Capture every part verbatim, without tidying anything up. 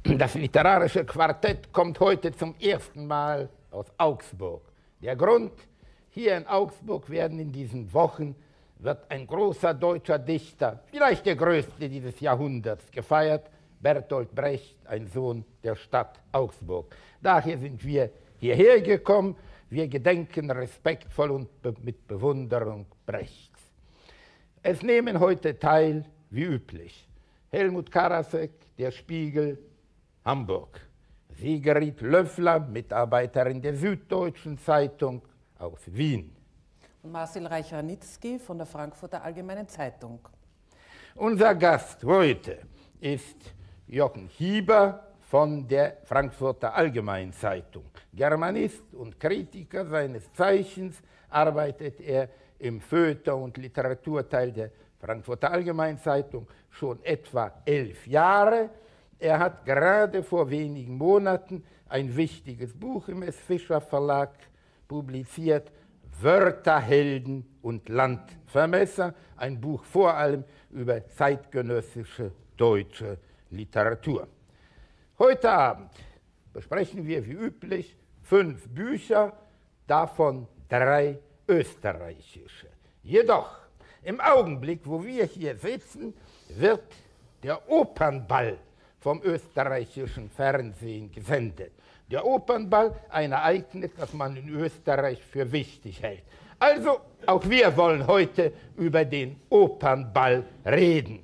Das literarische Quartett kommt heute zum ersten Mal aus Augsburg. Der Grund: hier in Augsburg werden in diesen Wochen wird ein großer deutscher Dichter, vielleicht der größte dieses Jahrhunderts, gefeiert, Bertolt Brecht, ein Sohn der Stadt Augsburg. Daher sind wir hierher gekommen. Wir gedenken respektvoll und be mit Bewunderung Brechts. Es nehmen heute teil, wie üblich, Helmut Karasek, Der Spiegel, Hamburg; Sigrid Löffler, Mitarbeiterin der Süddeutschen Zeitung aus Wien; und Marcel Reich-Ranitzky von der Frankfurter Allgemeinen Zeitung. Unser Gast heute ist Jochen Hieber von der Frankfurter Allgemeinen Zeitung. Germanist und Kritiker seines Zeichens arbeitet er im Feuilleton- und Literaturteil der Frankfurter Allgemeinen Zeitung schon etwa elf Jahre. Er hat gerade vor wenigen Monaten ein wichtiges Buch im S. Fischer Verlag publiziert, Wörterhelden und Landvermesser, ein Buch vor allem über zeitgenössische deutsche Literatur. Heute Abend besprechen wir wie üblich fünf Bücher, davon drei österreichische. Jedoch im Augenblick, wo wir hier sitzen, wird der Opernball vom österreichischen Fernsehen gesendet. Der Opernball, ein Ereignis, das man in Österreich für wichtig hält. Also, auch wir wollen heute über den Opernball reden.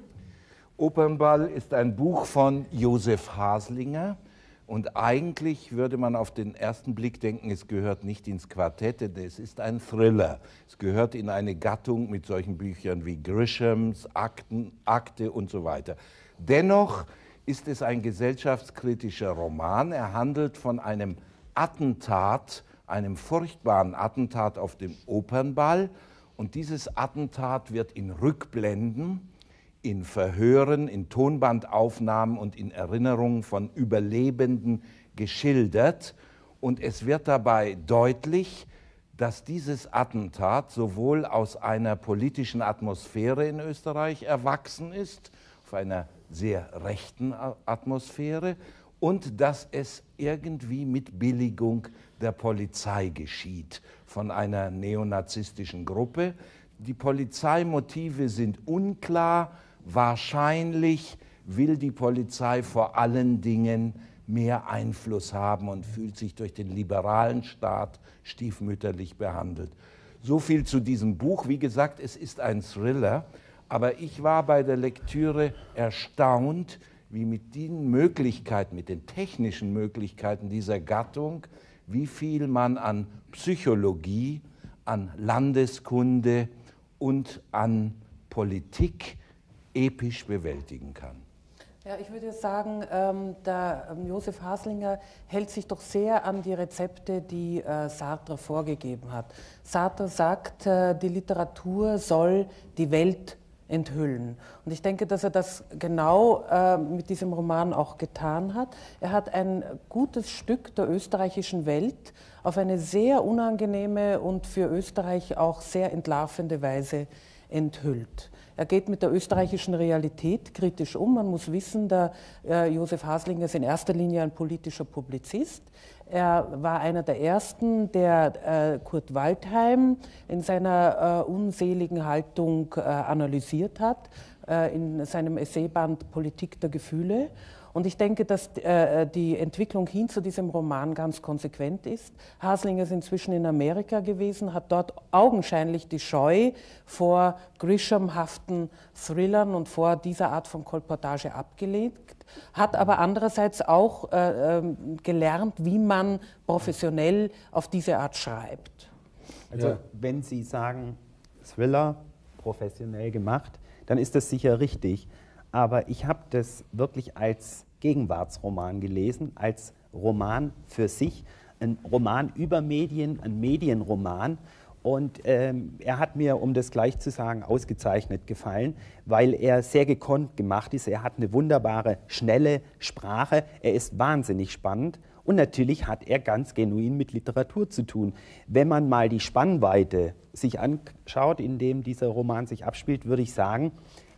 Opernball ist ein Buch von Josef Haslinger und eigentlich würde man auf den ersten Blick denken, es gehört nicht ins Quartett, denn es ist ein Thriller. Es gehört in eine Gattung mit solchen Büchern wie Grishams, Akten, Akte und so weiter. Dennoch ist es ein gesellschaftskritischer Roman. Er handelt von einem Attentat, einem furchtbaren Attentat auf dem Opernball. Und dieses Attentat wird in Rückblenden, in Verhören, in Tonbandaufnahmen und in Erinnerungen von Überlebenden geschildert. Und es wird dabei deutlich, dass dieses Attentat sowohl aus einer politischen Atmosphäre in Österreich erwachsen ist, auf einer sehr rechten Atmosphäre, und dass es irgendwie mit Billigung der Polizei geschieht, von einer neonazistischen Gruppe. Die Polizeimotive sind unklar. Wahrscheinlich will die Polizei vor allen Dingen mehr Einfluss haben und fühlt sich durch den liberalen Staat stiefmütterlich behandelt. So viel zu diesem Buch. Wie gesagt, es ist ein Thriller. Aber ich war bei der Lektüre erstaunt, wie mit den Möglichkeiten, mit den technischen Möglichkeiten dieser Gattung, wie viel man an Psychologie, an Landeskunde und an Politik episch bewältigen kann. Ja, ich würde sagen, ähm, der ähm, Josef Haslinger hält sich doch sehr an die Rezepte, die äh, Sartre vorgegeben hat. Sartre sagt, äh, die Literatur soll die Welt enthüllen. Und ich denke, dass er das genau äh, mit diesem Roman auch getan hat. Er hat ein gutes Stück der österreichischen Welt auf eine sehr unangenehme und für Österreich auch sehr entlarvende Weise enthüllt. Er geht mit der österreichischen Realität kritisch um. Man muss wissen, der äh, Josef Haslinger ist in erster Linie ein politischer Publizist. Er war einer der Ersten, der äh, Kurt Waldheim in seiner äh, unseligen Haltung äh, analysiert hat, äh, in seinem Essayband Politik der Gefühle. Und ich denke, dass äh, die Entwicklung hin zu diesem Roman ganz konsequent ist. Haslinger ist inzwischen in Amerika gewesen, hat dort augenscheinlich die Scheu vor Grisham-haften Thrillern und vor dieser Art von Kolportage abgelegt, hat aber andererseits auch äh, äh, gelernt, wie man professionell auf diese Art schreibt. Also ja. Wenn Sie sagen, Thriller, professionell gemacht, dann ist das sicher richtig. Aber ich habe das wirklich als Gegenwartsroman gelesen, als Roman für sich, ein Roman über Medien, ein Medienroman. Und ähm, er hat mir, um das gleich zu sagen, ausgezeichnet gefallen, weil er sehr gekonnt gemacht ist. Er hat eine wunderbare, schnelle Sprache. Er ist wahnsinnig spannend. Und natürlich hat er ganz genuin mit Literatur zu tun. Wenn man mal die Spannweite sich anschaut, in dem dieser Roman sich abspielt, würde ich sagen,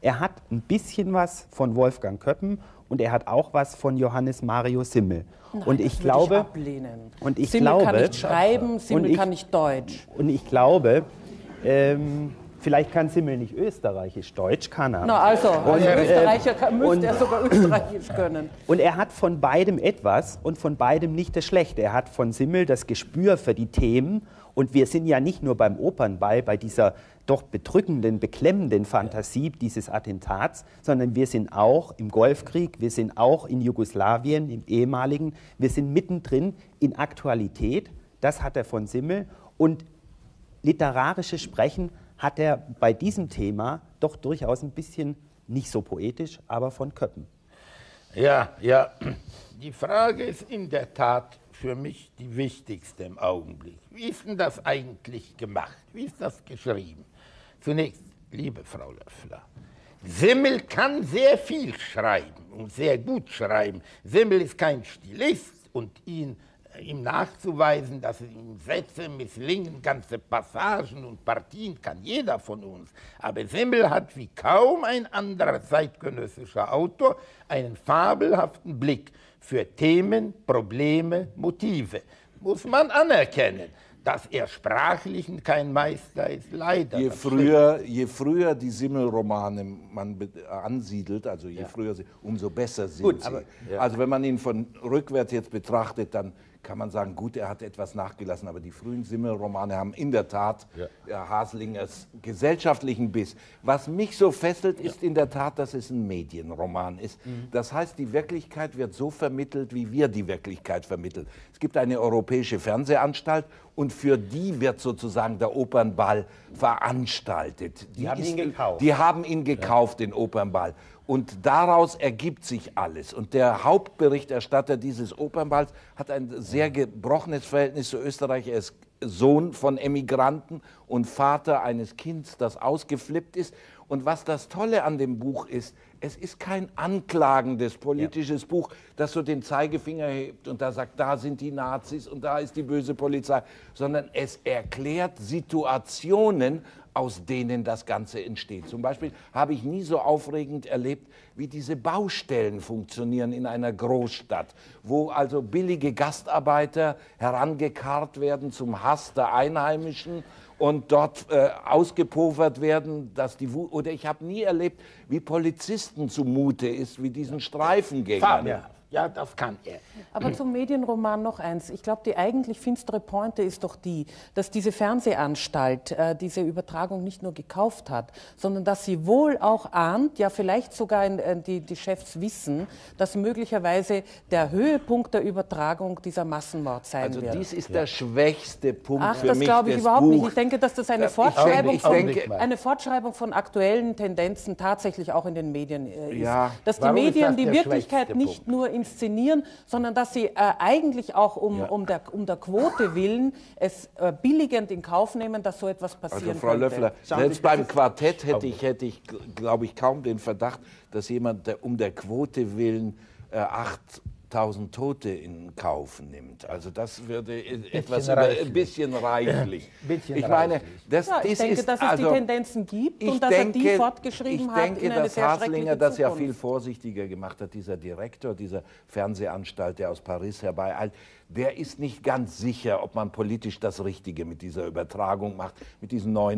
Er hat ein bisschen was von Wolfgang Köppen und er hat auch was von Johannes Mario Simmel. Nein, und ich das glaube, ich ablehnen. und ich Simmel glaube, kann nicht schreiben, Simmel ich, kann nicht Deutsch. Und ich glaube, ähm, vielleicht kann Simmel nicht österreichisch, Deutsch kann er. Na also, als Und, äh, Österreicher kann, müsste und- er sogar österreichisch können. Und er hat von beidem etwas und von beidem nicht das Schlechte. Er hat von Simmel das Gespür für die Themen. Und wir sind ja nicht nur beim Opernball, bei dieser doch bedrückenden, beklemmenden Fantasie dieses Attentats, sondern wir sind auch im Golfkrieg, wir sind auch in Jugoslawien, im ehemaligen, wir sind mittendrin in Aktualität. Das hat er von Simmel. Und literarisches Sprechen hat er bei diesem Thema doch durchaus ein bisschen, nicht so poetisch, aber von Köppen. Ja, ja, die Frage ist in der Tat für mich die wichtigste im Augenblick. Wie ist denn das eigentlich gemacht? Wie ist das geschrieben? Zunächst, liebe Frau Löffler, Simmel kann sehr viel schreiben und sehr gut schreiben. Simmel ist kein Stilist und ihn, ihm nachzuweisen, dass ihm Sätze misslingen, ganze Passagen und Partien, kann jeder von uns. Aber Simmel hat wie kaum ein anderer zeitgenössischer Autor einen fabelhaften Blick für Themen, Probleme, Motive. Muss man anerkennen. Dass er sprachlichen kein Meister ist, leider. Je Das früher, je früher die Simmel-Romane man be- ansiedelt, also je Ja. früher sie, umso besser sind Gut, sie. aber- Ja. Also wenn man ihn von rückwärts jetzt betrachtet, dann kann man sagen, gut, er hat etwas nachgelassen, aber die frühen Simmel-Romane haben in der Tat Ja. ja, Haslingers gesellschaftlichen Biss. Was mich so fesselt, ist in der Tat, dass es ein Medienroman ist. Das heißt, die Wirklichkeit wird so vermittelt, wie wir die Wirklichkeit vermitteln. Es gibt eine europäische Fernsehanstalt und für die wird sozusagen der Opernball veranstaltet. Die haben ihn gekauft. Die haben ihn gekauft, den Opernball. Und daraus ergibt sich alles. Und der Hauptberichterstatter dieses Opernballs hat ein sehr gebrochenes Verhältnis zu Österreich. Er ist Sohn von Emigranten und Vater eines Kindes, das ausgeflippt ist. Und was das Tolle an dem Buch ist, es ist kein anklagendes politisches Buch, das so den Zeigefinger hebt und da sagt, da sind die Nazis und da ist die böse Polizei, sondern es erklärt Situationen, aus denen das Ganze entsteht. Zum Beispiel habe ich nie so aufregend erlebt, wie diese Baustellen funktionieren in einer Großstadt, wo also billige Gastarbeiter herangekarrt werden zum Hass der Einheimischen und dort äh, ausgepulvert werden, dass die Wu oder ich habe nie erlebt, wie Polizisten zumute ist, wie diesen Streifengängern. Fabelhaft. Ja, das kann er. Aber zum Medienroman noch eins. Ich glaube, die eigentlich finstere Pointe ist doch die, dass diese Fernsehanstalt äh, diese Übertragung nicht nur gekauft hat, sondern dass sie wohl auch ahnt, ja vielleicht sogar in, äh, die, die Chefs wissen, dass möglicherweise der Höhepunkt der Übertragung dieser Massenmord sein Also wird. dies ist der schwächste Punkt Ach, für das mich glaube ich des überhaupt nicht. Buchs. Ich denke, dass das eine Ja, ich Fortschreibung, denke- ich von, denke- eine Fortschreibung von aktuellen Tendenzen tatsächlich auch in den Medien äh, ist. Ja. Dass die Warum ist Medien das die der Wirklichkeit schwächste nicht Punkt? nur inszenieren, sondern dass sie äh, eigentlich auch um, Ja. um, der, um der Quote willen es äh, billigend in Kauf nehmen, dass so etwas passieren Also Frau könnte. Löffler, Schauen selbst Sie, beim das ist- Quartett hätte ich, hätte ich glaube ich, kaum den Verdacht, dass jemand, der um der Quote willen äh, achttausend Tote in Kauf nimmt. Also das würde etwas über, reichlich. ein bisschen reichlich. Bisschen ich meine, reichlich. das, Ja, ich das denke, ist dass es also, die Tendenzen gibt ich und dass denke, er die fortgeschrieben ich hat denke, in eine dass sehr Haslinger schreckliche das ja Zukunft. viel vorsichtiger gemacht hat, dieser Direktor dieser Fernsehanstalt, der aus Paris herbeieilt, der ist nicht ganz sicher, ob man politisch das Richtige mit dieser Übertragung macht, mit diesen neuen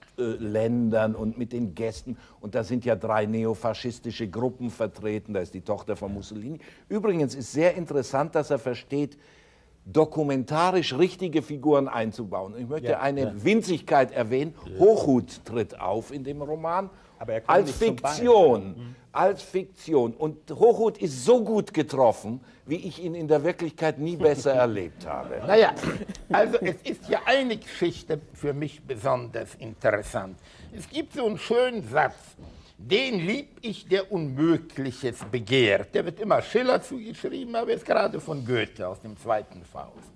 Ostländern und mit den Gästen. Und da sind ja drei neofaschistische Gruppen vertreten, da ist die Tochter von Mussolini. Übrigens ist sehr interessant, dass er versteht, dokumentarisch richtige Figuren einzubauen. Ich möchte Ja, eine ja. Winzigkeit erwähnen. Hochhuth tritt auf in dem Roman. Aber er kommt Als nicht zum Ball. Fiktion, als Fiktion. Und Hochhuth ist so gut getroffen, wie ich ihn in der Wirklichkeit nie besser erlebt habe. Naja, also es ist ja eine Geschichte für mich besonders interessant. Es gibt so einen schönen Satz, den lieb ich, der Unmögliches begehrt. Der wird immer Schiller zugeschrieben, aber ist gerade von Goethe aus dem zweiten Faust.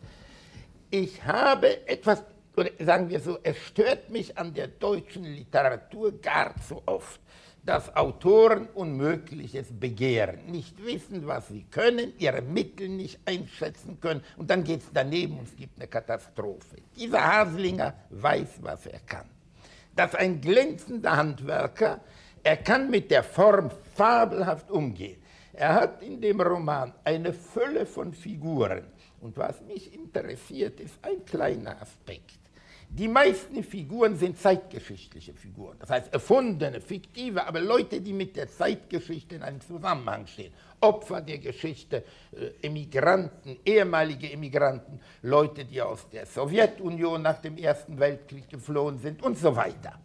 Ich habe etwas, oder sagen wir so, es stört mich an der deutschen Literatur gar zu oft, dass Autoren Unmögliches begehren, nicht wissen, was sie können, ihre Mittel nicht einschätzen können und dann geht es daneben und es gibt eine Katastrophe. Dieser Haslinger weiß, was er kann. Dass ein glänzender Handwerker Er kann mit der Form fabelhaft umgehen. Er hat in dem Roman eine Fülle von Figuren. Und was mich interessiert, ist ein kleiner Aspekt. Die meisten Figuren sind zeitgeschichtliche Figuren, das heißt erfundene, fiktive, aber Leute, die mit der Zeitgeschichte in einem Zusammenhang stehen. Opfer der Geschichte, äh, Emigranten, ehemalige Emigranten, Leute, die aus der Sowjetunion nach dem Ersten Weltkrieg geflohen sind und so weiter.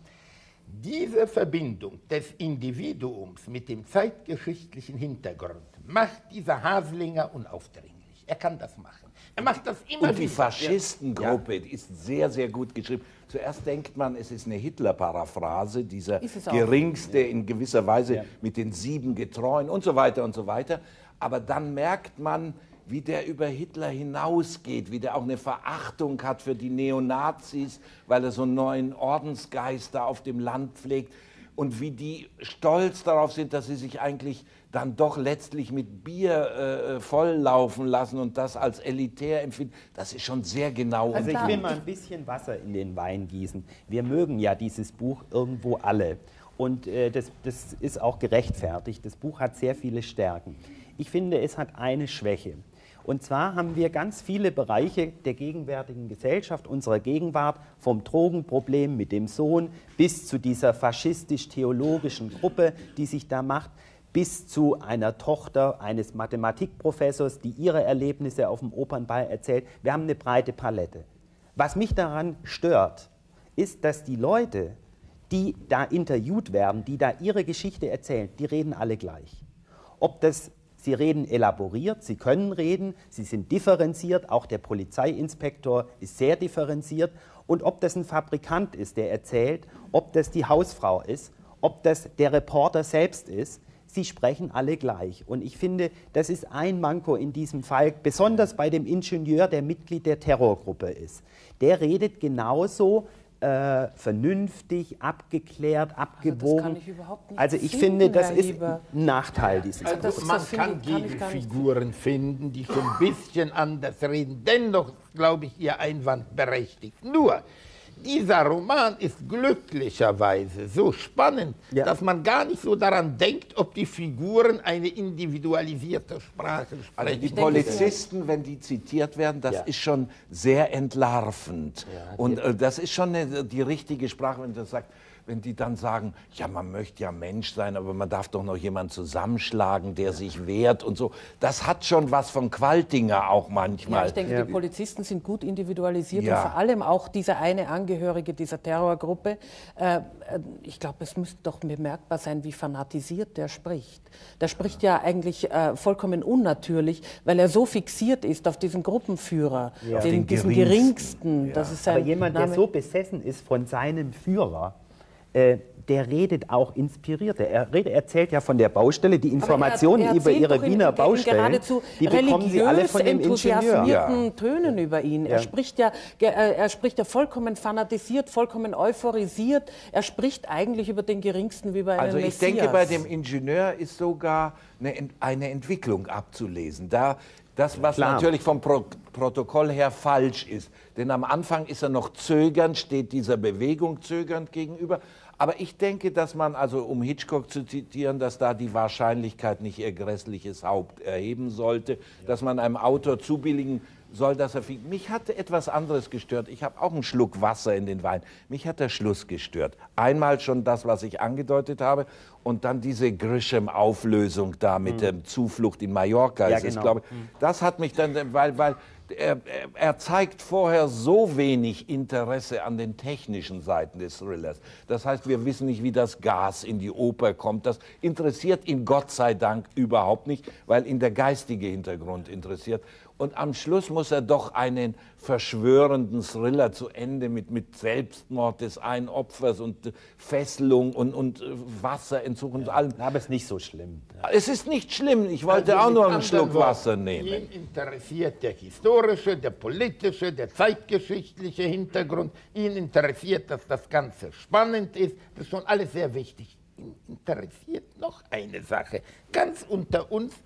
Diese Verbindung des Individuums mit dem zeitgeschichtlichen Hintergrund macht dieser Haslinger unaufdringlich. Er kann das machen. Er macht das immer Und die wieder. Faschistengruppe ja. ist sehr, sehr gut geschrieben. Zuerst denkt man, es ist eine Hitler-Paraphrase, dieser Geringste in gewisser Weise ja. mit den sieben Getreuen und so weiter und so weiter. Aber dann merkt man, wie der über Hitler hinausgeht, wie der auch eine Verachtung hat für die Neonazis, weil er so einen neuen Ordensgeist da auf dem Land pflegt. Und wie die stolz darauf sind, dass sie sich eigentlich dann doch letztlich mit Bier äh, volllaufen lassen und das als elitär empfinden, das ist schon sehr genau. Also ich will mal ein bisschen Wasser in den Wein gießen. Wir mögen ja dieses Buch irgendwo alle. Und äh, das, das ist auch gerechtfertigt. Das Buch hat sehr viele Stärken. Ich finde, es hat eine Schwäche. Und zwar haben wir ganz viele Bereiche der gegenwärtigen Gesellschaft, unserer Gegenwart, vom Drogenproblem mit dem Sohn bis zu dieser faschistisch-theologischen Gruppe, die sich da macht, bis zu einer Tochter eines Mathematikprofessors, die ihre Erlebnisse auf dem Opernball erzählt. Wir haben eine breite Palette. Was mich daran stört, ist, dass die Leute, die da interviewt werden, die da ihre Geschichte erzählen, die reden alle gleich. Ob das Sie reden elaboriert, sie können reden, sie sind differenziert, auch der Polizeiinspektor ist sehr differenziert. Und ob das ein Fabrikant ist, der erzählt, ob das die Hausfrau ist, ob das der Reporter selbst ist, sie sprechen alle gleich. Und ich finde, das ist ein Manko in diesem Fall, besonders bei dem Ingenieur, der Mitglied der Terrorgruppe ist. Der redet genauso Äh, vernünftig, abgeklärt, abgewogen. Also, das kann ich überhaupt nicht also ich finden, finde, das ist ein Nachteil dieses also das, Man das kann ich, kann Gegenfiguren finden, die schon ein bisschen anders reden. Dennoch, glaube ich, Ihr Einwand berechtigt. Nur, dieser Roman ist glücklicherweise so spannend, ja. dass man gar nicht so daran denkt, ob die Figuren eine individualisierte Sprache sprechen. Also die Polizisten, wenn die zitiert werden, das ja. ist schon sehr entlarvend. Ja, und äh, das ist schon eine, die richtige Sprache, wenn das sagt, wenn die dann sagen, ja, man möchte ja Mensch sein, aber man darf doch noch jemanden zusammenschlagen, der sich wehrt und so. Das hat schon was von Qualtinger auch manchmal. Ja, ich denke, ja. die Polizisten sind gut individualisiert ja. und vor allem auch dieser eine Angehörige dieser Terrorgruppe. Äh, ich glaube, es müsste doch bemerkbar sein, wie fanatisiert der spricht. Der spricht ja eigentlich äh, vollkommen unnatürlich, weil er so fixiert ist auf diesen Gruppenführer, ja. den, den diesen Geringsten. Geringsten. Ja. Das ist sein aber jemand, Name. der so besessen ist von seinem Führer, Äh, der redet auch inspiriert. Er redet, erzählt ja von der Baustelle, die Informationen er, er über ihre Wiener in, Baustellen, die bekommen sie alle von dem Ingenieur. Ja. Tönen über ihn. Ja. Er, spricht ja, er spricht ja vollkommen fanatisiert, vollkommen euphorisiert. Er spricht eigentlich über den Geringsten wie bei einem Also ich Messias. denke, bei dem Ingenieur ist sogar eine, eine Entwicklung abzulesen. Da Das, was Klar. natürlich vom Pro Protokoll her falsch ist. Denn am Anfang ist er noch zögernd, steht dieser Bewegung zögernd gegenüber. Aber ich denke, dass man, also um Hitchcock zu zitieren, dass da die Wahrscheinlichkeit nicht ihr grässliches Haupt erheben sollte, ja. dass man einem Autor zubilligen soll, dass er viel... Mich hatte etwas anderes gestört. Ich habe auch einen Schluck Wasser in den Wein. Mich hat der Schluss gestört. Einmal schon das, was ich angedeutet habe, und dann diese Grisham-Auflösung da mit mhm. der Zuflucht in Mallorca. Ja, ist genau. es, glaube ich. Mhm. Das hat mich dann, weil, weil er, er zeigt vorher so wenig Interesse an den technischen Seiten des Thrillers. Das heißt, wir wissen nicht, wie das Gas in die Oper kommt. Das interessiert ihn Gott sei Dank überhaupt nicht, weil ihn der geistige Hintergrund interessiert. Und am Schluss muss er doch einen verschwörenden Thriller zu Ende mit, mit Selbstmord des einen Opfers und Fesselung und, und Wasserentzug und ja, allem. Aber es ist nicht so schlimm. Ja. Es ist nicht schlimm. Ich wollte also auch nur einen Schluck Worten, Wasser nehmen. Ihn interessiert der historische, der politische, der zeitgeschichtliche Hintergrund. Ihn interessiert, dass das Ganze spannend ist. Das ist schon alles sehr wichtig. Ihn interessiert noch eine Sache. Ganz unter uns.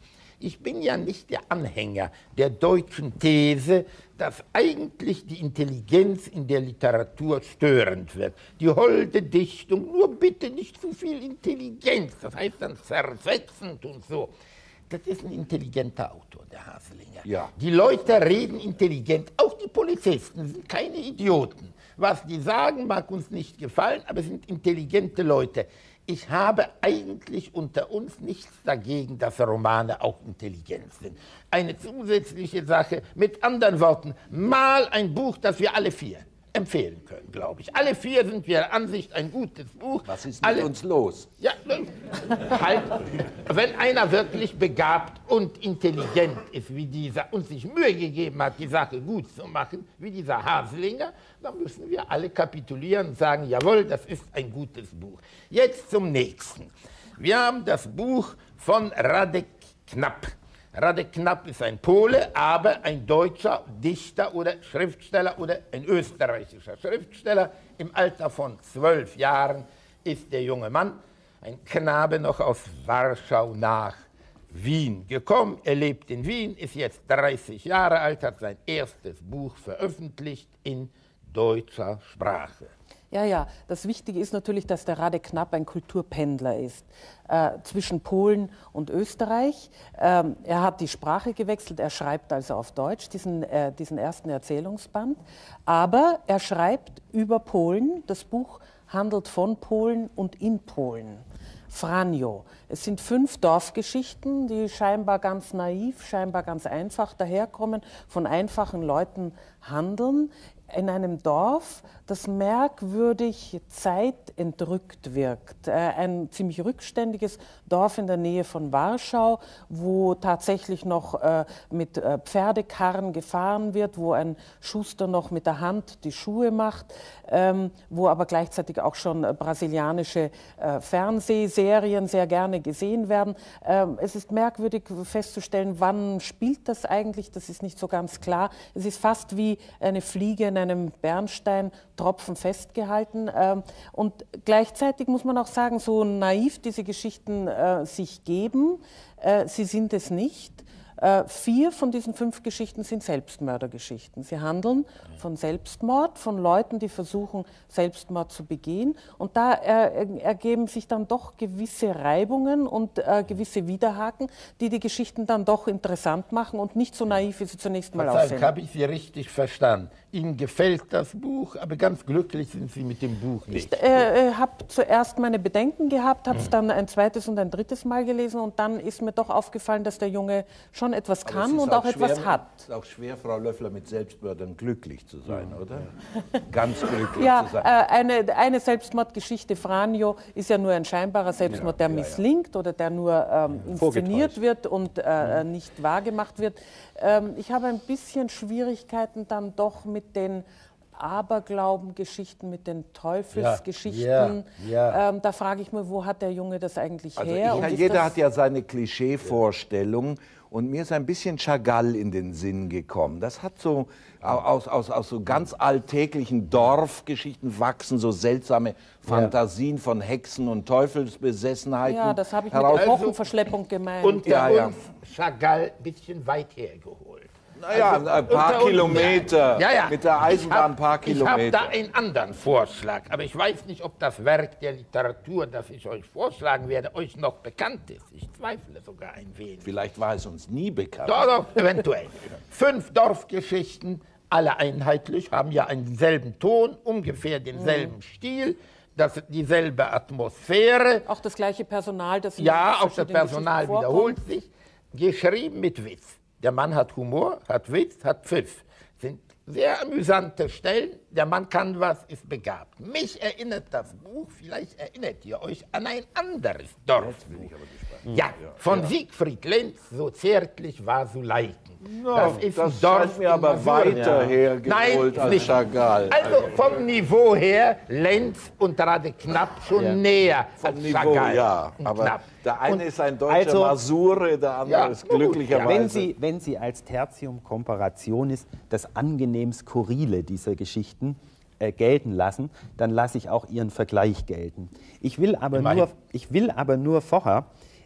Ich bin ja nicht der Anhänger der deutschen These, dass eigentlich die Intelligenz in der Literatur störend wird. Die holde Dichtung, nur bitte nicht zu viel Intelligenz, das heißt dann zersetzend und so. Das ist ein intelligenter Autor, der Haslinger. Ja. Die Leute reden intelligent, auch die Polizisten sind keine Idioten. Was die sagen, mag uns nicht gefallen, aber es sind intelligente Leute. Ich habe eigentlich unter uns nichts dagegen, dass Romane auch intelligent sind. Eine zusätzliche Sache, mit anderen Worten, mal ein Buch, das wir alle vier empfehlen können, glaube ich. Alle vier sind wir der Ansicht, ein gutes Buch. Was ist mit alle, uns los? Ja, halt, wenn einer wirklich begabt und intelligent ist wie dieser und sich Mühe gegeben hat, die Sache gut zu machen, wie dieser Haslinger, dann müssen wir alle kapitulieren und sagen, jawohl, das ist ein gutes Buch. Jetzt zum nächsten. Wir haben das Buch von Radek Knapp. Radek Knapp ist ein Pole, aber ein deutscher Dichter oder Schriftsteller oder ein österreichischer Schriftsteller. Im Alter von zwölf Jahren ist der junge Mann, ein Knabe, noch aus Warschau nach Wien gekommen. Er lebt in Wien, ist jetzt dreißig Jahre alt, hat sein erstes Buch veröffentlicht in deutscher Sprache. Ja, ja, das Wichtige ist natürlich, dass der Radek Knapp ein Kulturpendler ist äh, zwischen Polen und Österreich. Ähm, er hat die Sprache gewechselt, er schreibt also auf Deutsch diesen, äh, diesen ersten Erzählungsband, aber er schreibt über Polen. Das Buch handelt von Polen und in Polen. Franjo. Es sind fünf Dorfgeschichten, die scheinbar ganz naiv, scheinbar ganz einfach daherkommen, von einfachen Leuten handeln. In einem Dorf, das merkwürdig zeitentrückt wirkt. Ein ziemlich rückständiges Dorf in der Nähe von Warschau, wo tatsächlich noch mit Pferdekarren gefahren wird, wo ein Schuster noch mit der Hand die Schuhe macht, wo aber gleichzeitig auch schon brasilianische Fernsehserien sehr gerne gesehen werden. Es ist merkwürdig festzustellen, wann spielt das eigentlich, das ist nicht so ganz klar. Es ist fast wie eine Fliege in einem Bernsteintropfen festgehalten. Und gleichzeitig muss man auch sagen, so naiv diese Geschichten sich geben, sie sind es nicht. Vier von diesen fünf Geschichten sind Selbstmördergeschichten. Sie handeln von Selbstmord, von Leuten, die versuchen, Selbstmord zu begehen. Und da ergeben sich dann doch gewisse Reibungen und gewisse Widerhaken, die die Geschichten dann doch interessant machen und nicht so naiv, wie sie zunächst mal aussehen. Habe ich Sie richtig verstanden? Ihnen gefällt das Buch, aber ganz glücklich sind Sie mit dem Buch nicht. Ich äh, habe zuerst meine Bedenken gehabt, habe es dann ein zweites und ein drittes Mal gelesen und dann ist mir doch aufgefallen, dass der Junge schon etwas kann und auch, auch schwer, etwas hat. Es ist auch schwer, Frau Löffler, mit Selbstmördern glücklich zu sein, ja, oder? Ja. Ganz glücklich ja, zu sein. Äh, eine, eine Selbstmordgeschichte, Franjo, ist ja nur ein scheinbarer Selbstmord, ja, der ja, misslingt ja. oder der nur ähm, inszeniert wird und äh, mhm. nicht wahrgemacht wird. Ähm, ich habe ein bisschen Schwierigkeiten dann doch mit den Aberglaubengeschichten, mit den Teufelsgeschichten. Ja, ja, ja. Ähm, da frage ich mich, wo hat der Junge das eigentlich also her? Ich, jeder hat ja seine Klischeevorstellung. Und mir ist ein bisschen Chagall in den Sinn gekommen. Das hat so aus, aus, aus so ganz alltäglichen Dorfgeschichten wachsen so seltsame Fantasien ja. von Hexen und Teufelsbesessenheiten. Ja, das habe ich heraus. mit der Wochenverschleppung gemeint. Und ja, ja, uns Chagall ein bisschen weit hergeholt. Naja, also, ein paar Kilometer. Ja, ja. Mit der Eisenbahn ein paar Kilometer. Ich habe da einen anderen Vorschlag, aber ich weiß nicht, ob das Werk der Literatur, das ich euch vorschlagen werde, euch noch bekannt ist. Ich zweifle sogar ein wenig. Vielleicht war es uns nie bekannt. Doch, doch, eventuell. Fünf Dorfgeschichten, alle einheitlich, haben ja einen selben Ton, ungefähr denselben mhm. Stil, das, dieselbe Atmosphäre. Auch das gleiche Personal, das ja, auch das Personal wiederholt sich, geschrieben mit Witz. Der Mann hat Humor, hat Witz, hat Pfiff. Sind sehr amüsante Stellen. Der Mann kann was, ist begabt. Mich erinnert das Buch, vielleicht erinnert ihr euch an ein anderes Dorfbuch. Ja, von ja. Siegfried Lenz, so zärtlich war Suleiten. No, das ist das Dorf mir aber weiter hergeholt als nicht. Chagall. Also vom Niveau her Lenz und Radek Knapp schon ja. näher vom als Niveau, Chagall. Ja, aber Knapp. Der eine und ist ein deutscher also, Masure, der andere ja, ist glücklicherweise... Wenn Sie, wenn Sie als Tertium Comparationis das angenehm Skurrile dieser Geschichten äh, gelten lassen, dann lasse ich auch Ihren Vergleich gelten. Ich will aber, nur, ich will aber nur vorher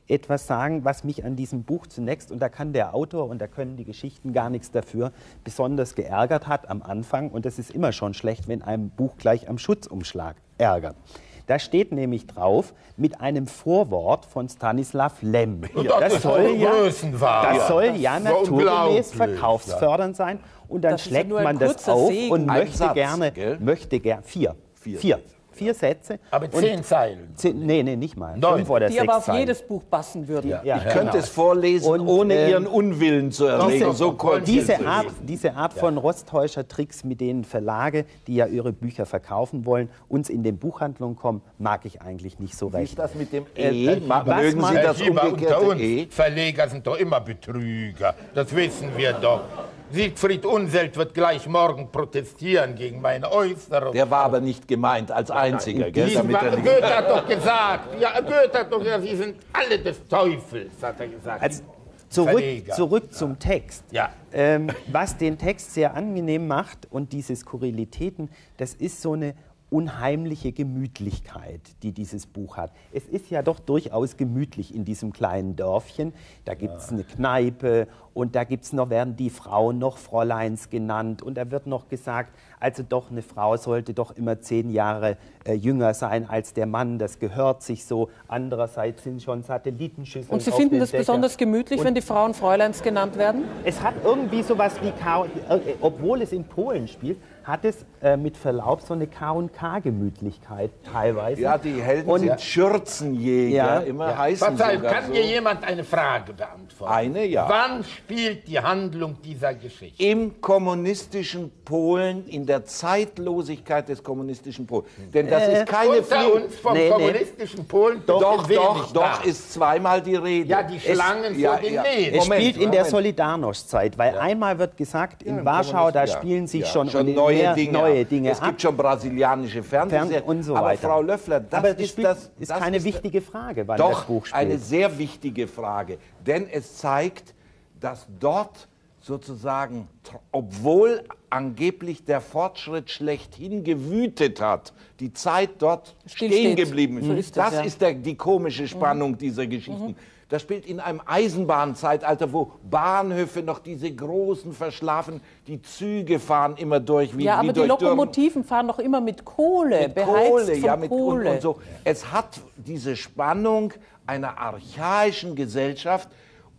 etwas sagen, was mich an diesem Buch zunächst, und da kann der Autor und da können die Geschichten gar nichts dafür, besonders geärgert hat am Anfang. Und das ist immer schon schlecht, wenn einem Buch gleich am Schutzumschlag ärgert. Da steht nämlich drauf, mit einem Vorwort von Stanislav Lem. Ja, das, das soll ja, das soll ja naturgemäß verkaufsfördernd sein. Und dann das schlägt ja man das auf Segen. und Ein möchte Satz, gerne, gell? möchte gerne, vier, vier, vier, vier Sätze. Aber zehn Zeilen. Zehn, nee, nee, nicht mal. Neun. Fünf oder Die sechs aber auf Zeilen. jedes Buch passen würden. Ja. Ja, Ich könnte genau. es vorlesen, Und, ohne ähm, Ihren Unwillen zu erregen. Diese, So kurz diese, ist es. Art, diese Art von Rostäuscher-Tricks, mit denen Verlage, die ja ihre Bücher verkaufen wollen, uns in den Buchhandlungen kommen, mag ich eigentlich nicht so Wie recht. ist das mit dem Äh, E? äh, Ma- was Mögen man- Sie das Herr Schieber, unter umgekehrte uns E? Verleger sind doch immer Betrüger. Das wissen wir doch. Siegfried Unseld wird gleich morgen protestieren gegen meine Äußerung. Der war aber nicht gemeint als einziger, gell? Diesen Damit war, er nicht Goethe hat doch gesagt, ja, Goethe hat doch gesagt, sie sind alle des Teufels, hat er gesagt. Also, zurück, Verleger. zurück zum Text. Ja. Ähm, was den Text sehr angenehm macht und diese Skurrilitäten, das ist so eine unheimliche Gemütlichkeit, die dieses Buch hat. Es ist ja doch durchaus gemütlich in diesem kleinen Dörfchen. Da gibt es eine Kneipe und da gibt's noch, werden die Frauen noch Fräuleins genannt und da wird noch gesagt, also doch eine Frau sollte doch immer zehn Jahre äh, jünger sein als der Mann, das gehört sich so. Andererseits sind schon Satellitenschüsseln Und Sie auf finden den das Dächern. besonders gemütlich, Und wenn die Frauen Fräuleins genannt werden? es hat irgendwie sowas wie, K äh, obwohl es in Polen spielt, hat es äh, mit Verlaub so eine K und K-Gemütlichkeit teilweise. Ja, die Helden Und- sind Schürzenjäger, Ja. immer Ja. heißen Verzeihung, sogar kann so. mir jemand eine Frage beantworten? Eine, ja. Wann spielt die Handlung dieser Geschichte? Im kommunistischen Polen, in der Zeitlosigkeit des kommunistischen Polen. Denn das ist keine Unter Flie- uns vom Nee, nee. kommunistischen Polen Doch, bitte doch, wenig doch, da. ist zweimal die Rede. Ja, die Schlangen Es- ja, vor den ja. Läden. es Moment, spielt in der Moment. Solidarność-Zeit, weil einmal wird gesagt, in im Warschau, da Kommunist- ja, spielen sich ja, schon, schon und neue, mehr Dinge. neue Dinge Es ab. gibt schon brasilianische Fernsehserien Fern- und so aber weiter. Frau Löffler, das Aber das ist, spielt, das, ist das keine ist wichtige Frage, wann das Doch, Buch spielt. eine sehr wichtige Frage. Denn es zeigt, dass dort sozusagen, tr- obwohl angeblich der Fortschritt schlechthin gewütet hat, die Zeit dort Still stehen steht. geblieben ist. So ist es, das ja. ist der, die komische Spannung dieser Geschichten. Das spielt in einem Eisenbahnzeitalter, wo Bahnhöfe noch diese großen verschlafen, die Züge fahren immer durch wie, Ja, wie aber die durch Dürren. Lokomotiven fahren doch immer mit Kohle, Mit beheizt Kohle, von ja, mit und, Kohle. und so. Es hat diese Spannung einer archaischen Gesellschaft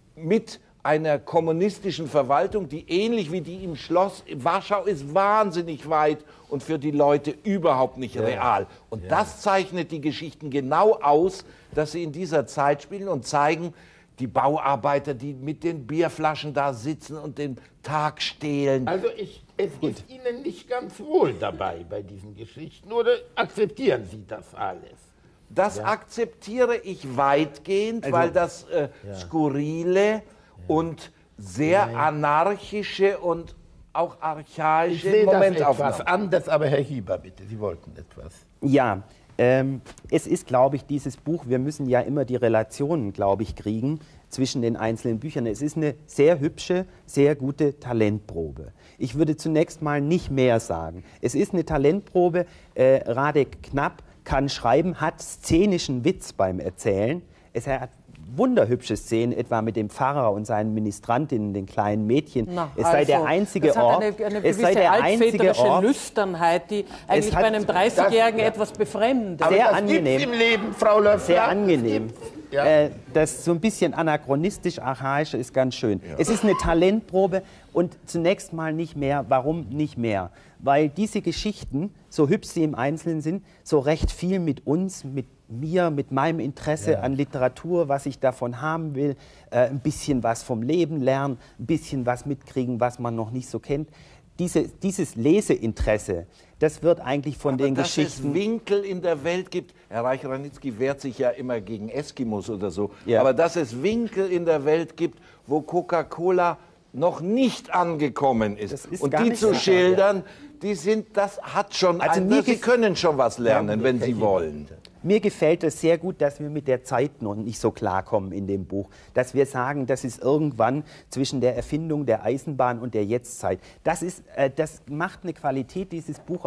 mit einer kommunistischen Verwaltung, die ähnlich wie die im Schloss Warschau ist, wahnsinnig weit und für die Leute überhaupt nicht real. Und das zeichnet die Geschichten genau aus, dass sie in dieser Zeit spielen und zeigen, die Bauarbeiter, die mit den Bierflaschen da sitzen und den Tag stehlen. Also ich, es ist Ihnen nicht ganz wohl dabei bei diesen Geschichten, oder akzeptieren Sie das alles? Das akzeptiere ich weitgehend, weil das äh, skurrile und sehr anarchische und auch Ich archaische sehe das etwas Momentaufnahmen. anders, aber Herr Hieber, bitte, Sie wollten etwas. Ja, ähm, es ist, glaube ich, dieses Buch, wir müssen ja immer die Relationen, glaube ich, kriegen zwischen den einzelnen Büchern. Es ist eine sehr hübsche, sehr gute Talentprobe. Ich würde zunächst mal nicht mehr sagen. Es ist eine Talentprobe, äh, Radek Knapp kann schreiben, hat szenischen Witz beim Erzählen. Es hat wunderhübsche Szenen, etwa mit dem Pfarrer und seinen Ministrantinnen, den kleinen Mädchen. Na, es sei der also, einzige das hat Ort, eine, eine es sei gewisse der einzige altväterische Ort, Lüsternheit, die eigentlich hat- bei einem dreißigjährigen das- ja. etwas befremdet. Aber Sehr das angenehm. gibt's im Leben, Frau Löffler. sehr angenehm. Ja. Äh, das so ein bisschen anachronistisch, archaisch ist ganz schön. Es ist eine Talentprobe und zunächst mal nicht mehr. Warum nicht mehr? Weil diese Geschichten, so hübsch sie im Einzelnen sind, so recht viel mit uns, mit mir, mit meinem Interesse an Literatur, was ich davon haben will, äh, ein bisschen was vom Leben lernen, ein bisschen was mitkriegen, was man noch nicht so kennt. Diese, dieses Leseinteresse, das wird eigentlich von Aber den dass Geschichten... es Winkel in der Welt gibt, Herr Reich-Ranitzky wehrt sich ja immer gegen Eskimos oder so, Ja. aber dass es Winkel in der Welt gibt, wo Coca-Cola noch nicht angekommen ist. Das ist und gar die nicht zu so. schildern, die sind, das hat schon, Also ein, mir Sie gef- können schon was lernen, wenn Sie wollen. Mir gefällt es sehr gut, dass wir mit der Zeit noch nicht so klarkommen in dem Buch. Dass wir sagen, das ist irgendwann zwischen der Erfindung der Eisenbahn und der Jetztzeit. Das, ist, äh, das macht eine Qualität dieses Buch aus,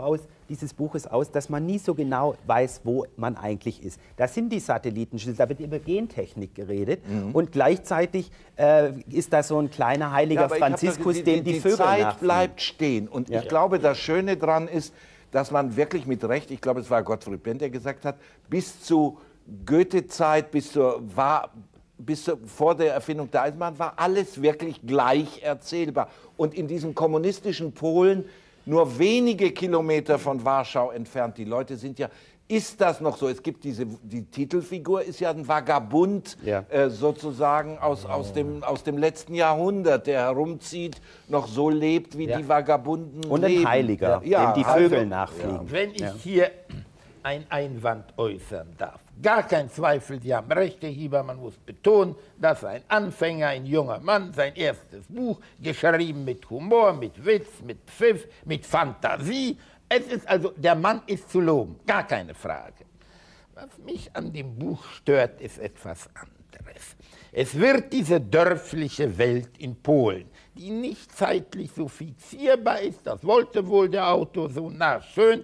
dieses Buches aus, dass man nie so genau weiß, wo man eigentlich ist. Da sind die Satellitenschüssel, da wird über Gentechnik geredet mhm. und gleichzeitig äh, ist da so ein kleiner heiliger ja, Franziskus, die, dem die, die Vögel Zeit nachfliegen. bleibt stehen. Und ja. ich glaube, das Schöne daran ist, dass man wirklich mit Recht, ich glaube, es war Gottfried Benn, der gesagt hat, bis zu Goethe-Zeit, bis zur war bis zur, vor der Erfindung der Eisenbahn war alles wirklich gleich erzählbar. Und in diesem kommunistischen Polen, nur wenige Kilometer von Warschau entfernt, die Leute sind ja, ist das noch so? Es gibt diese, die Titelfigur ist ja ein Vagabund ja. Äh, sozusagen aus, aus, dem, aus dem letzten Jahrhundert, der herumzieht, noch so lebt, wie ja. die Vagabunden Und leben. ein Heiliger, ja, dem die Vögel also, nachfliegen. Ja. Wenn ich ja. hier einen Einwand äußern darf. Gar kein Zweifel, Sie haben recht, Herr Hieber, man muss betonen, dass ein Anfänger, ein junger Mann, sein erstes Buch, geschrieben mit Humor, mit Witz, mit Pfiff, mit Fantasie. Es ist also, der Mann ist zu loben, gar keine Frage. Was mich an dem Buch stört, ist etwas anderes. Es wird diese dörfliche Welt in Polen, die nicht zeitlich so fixierbar ist, das wollte wohl der Autor so, na schön.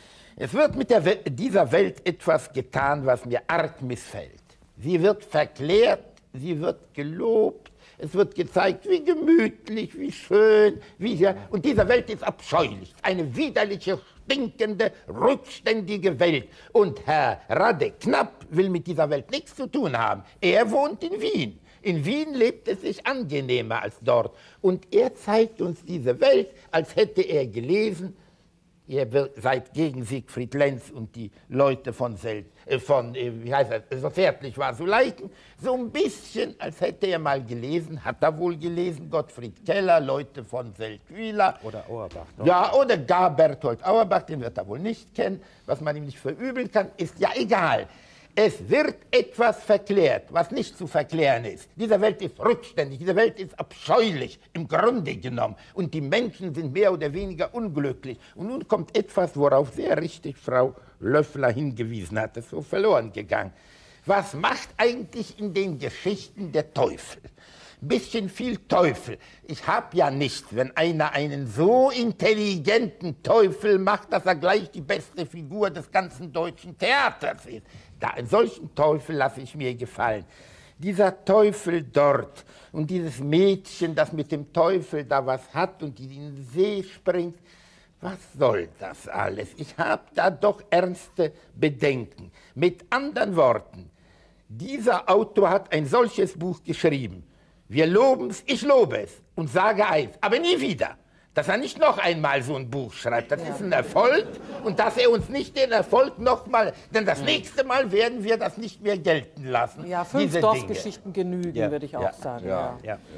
Es wird mit der Welt, dieser Welt etwas getan, was mir arg missfällt. Sie wird verklärt, sie wird gelobt, es wird gezeigt, wie gemütlich, wie schön, wie sehr. Und diese Welt ist abscheulich, eine widerliche, stinkende, rückständige Welt. Und Herr Radek Knapp will mit dieser Welt nichts zu tun haben. Er wohnt in Wien. In Wien lebt es sich angenehmer als dort. Und er zeigt uns diese Welt, als hätte er gelesen, ihr seid gegen Siegfried Lenz und die Leute von, Sel äh, von äh, wie heißt das, so zärtlich war so leiten, so ein bisschen, als hätte er mal gelesen, hat er wohl gelesen, Gottfried Keller, Leute von Seldwyla. Oder Auerbach. Doch. Ja, oder gar Berthold Auerbach, den wird er wohl nicht kennen, was man ihm nicht verübeln kann, ist ja egal. Es wird etwas verklärt, was nicht zu verklären ist. Diese Welt ist rückständig, diese Welt ist abscheulich, im Grunde genommen. Und die Menschen sind mehr oder weniger unglücklich. Und nun kommt etwas, worauf sehr richtig Frau Löffler hingewiesen hat. Das ist so verloren gegangen. Was macht eigentlich in den Geschichten der Teufel? Ein bisschen viel Teufel. Ich habe ja nicht, wenn einer einen so intelligenten Teufel macht, dass er gleich die beste Figur des ganzen deutschen Theaters ist. Da, einen solchen Teufel lasse ich mir gefallen. Dieser Teufel dort und dieses Mädchen, das mit dem Teufel da was hat und die in den See springt, was soll das alles? Ich habe da doch ernste Bedenken. Mit anderen Worten, dieser Autor hat ein solches Buch geschrieben. Wir loben es, ich lobe es und sage eins, aber nie wieder. Dass er nicht noch einmal so ein Buch schreibt, das ja. ist ein Erfolg und dass er uns nicht den Erfolg noch mal, denn das nächste Mal werden wir das nicht mehr gelten lassen. Ja, fünf Dorfgeschichten genügen, ja. würde ich auch ja. sagen. Ja. Ja. Ja.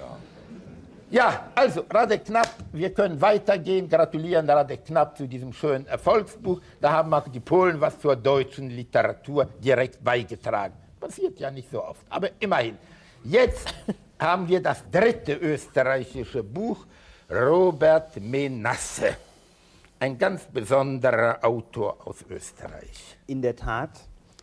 ja, also Radek Knapp, wir können weitergehen, gratulieren Radek Knapp zu diesem schönen Erfolgsbuch. Da haben auch die Polen was zur deutschen Literatur direkt beigetragen. Passiert ja nicht so oft, aber immerhin. Jetzt haben wir das dritte österreichische Buch, Robert Menasse, ein ganz besonderer Autor aus Österreich. In der Tat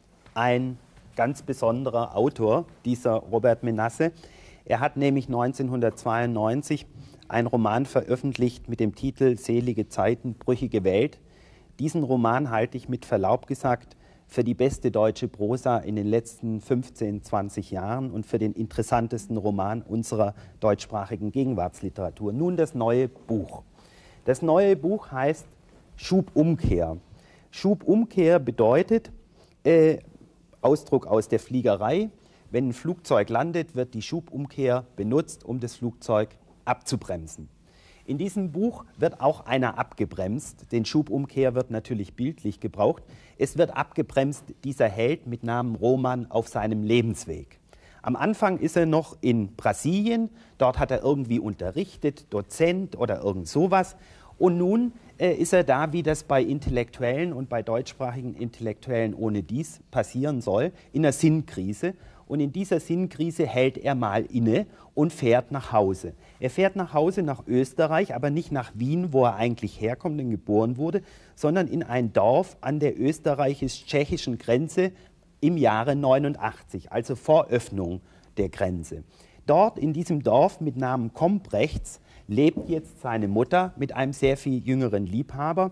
ein ganz besonderer Autor, dieser Robert Menasse. Er hat nämlich neunzehnhundertzweiundneunzig einen Roman veröffentlicht mit dem Titel Selige Zeiten, brüchige Welt. Diesen Roman halte ich mit Verlaub gesagt für die beste deutsche Prosa in den letzten fünfzehn, zwanzig Jahren und für den interessantesten Roman unserer deutschsprachigen Gegenwartsliteratur. Nun das neue Buch. Das neue Buch heißt Schubumkehr. Schubumkehr bedeutet, äh, Ausdruck aus der Fliegerei, wenn ein Flugzeug landet, wird die Schubumkehr benutzt, um das Flugzeug abzubremsen. In diesem Buch wird auch einer abgebremst. Den Schubumkehr wird natürlich bildlich gebraucht. Es wird abgebremst, dieser Held mit Namen Roman auf seinem Lebensweg. Am Anfang ist er noch in Brasilien. Dort hat er irgendwie unterrichtet, Dozent oder irgend sowas. Und nun äh, ist er da, wie das bei Intellektuellen und bei deutschsprachigen Intellektuellen ohne dies passieren soll, in einer Sinnkrise. Und in dieser Sinnkrise hält er mal inne und fährt nach Hause. Er fährt nach Hause nach Österreich, aber nicht nach Wien, wo er eigentlich herkommt und geboren wurde, sondern in ein Dorf an der österreichisch-tschechischen Grenze im Jahre neunundachtzig, also vor Öffnung der Grenze. Dort in diesem Dorf mit Namen Komprechts lebt jetzt seine Mutter mit einem sehr viel jüngeren Liebhaber.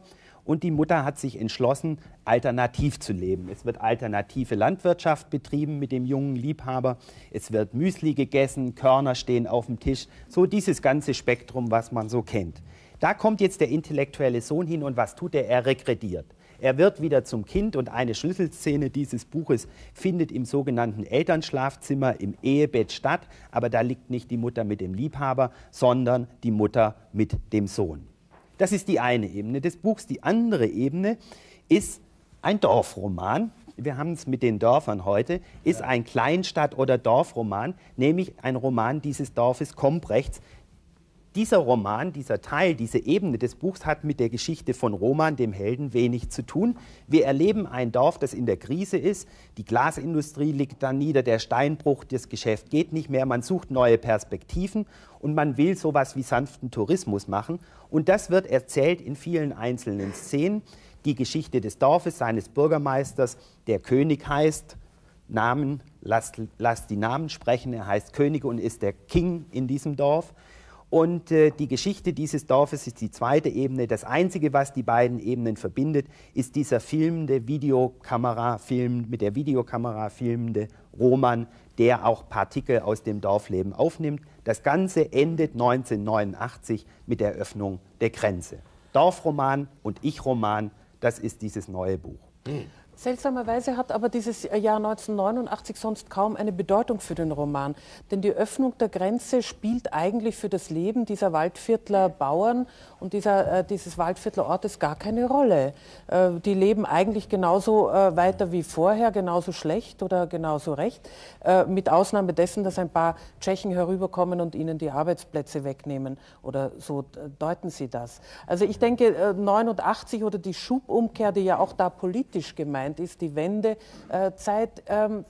und die Mutter hat sich entschlossen, alternativ zu leben. Es wird alternative Landwirtschaft betrieben mit dem jungen Liebhaber, es wird Müsli gegessen, Körner stehen auf dem Tisch, so dieses ganze Spektrum, was man so kennt. Da kommt jetzt der intellektuelle Sohn hin und was tut er? Er regrediert. Er wird wieder zum Kind und eine Schlüsselszene dieses Buches findet im sogenannten Elternschlafzimmer im Ehebett statt, aber da liegt nicht die Mutter mit dem Liebhaber, sondern die Mutter mit dem Sohn. Das ist die eine Ebene des Buchs. Die andere Ebene ist ein Dorfroman. Wir haben es mit den Dörfern heute, ist ein Kleinstadt- oder Dorfroman, nämlich ein Roman dieses Dorfes Komprechts. Dieser Roman, dieser Teil, diese Ebene des Buchs hat mit der Geschichte von Roman, dem Helden, wenig zu tun. Wir erleben ein Dorf, das in der Krise ist. Die Glasindustrie liegt da nieder, der Steinbruch, das Geschäft geht nicht mehr. Man sucht neue Perspektiven und man will sowas wie sanften Tourismus machen. Und das wird erzählt in vielen einzelnen Szenen. Die Geschichte des Dorfes, seines Bürgermeisters, der König heißt, Namen, lasst, lasst die Namen sprechen, er heißt König und ist der King in diesem Dorf. Und äh, die Geschichte dieses Dorfes ist die zweite Ebene. Das Einzige, was die beiden Ebenen verbindet, ist dieser filmende Videokamera, Film, mit der Videokamera filmende Roman, der auch Partikel aus dem Dorfleben aufnimmt. Das Ganze endet neunzehnhundertneunundachtzig mit der Öffnung der Grenze. Dorfroman und Ich-Roman, das ist dieses neue Buch. Mhm. Seltsamerweise hat aber dieses Jahr neunzehnhundertneunundachtzig sonst kaum eine Bedeutung für den Roman. Denn die Öffnung der Grenze spielt eigentlich für das Leben dieser Waldviertler Bauern und dieser, äh, dieses Waldviertler Ortes gar keine Rolle. Äh, die leben eigentlich genauso äh, weiter wie vorher, genauso schlecht oder genauso recht. Äh, mit Ausnahme dessen, dass ein paar Tschechen herüberkommen und ihnen die Arbeitsplätze wegnehmen. Oder so deuten sie das. Also ich denke, äh, neunundachtzig oder die Schubumkehr, die ja auch da politisch gemeint ist, die Wendezeit, ähm,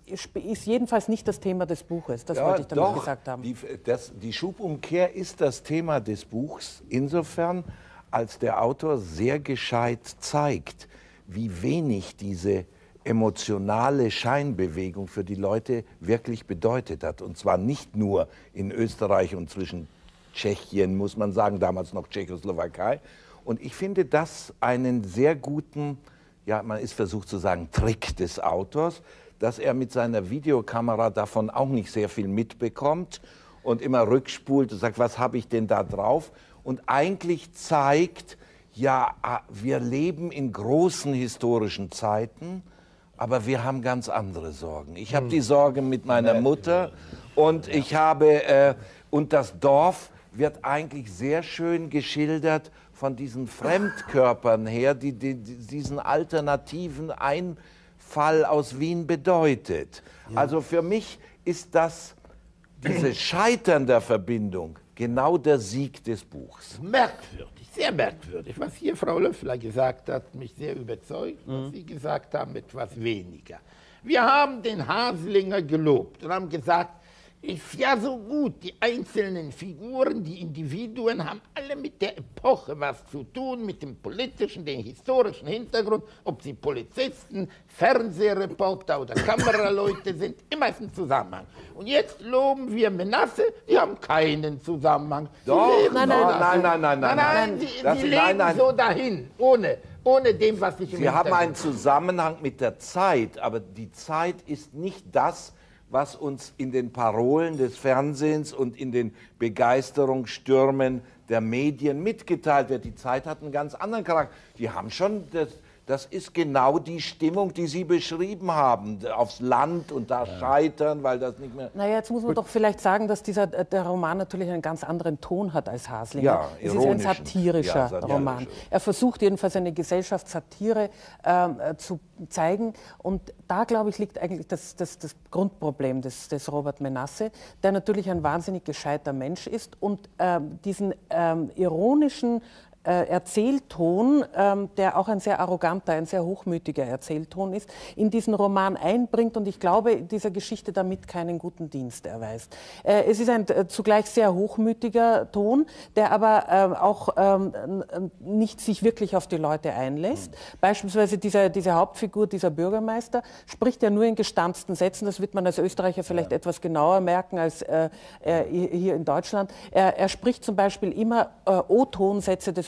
ist jedenfalls nicht das Thema des Buches. Das ja, wollte ich damit doch, gesagt haben. Die, das, die Schubumkehr ist das Thema des Buchs insofern, als der Autor sehr gescheit zeigt, wie wenig diese emotionale Scheinbewegung für die Leute wirklich bedeutet hat. Und zwar nicht nur in Österreich und zwischen Tschechien, muss man sagen, damals noch Tschechoslowakei. Und ich finde das einen sehr guten, ja, man ist versucht zu sagen, Trick des Autors, dass er mit seiner Videokamera davon auch nicht sehr viel mitbekommt und immer rückspult und sagt, was habe ich denn da drauf? Und eigentlich zeigt, ja, wir leben in großen historischen Zeiten, aber wir haben ganz andere Sorgen. Ich habe die Sorge mit meiner Mutter und ich habe, äh, und das Dorf wird eigentlich sehr schön geschildert von diesen Fremdkörpern her, die, die, die diesen alternativen Einfall aus Wien bedeutet. Ja. Also für mich ist das, dieses Scheitern der Verbindung, genau der Sieg des Buchs. Merkwürdig, sehr merkwürdig. Was hier Frau Löffler gesagt hat, mich sehr überzeugt. Mhm. Was Sie gesagt haben, etwas weniger. Wir haben den Haslinger gelobt und haben gesagt, ist ja so gut, die einzelnen Figuren, die Individuen haben alle mit der Epoche was zu tun, mit dem politischen, dem historischen Hintergrund, ob sie Polizisten, Fernsehreporter oder Kameraleute sind, immer ist ein Zusammenhang. Und jetzt loben wir Menasse, die haben keinen Zusammenhang. Doch, nein, nein, nein, nein, nein, nein, nein, sie, sie leben nein, so dahin, ohne, ohne dem, was ich im Sie haben einen Zusammenhang mit der Zeit, aber die Zeit ist nicht das, was uns in den Parolen des Fernsehens und in den Begeisterungsstürmen der Medien mitgeteilt wird. Die Zeit hat einen ganz anderen Charakter. Die haben schon, das, das ist genau die Stimmung, die Sie beschrieben haben, aufs Land und da ja. scheitern, weil das nicht mehr... Naja, jetzt muss man doch vielleicht sagen, dass dieser, der Roman natürlich einen ganz anderen Ton hat als Haslinger. Ja, es ist ein satirischer ja, Roman. Er versucht jedenfalls eine Gesellschaftssatire ähm, zu zeigen und da, glaube ich, liegt eigentlich das, das, das Grundproblem des, des Robert Menasse, der natürlich ein wahnsinnig gescheiter Mensch ist und ähm, diesen ähm, ironischen Äh, Erzählton, ähm, der auch ein sehr arroganter, ein sehr hochmütiger Erzählton ist, in diesen Roman einbringt und ich glaube, dieser Geschichte damit keinen guten Dienst erweist. Äh, es ist ein äh, zugleich sehr hochmütiger Ton, der aber äh, auch ähm, nicht sich wirklich auf die Leute einlässt. Mhm. Beispielsweise diese, diese Hauptfigur, dieser Bürgermeister, spricht ja nur in gestanzten Sätzen, das wird man als Österreicher vielleicht ja. etwas genauer merken als äh, äh, hier in Deutschland. Er, er spricht zum Beispiel immer äh, O-Tonsätze des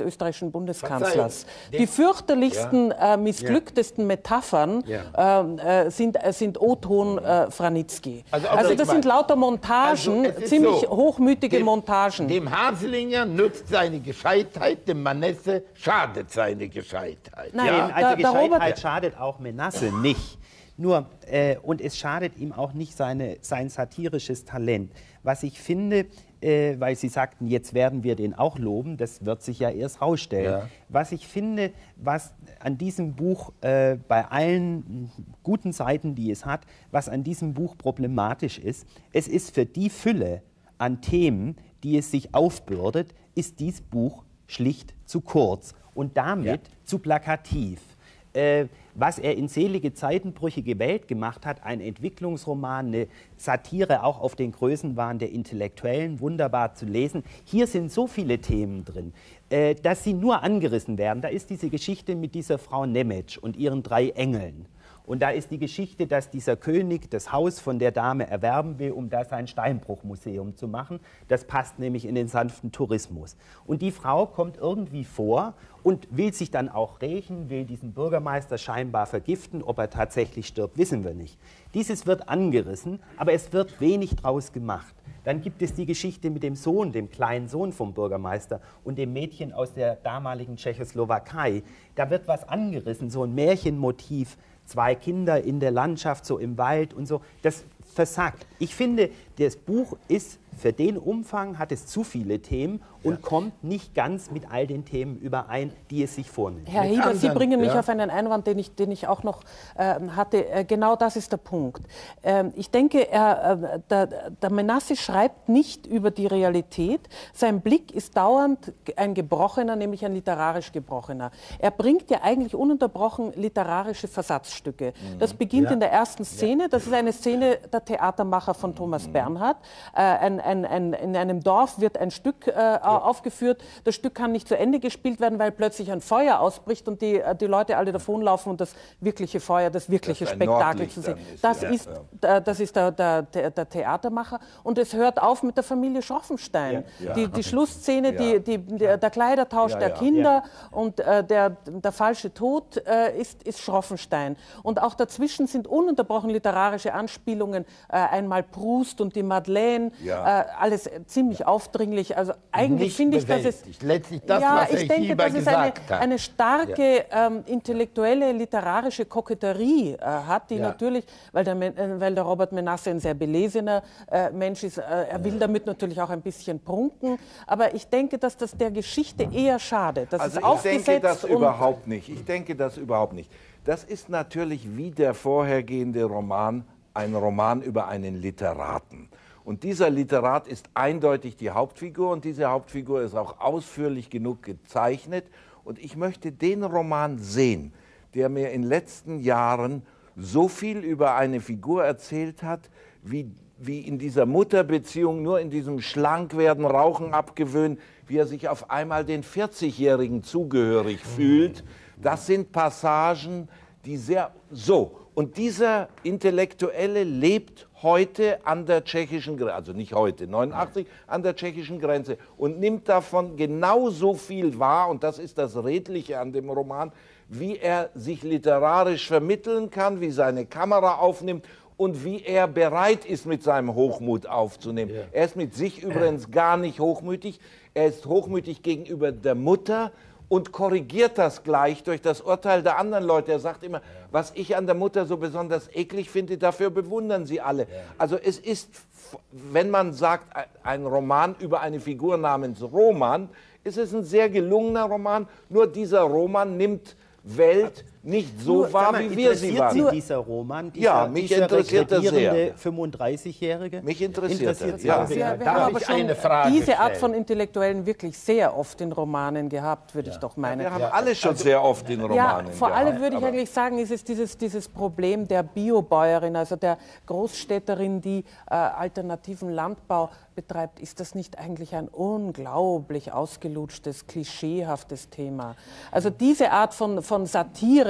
österreichischen Bundeskanzlers. Die fürchterlichsten, ja. äh, missglücktesten Metaphern ja. äh, sind, äh, sind O-Ton äh, Franitzky. Also, also das sind lauter Montagen, also ziemlich so, hochmütige dem, Montagen. Dem Haslinger nützt seine Gescheitheit, dem Manesse schadet seine Gescheitheit. Nein, ja? also da, Gescheitheit Robert, schadet auch Menasse nicht. Nur, äh, und es schadet ihm auch nicht seine, sein satirisches Talent. Was ich finde, äh, weil Sie sagten, jetzt werden wir den auch loben, das wird sich ja erst rausstellen. Ja. Was ich finde, was an diesem Buch, äh, bei allen guten Seiten, die es hat, was an diesem Buch problematisch ist, es ist für die Fülle an Themen, die es sich aufbürdet, ist dieses Buch schlicht zu kurz und damit ja. zu plakativ. Äh, was er in Selige Zeitenbrüchige Welt gemacht hat, ein Entwicklungsroman, eine Satire auch auf den Größenwahn der Intellektuellen, wunderbar zu lesen. Hier sind so viele Themen drin, äh, dass sie nur angerissen werden. Da ist diese Geschichte mit dieser Frau Nemetsch und ihren drei Engeln. Und da ist die Geschichte, dass dieser König das Haus von der Dame erwerben will, um da sein Steinbruchmuseum zu machen. Das passt nämlich in den sanften Tourismus. Und die Frau kommt irgendwie vor und will sich dann auch rächen, will diesen Bürgermeister scheinbar vergiften. Ob er tatsächlich stirbt, wissen wir nicht. Dieses wird angerissen, aber es wird wenig draus gemacht. Dann gibt es die Geschichte mit dem Sohn, dem kleinen Sohn vom Bürgermeister und dem Mädchen aus der damaligen Tschechoslowakei. Da wird was angerissen, so ein Märchenmotiv. Zwei Kinder in der Landschaft, so im Wald und so, das versagt. Ich finde, das Buch ist für den Umfang, hat es zu viele Themen und ja. kommt nicht ganz mit all den Themen überein, die es sich vornimmt. Herr Hieber, Sie bringen mich ja. auf einen Einwand, den ich, den ich auch noch äh, hatte. Äh, genau das ist der Punkt. Ähm, ich denke, er, äh, der, der Menasse schreibt nicht über die Realität. Sein Blick ist dauernd ein gebrochener, nämlich ein literarisch gebrochener. Er bringt ja eigentlich ununterbrochen literarische Versatzstücke. Mhm. Das beginnt ja. in der ersten Szene. Das ist eine Szene der Theatermacher von Thomas mhm. Bernhard. Äh, ein, ein, ein, in einem Dorf wird ein Stück äh, ja. aufgeführt. Das Stück kann nicht zu Ende gespielt werden, weil plötzlich ein Feuer ausbricht und die, die Leute alle davonlaufen und das wirkliche Feuer, das wirkliche das Spektakel zu sehen. Ist, das, ja, ist, ja. das ist der, der, der Theatermacher. Und es hört auf mit der Familie Schroffenstein. Ja. Ja. Die, die Schlussszene, ja. die, die, der, der Kleidertausch ja, der ja. Kinder ja. und äh, der, der falsche Tod äh, ist, ist Schroffenstein. Und auch dazwischen sind ununterbrochen literarische Anspielungen. Äh, einmal Proust und die Madeleine, ja. äh, alles ziemlich aufdringlich. Also eigentlich finde ich, dass es... Letztlich das, ja, was ich denke, dass es eine, eine starke ja. ähm, intellektuelle, literarische Koketterie äh, hat, die ja. natürlich, weil der, äh, weil der Robert Menasse ein sehr belesener äh, Mensch ist, äh, er will damit natürlich auch ein bisschen prunken, aber ich denke, dass das der Geschichte eher schadet. Das also ist ich denke das überhaupt nicht. Ich denke das überhaupt nicht. Das ist natürlich wie der vorhergehende Roman, ein Roman über einen Literaten. Und dieser Literat ist eindeutig die Hauptfigur und diese Hauptfigur ist auch ausführlich genug gezeichnet. Und ich möchte den Roman sehen, der mir in den letzten Jahren so viel über eine Figur erzählt hat, wie, wie in dieser Mutterbeziehung, nur in diesem Schlankwerden, Rauchen abgewöhnen, wie er sich auf einmal den vierzigjährigen zugehörig fühlt. Das sind Passagen, die sehr... So, und dieser Intellektuelle lebt heute an der tschechischen Grenze, also nicht heute, neunundachtzig, an der tschechischen Grenze und nimmt davon genauso viel wahr, und das ist das Redliche an dem Roman, wie er sich literarisch vermitteln kann, wie seine Kamera aufnimmt und wie er bereit ist, mit seinem Hochmut aufzunehmen. Ja. Er ist mit sich übrigens gar nicht hochmütig, er ist hochmütig gegenüber der Mutter und korrigiert das gleich durch das Urteil der anderen Leute. Er sagt immer, was ich an der Mutter so besonders eklig finde, dafür bewundern sie alle. Ja. Also es ist, wenn man sagt, ein Roman über eine Figur namens Roman, ist es ein sehr gelungener Roman, nur dieser Roman nimmt Welt nicht so nur, wahr, mal, wie wir sie waren. Sie dieser Roman, dieser, ja, mich dieser interessiert das sehr. fünfunddreißigjährige? Mich interessiert, interessiert das, ja. ja. Wir, wir Darf haben aber schon eine Frage diese stellen? Art von Intellektuellen wirklich sehr oft in Romanen gehabt, würde ja. ich doch meinen. Ja, wir haben ja. alle schon also, sehr oft in Romanen ja, vor gehabt. allem würde ich eigentlich sagen, ist es dieses, dieses Problem der Biobäuerin, also der Großstädterin, die äh, alternativen Landbau betreibt. Ist das nicht eigentlich ein unglaublich ausgelutschtes, klischeehaftes Thema? Also diese Art von, von Satire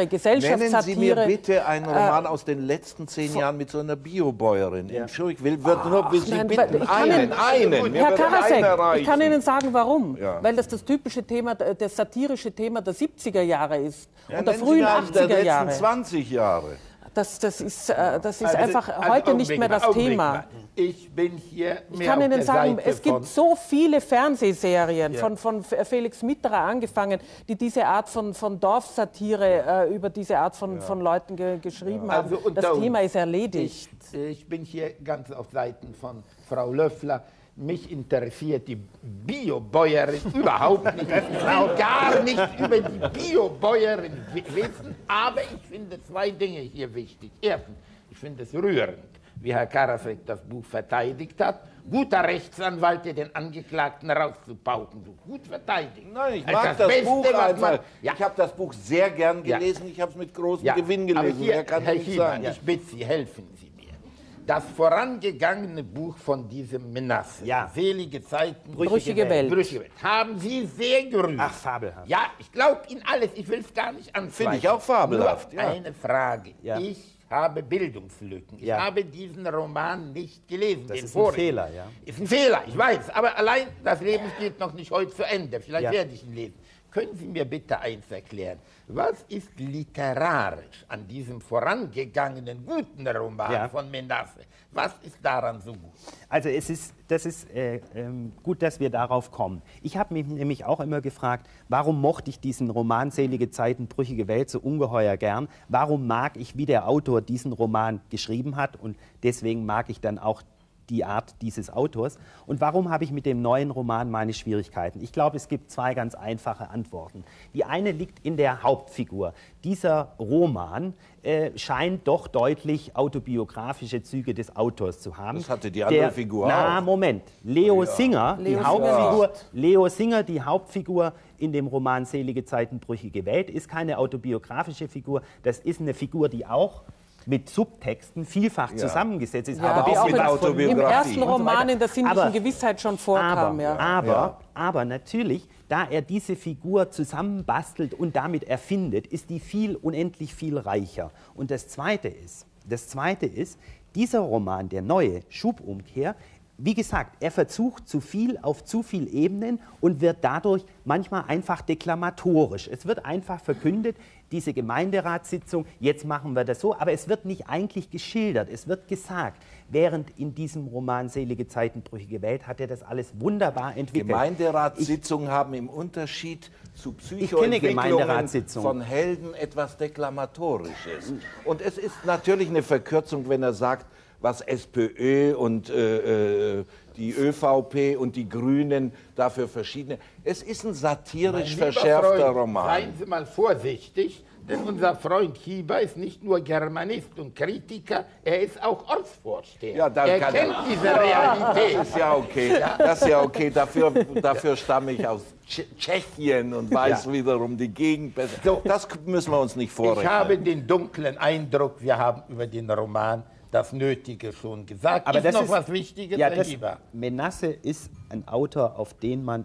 Gesellschaftssatire. Nennen Sie mir bitte einen Roman äh, aus den letzten zehn Jahren mit so einer Biobäuerin. Ja. Entschuldigung, will, wird Ach, nur will Sie nein, bitten, ich einen, Ihnen, einen. Herr Karasek, ich kann Ihnen sagen, warum. Ja. Weil das das typische Thema, das satirische Thema der siebziger Jahre ist ja, und der frühen achtziger Jahre. Der letzten zwanzig Jahre. Das, das ist, äh, das ist also, einfach also heute nicht mehr das Thema. Ich bin hier Ich kann Ihnen sagen, Seite es gibt so viele Fernsehserien, ja. von, von Felix Mitterer angefangen, die diese Art von, von Dorfsatire äh, über diese Art von, ja. von Leuten ge geschrieben ja. haben. Also, das Thema ist erledigt. Ich, ich bin hier ganz auf Seiten von Frau Löffler. Mich interessiert die Biobäuerin überhaupt nicht. Ich will gar nicht über die Biobäuerin wissen, aber ich finde zwei Dinge hier wichtig. Erstens, ich finde es rührend, wie Herr Karasek das Buch verteidigt hat. Guter Rechtsanwalt, der den Angeklagten rauszupauken sucht. Gut verteidigt. Nein, ich mag das, das Beste, Buch einfach. Ja. Ich habe das Buch sehr gern gelesen. Ja. Ich habe es mit großem ja. Gewinn gelesen. Aber hier, Wer kann Herr nicht Hiemann, sagen. ich bitte Sie, helfen Sie. Das vorangegangene Buch von diesem Menasse, ja. Selige Zeiten, Brüchige, Brüchige Welt. Brüchige Welt, haben Sie sehr gerührt. Ach, fabelhaft. Ja, ich glaube Ihnen alles, ich will es gar nicht anzweifeln. Finde ich auch fabelhaft. Nur ja. eine Frage. Ja. Ich habe Bildungslücken. Ich ja. habe diesen Roman nicht gelesen. Das den ist ein vorigen. Fehler, ja. Ist ein Fehler, ich weiß. Aber allein das Leben geht noch nicht heute zu Ende. Vielleicht ja. werde ich ihn lesen. Können Sie mir bitte eins erklären? Was ist literarisch an diesem vorangegangenen guten Roman ja. von Menasse? Was ist daran so gut? Also es ist, das ist äh, ähm, gut, dass wir darauf kommen. Ich habe mich nämlich auch immer gefragt, warum mochte ich diesen Roman Selige Zeiten, Brüchige Welt so ungeheuer gern? Warum mag ich, wie der Autor diesen Roman geschrieben hat? Und deswegen mag ich dann auch die Art dieses Autors. Und warum habe ich mit dem neuen Roman meine Schwierigkeiten? Ich glaube, es gibt zwei ganz einfache Antworten. Die eine liegt in der Hauptfigur. Dieser Roman äh, scheint doch deutlich autobiografische Züge des Autors zu haben. Das hatte die andere der, Figur na, auch. Moment. Leo ja. Singer, Leo die Hauptfigur, Singer. Leo Singer, die Hauptfigur in dem Roman Selige Zeiten, Brüchige Welt, ist keine autobiografische Figur. Das ist eine Figur, die auch mit Subtexten vielfach ja. zusammengesetzt ist, ja, aber auch auch mit mit Autobiografie. Im ersten Roman in der sinnlichen aber, Gewissheit schon vorkam. Aber, ja. aber, ja. aber natürlich, da er diese Figur zusammenbastelt und damit erfindet, ist die viel, unendlich viel reicher. Und das Zweite ist, das Zweite ist, dieser Roman, der neue, Schubumkehr, wie gesagt, er versucht zu viel auf zu viel Ebenen und wird dadurch manchmal einfach deklamatorisch. Es wird einfach verkündet, diese Gemeinderatssitzung, jetzt machen wir das so, aber es wird nicht eigentlich geschildert, es wird gesagt. Während in diesem Roman Selige Zeiten, Brüchige Welt hat er das alles wunderbar entwickelt. Gemeinderatssitzungen haben im Unterschied zu Psychoentwicklungen von Helden etwas Deklamatorisches. Und es ist natürlich eine Verkürzung, wenn er sagt, was SPÖ und äh, die ÖVP und die Grünen dafür verschiedene. Es ist ein satirisch verschärfter Freund, Roman. Seien Sie mal vorsichtig, denn unser Freund Hieber ist nicht nur Germanist und Kritiker, er ist auch Ortsvorsteher. Ja, er kann kennt er. diese Realität. Das ist ja okay. Das ist ja okay. Dafür, dafür stamme ich aus Tschechien und weiß ja. wiederum die Gegend besser. So, das müssen wir uns nicht vorrechnen. Ich habe den dunklen Eindruck, wir haben über den Roman das Nötige schon gesagt. Aber ist das noch ist, was Wichtiges, ja, Herr das, Hieber? Menasse ist ein Autor, auf den man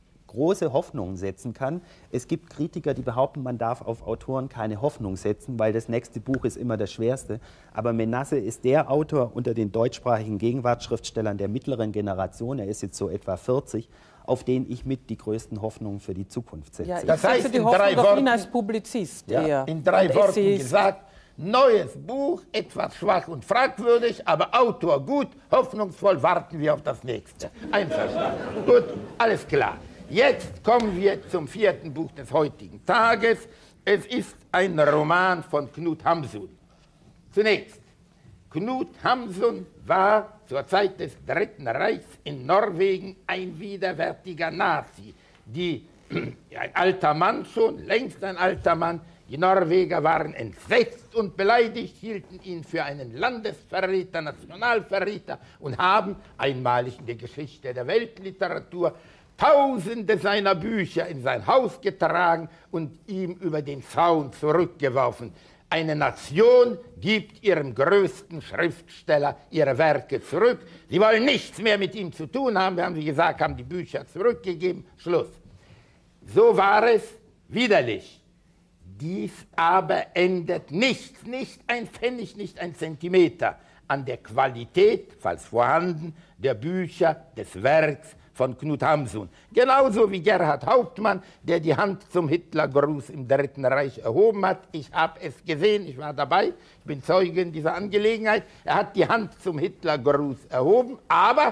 große Hoffnungen setzen kann. Es gibt Kritiker, die behaupten, man darf auf Autoren keine Hoffnung setzen, weil das nächste Buch ist immer das schwerste. Aber Menasse ist der Autor unter den deutschsprachigen Gegenwartsschriftstellern der mittleren Generation, er ist jetzt so etwa vierzig, auf den ich mit die größten Hoffnungen für die Zukunft setze. Ja, ich das heißt, die in Hoffnung drei auf Worten, ihn als Publizist ja, eher. in drei Und Worten Essays. gesagt, neues Buch, etwas schwach und fragwürdig, aber Autor gut, hoffnungsvoll warten wir auf das nächste. Einverstanden. Gut, alles klar. Jetzt kommen wir zum vierten Buch des heutigen Tages. Es ist ein Roman von Knut Hamsun. Zunächst, Knut Hamsun war zur Zeit des Dritten Reichs in Norwegen ein widerwärtiger Nazi. Die, ein alter Mann schon, längst ein alter Mann, die Norweger waren entsetzt und beleidigt, hielten ihn für einen Landesverräter, Nationalverräter und haben, einmalig in der Geschichte der Weltliteratur, Tausende seiner Bücher in sein Haus getragen und ihm über den Zaun zurückgeworfen. Eine Nation gibt ihrem größten Schriftsteller ihre Werke zurück. Sie wollen nichts mehr mit ihm zu tun haben. Wir haben sie gesagt, haben die Bücher zurückgegeben. Schluss. So war es widerlich. Dies aber ändert nichts, nicht ein Pfennig, nicht ein Zentimeter an der Qualität, falls vorhanden, der Bücher, des Werks von Knut Hamsun. Genauso wie Gerhard Hauptmann, der die Hand zum Hitlergruß im Dritten Reich erhoben hat. Ich habe es gesehen, ich war dabei, ich bin Zeuge in dieser Angelegenheit. Er hat die Hand zum Hitlergruß erhoben, aber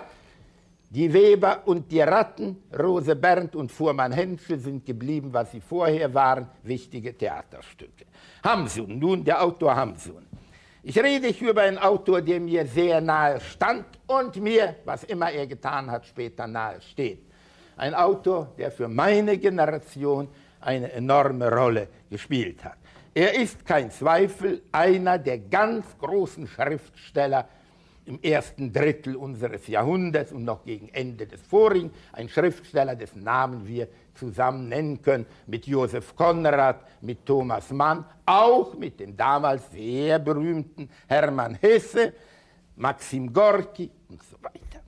die Weber und die Ratten, Rose Bernd und Fuhrmann Henschel sind geblieben, was sie vorher waren, wichtige Theaterstücke. Hamsun, nun der Autor Hamsun. Ich rede hier über einen Autor, der mir sehr nahe stand und mir, was immer er getan hat, später nahe steht. Ein Autor, der für meine Generation eine enorme Rolle gespielt hat. Er ist kein Zweifel einer der ganz großen Schriftsteller im ersten Drittel unseres Jahrhunderts und noch gegen Ende des vorigen, ein Schriftsteller, dessen Namen wir zusammen nennen können, mit Josef Conrad, mit Thomas Mann, auch mit dem damals sehr berühmten Hermann Hesse, Maxim Gorki und so weiter.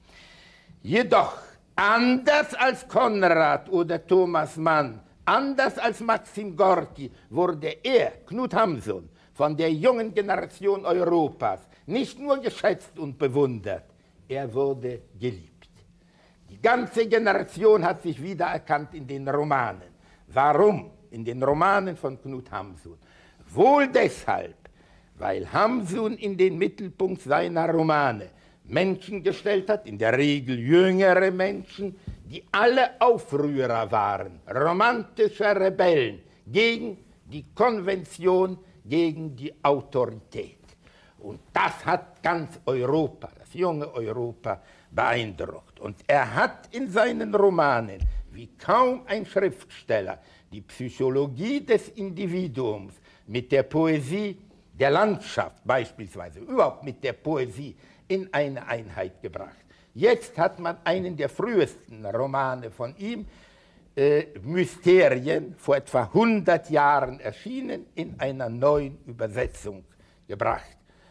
Jedoch, anders als Conrad oder Thomas Mann, anders als Maxim Gorki, wurde er, Knut Hamsun, von der jungen Generation Europas nicht nur geschätzt und bewundert, er wurde geliebt. Die ganze Generation hat sich wiedererkannt in den Romanen. Warum? In den Romanen von Knut Hamsun. Wohl deshalb, weil Hamsun in den Mittelpunkt seiner Romane Menschen gestellt hat, in der Regel jüngere Menschen, die alle Aufrührer waren, romantische Rebellen gegen die Konvention, gegen die Autorität. Und das hat ganz Europa, das junge Europa, beeindruckt. Und er hat in seinen Romanen, wie kaum ein Schriftsteller, die Psychologie des Individuums mit der Poesie der Landschaft beispielsweise, überhaupt mit der Poesie in eine Einheit gebracht. Jetzt hat man einen der frühesten Romane von ihm, äh, Mysterien, vor etwa hundert Jahren erschienen, in einer neuen Übersetzung gebracht.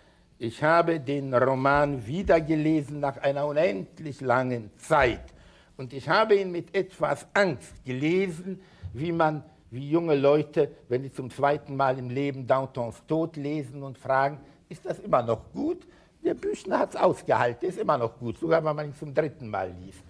Ich habe den Roman wiedergelesen nach einer unendlich langen Zeit. Und ich habe ihn mit etwas Angst gelesen, wie man, wie junge Leute, wenn sie zum zweiten Mal im Leben Dantons Tod lesen und fragen, ist das immer noch gut? Der Büchner hat es ausgehalten, ist immer noch gut, sogar wenn man ihn zum dritten Mal liest.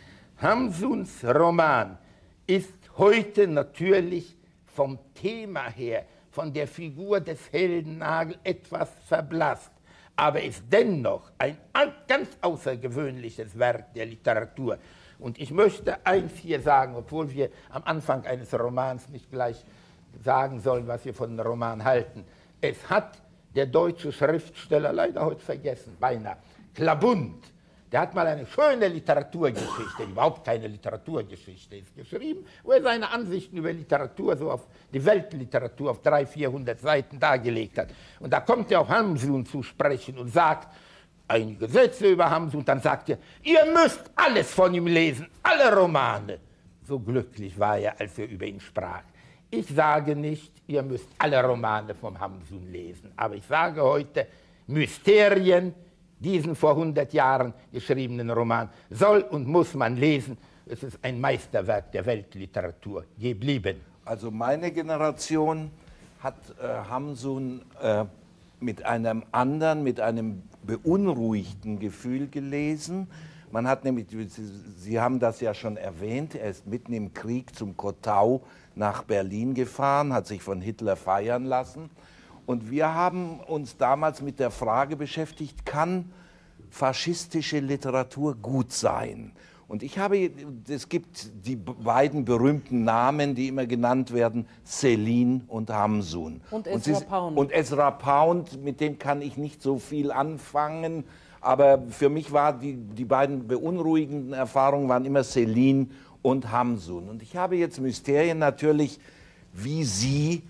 Hamsuns Roman ist heute natürlich vom Thema her, von der Figur des Helden Nagel etwas verblasst, aber ist dennoch ein ganz außergewöhnliches Werk der Literatur. Und ich möchte eins hier sagen, obwohl wir am Anfang eines Romans nicht gleich sagen sollen, was wir von einem Roman halten. Es hat der deutsche Schriftsteller, leider heute vergessen, beinahe, Klabund, der hat mal eine schöne Literaturgeschichte, überhaupt keine Literaturgeschichte ist geschrieben, wo er seine Ansichten über Literatur, so auf die Weltliteratur auf dreihundert, vierhundert Seiten dargelegt hat. Und da kommt er auf Hamsun zu sprechen und sagt einige Sätze über Hamsun, und dann sagt er, ihr müsst alles von ihm lesen, alle Romane. So glücklich war er, als er über ihn sprach. Ich sage nicht, ihr müsst alle Romane vom Hamsun lesen, aber ich sage heute, Mysterien, diesen vor hundert Jahren geschriebenen Roman, soll und muss man lesen. Es ist ein Meisterwerk der Weltliteratur geblieben. Also meine Generation hat äh, Hamsun äh, mit einem anderen, mit einem beunruhigten Gefühl gelesen. Man hat nämlich, Sie, Sie haben das ja schon erwähnt, er ist mitten im Krieg zum Kotau nach Berlin gefahren, hat sich von Hitler feiern lassen. Und wir haben uns damals mit der Frage beschäftigt, kann faschistische Literatur gut sein? Und ich habe, es gibt die beiden berühmten Namen, die immer genannt werden, Céline und Hamsun. Und Ezra Pound. Und Ezra Pound, mit dem kann ich nicht so viel anfangen. Aber für mich waren die, die beiden beunruhigenden Erfahrungen waren immer Céline und Hamsun. Und ich habe jetzt Mysterien natürlich, wie Sie,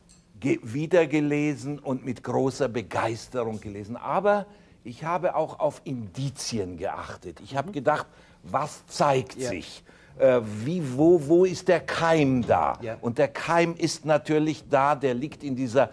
wiedergelesen und mit großer Begeisterung gelesen. Aber ich habe auch auf Indizien geachtet. Ich habe gedacht, was zeigt ja. sich? Äh, wie, wo, wo ist der Keim da? Ja. Und der Keim ist natürlich da, der liegt in dieser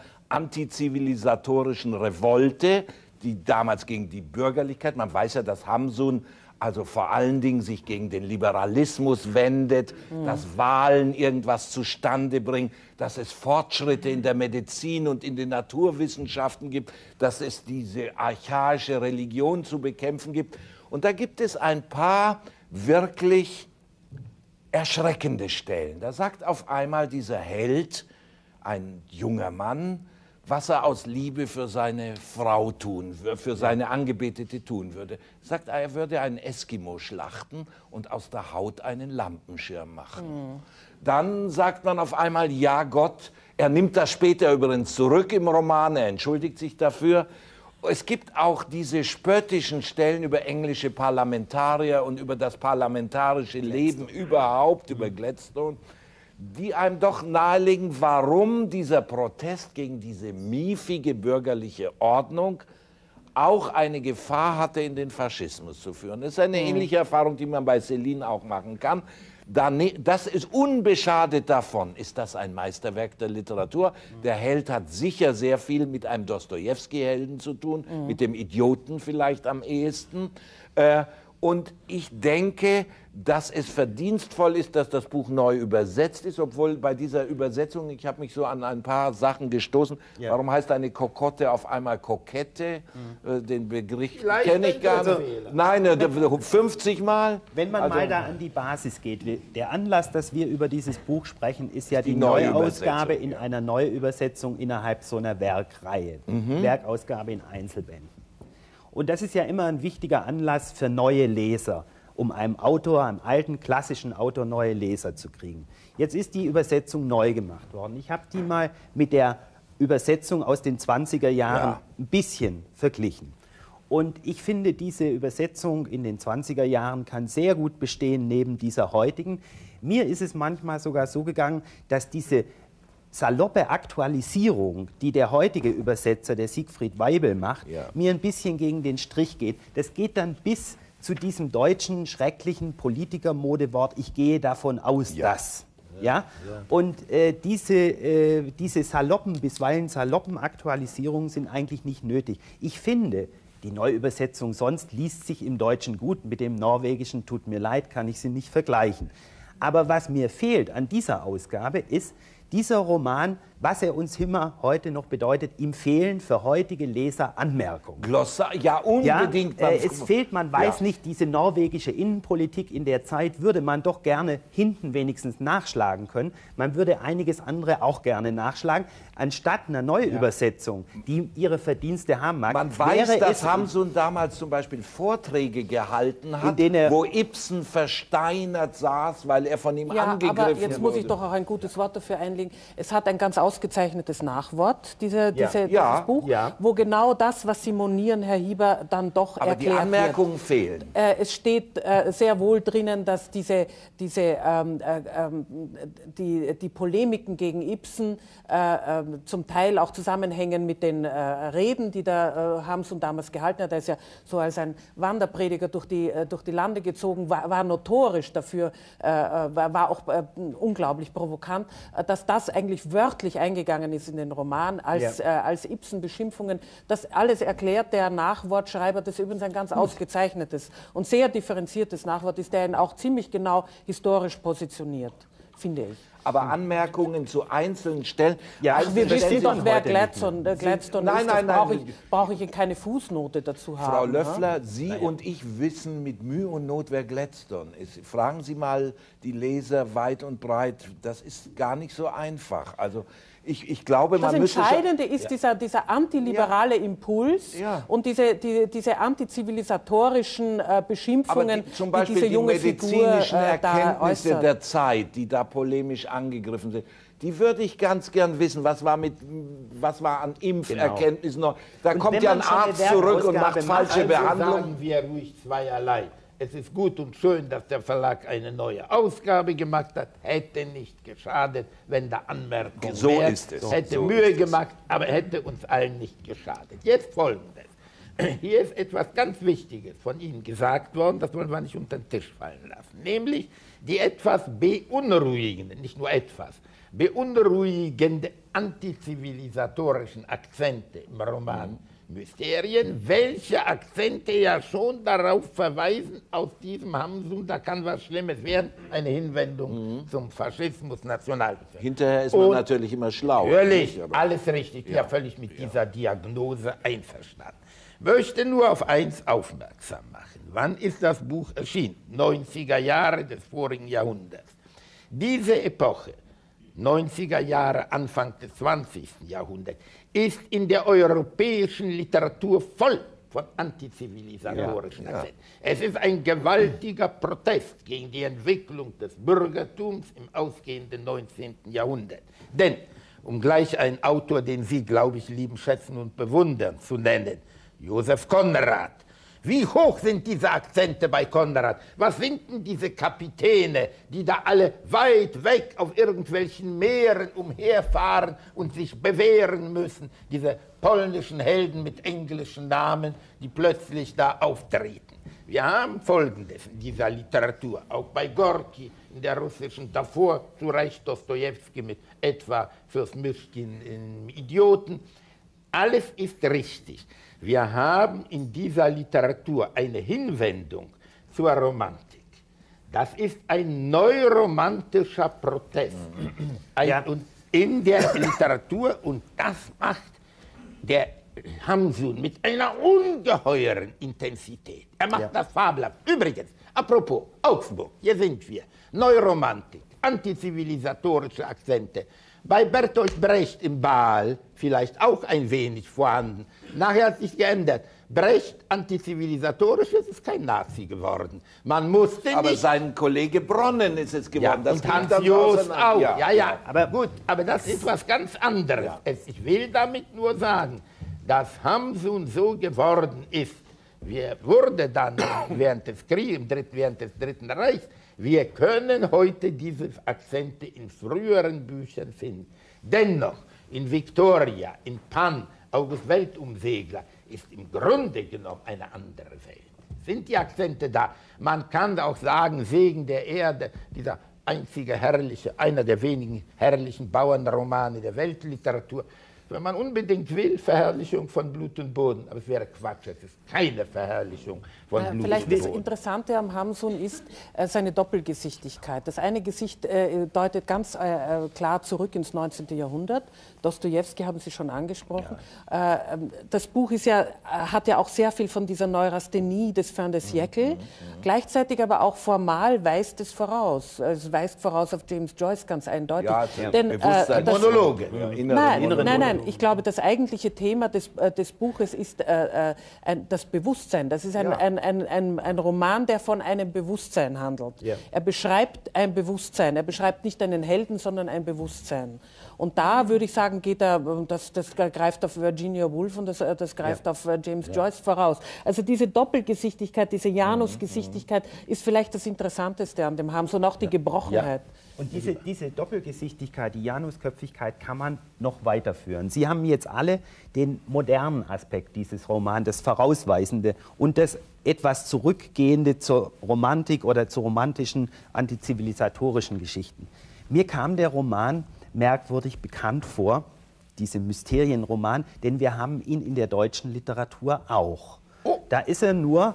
antizivilisatorischen Revolte, die damals gegen die Bürgerlichkeit, man weiß ja, dass Hamsun also vor allen Dingen sich gegen den Liberalismus wendet, mhm. dass Wahlen irgendwas zustande bringen, dass es Fortschritte in der Medizin und in den Naturwissenschaften gibt, dass es diese archaische Religion zu bekämpfen gibt. Und da gibt es ein paar wirklich erschreckende Stellen. Da sagt auf einmal dieser Held, ein junger Mann, was er aus Liebe für seine Frau tun, für seine Angebetete tun würde. Sagt, er würde einen Eskimo schlachten und aus der Haut einen Lampenschirm machen. Mhm. Dann sagt man auf einmal, ja Gott, er nimmt das später übrigens zurück im Roman, er entschuldigt sich dafür. Es gibt auch diese spöttischen Stellen über englische Parlamentarier und über das parlamentarische Leben überhaupt, über Gladstone, die einem doch nahelegen, warum dieser Protest gegen diese miefige bürgerliche Ordnung auch eine Gefahr hatte, in den Faschismus zu führen. Das ist eine ähnliche Erfahrung, die man bei Céline auch machen kann. Das ist unbeschadet davon, ist das ein Meisterwerk der Literatur. Der Held hat sicher sehr viel mit einem Dostojewski-Helden zu tun, mhm. mit dem Idioten vielleicht am ehesten. Und ich denke, dass es verdienstvoll ist, dass das Buch neu übersetzt ist, obwohl bei dieser Übersetzung, ich habe mich so an ein paar Sachen gestoßen. Ja. Warum heißt eine Kokotte auf einmal Kokette? Mhm. Den Begriff kenne ich gar nicht. Nein, fünfzig Mal. Wenn man also, mal da an die Basis geht, der Anlass, dass wir über dieses Buch sprechen, ist ja die, die Neuausgabe in ja. einer Neuübersetzung innerhalb so einer Werkreihe. Mhm. Werkausgabe in Einzelbänden. Und das ist ja immer ein wichtiger Anlass für neue Leser, um einem Autor, einem alten, klassischen Autor, neue Leser zu kriegen. Jetzt ist die Übersetzung neu gemacht worden. Ich habe die mal mit der Übersetzung aus den zwanziger Jahren ja. ein bisschen verglichen. Und ich finde, diese Übersetzung in den zwanziger Jahren kann sehr gut bestehen neben dieser heutigen. Mir ist es manchmal sogar so gegangen, dass diese saloppe Aktualisierung, die der heutige Übersetzer, der Siegfried Weibel, macht, ja. mir ein bisschen gegen den Strich geht. Das geht dann bis zu diesem deutschen, schrecklichen Politikermodewort, ich gehe davon aus, ja. dass. Ja? Ja? Und äh, diese, äh, diese saloppen, bisweilen saloppen Aktualisierungen sind eigentlich nicht nötig. Ich finde, die Neuübersetzung sonst liest sich im Deutschen gut, mit dem Norwegischen, tut mir leid, kann ich sie nicht vergleichen. Aber was mir fehlt an dieser Ausgabe ist, dieser Roman, was er uns immer heute noch bedeutet, ihm fehlen für heutige Leser Anmerkungen. Glossar, ja, unbedingt. Ja, äh, es fehlt, man weiß ja. nicht, diese norwegische Innenpolitik in der Zeit würde man doch gerne hinten wenigstens nachschlagen können. Man würde einiges andere auch gerne nachschlagen, anstatt einer Neuübersetzung, ja. die ihre Verdienste haben mag. Man weiß, dass Hamsun damals zum Beispiel Vorträge gehalten hat, er, wo Ibsen versteinert saß, weil er von ihm ja, angegriffen wurde. Aber jetzt muss ich doch auch ein gutes Wort dafür einlegen. Es hat ein ganz ausgezeichnetes Nachwort, diese, diese, ja. Ja. dieses Buch, ja. wo genau das, was Sie monieren, Herr Hieber, dann doch aber erklärt die Anmerkungen wird. fehlen. Äh, es steht äh, sehr wohl drinnen, dass diese, diese, ähm, äh, die, die Polemiken gegen Ibsen äh, äh, zum Teil auch zusammenhängen mit den äh, Reden, die der äh, Hamsun damals gehalten hat. Er ist ja so als ein Wanderprediger durch die, äh, durch die Lande gezogen, war, war notorisch dafür, äh, war, war auch äh, unglaublich provokant, äh, dass das eigentlich wörtlich eingegangen ist in den Roman als, ja. äh, als Ibsen-Beschimpfungen. Das alles erklärt der Nachwortschreiber, das übrigens ein ganz ausgezeichnetes und sehr differenziertes Nachwort ist, der ihn auch ziemlich genau historisch positioniert, finde ich. Aber Anmerkungen zu einzelnen Stellen. Ja, also wir wissen doch, wer Gladstone, Gladstone nein, ist. Nein, nein, brauche ich, brauch ich keine Fußnote dazu haben. Frau Löffler, ne? Sie naja. und ich wissen mit Mühe und Not, wer Gladstone ist. Fragen Sie mal die Leser weit und breit. Das ist gar nicht so einfach. Also ich, ich glaube, man das Entscheidende müsste ist ja. dieser, dieser antiliberale ja. Impuls ja. und diese, die, diese antizivilisatorischen äh, Beschimpfungen, die, zum Beispiel die diese junge die medizinischen Figur, äh, Erkenntnisse da der Zeit, die da polemisch angegriffen sind. Die würde ich ganz gern wissen, was war, mit, was war an Impferkenntnissen noch. Da und kommt ja ein Arzt zurück und macht falsche also Behandlung. Sagen wir ruhig zweierlei. Es ist gut und schön, dass der Verlag eine neue Ausgabe gemacht hat. Hätte nicht geschadet, wenn da Anmerkungen so wären. ist es. Hätte so Mühe gemacht, aber hätte uns allen nicht geschadet. Jetzt Folgendes. Hier ist etwas ganz Wichtiges von Ihnen gesagt worden, das wollen wir nicht unter den Tisch fallen lassen. Nämlich die etwas beunruhigenden, nicht nur etwas, beunruhigende antizivilisatorischen Akzente im Roman Mysterien, welche Akzente ja schon darauf verweisen, aus diesem Hamsun, da kann was Schlimmes werden, eine Hinwendung mhm. zum Faschismus, Nationalsozialismus. Hinterher ist man Und natürlich immer schlau. Natürlich, alles richtig, ich bin ja. ja völlig mit ja. dieser Diagnose einverstanden. Möchte nur auf eins aufmerksam machen. Wann ist das Buch erschienen? neunziger Jahre des vorigen Jahrhunderts. Diese Epoche, neunziger Jahre, Anfang des zwanzigsten Jahrhunderts, ist in der europäischen Literatur voll von antizivilisatorischen ja, Akzenten. Ja. Es ist ein gewaltiger Protest gegen die Entwicklung des Bürgertums im ausgehenden neunzehnten Jahrhundert. Denn, um gleich einen Autor, den Sie, glaube ich, lieben, schätzen und bewundern, zu nennen, Joseph Conrad. Wie hoch sind diese Akzente bei Konrad? Was sind denn diese Kapitäne, die da alle weit weg auf irgendwelchen Meeren umherfahren und sich bewähren müssen? Diese polnischen Helden mit englischen Namen, die plötzlich da auftreten. Wir haben Folgendes in dieser Literatur, auch bei Gorki, in der russischen, davor zu Recht Dostojewski mit etwa Fürst Myschkin im Idioten. Alles ist richtig. Wir haben in dieser Literatur eine Hinwendung zur Romantik. Das ist ein neuromantischer Protest. Ein, ja. Und in der Literatur, und das macht der Hamsun mit einer ungeheuren Intensität. Er macht ja. das fabelhaft. Übrigens, apropos, Augsburg, hier sind wir. Neuromantik, antizivilisatorische Akzente. Bei Bertolt Brecht im Baal vielleicht auch ein wenig vorhanden. Nachher hat sich geändert. Brecht, antizivilisatorisches, ist kein Nazi geworden. Man musste aber nicht... sein Kollege Bronnen ist es geworden. Ja, das und Hans Jost auch. Ja, ja, ja, aber gut, aber das ist was ganz anderes. Ja. Ich will damit nur sagen, dass Hamsun so geworden ist, wie er wurde dann während des Krieges, während des Dritten Reichs. Wir können heute diese Akzente in früheren Büchern finden. Dennoch, in Victoria, in Pan, August Weltumsegler, ist im Grunde genommen eine andere Welt. Sind die Akzente da? Man kann auch sagen, Segen der Erde, dieser einzige herrliche, einer der wenigen herrlichen Bauernromane der Weltliteratur. Wenn man unbedingt will, Verherrlichung von Blut und Boden. Aber es wäre Quatsch, es ist keine Verherrlichung von ja, Blut vielleicht und Boden. das Interessante am Hamsun ist äh, seine Doppelgesichtigkeit. Das eine Gesicht äh, deutet ganz äh, klar zurück ins neunzehnte Jahrhundert. Dostojewski haben Sie schon angesprochen. Ja. Äh, das Buch ist ja, hat ja auch sehr viel von dieser Neurasthenie des Fin de siècle. Mhm, mhm. Gleichzeitig aber auch formal weist es voraus. Es weist voraus auf James Joyce ganz eindeutig. Ja, ja. Denn, äh, das, Monologe. Ja, nein, nein, nein, nein. Ich glaube, das eigentliche Thema des, äh, des Buches ist äh, ein, das Bewusstsein. Das ist ein, ja. ein, ein, ein, ein Roman, der von einem Bewusstsein handelt. Ja. Er beschreibt ein Bewusstsein. Er beschreibt nicht einen Helden, sondern ein Bewusstsein. Und da würde ich sagen, geht er, das, das greift auf Virginia Woolf und das, das greift ja. auf James ja. Joyce voraus. Also diese Doppelgesichtigkeit, diese Janusgesichtigkeit mhm. ist vielleicht das Interessanteste an dem Hamsun, auch die Gebrochenheit. Ja. Und diese, diese Doppelgesichtigkeit, die Janusköpfigkeit kann man noch weiterführen. Sie haben jetzt alle den modernen Aspekt dieses Romans, das Vorausweisende und das etwas Zurückgehende zur Romantik oder zu romantischen, antizivilisatorischen Geschichten. Mir kam der Roman merkwürdig bekannt vor, diese Mysterienroman, denn wir haben ihn in der deutschen Literatur auch. Da ist er nur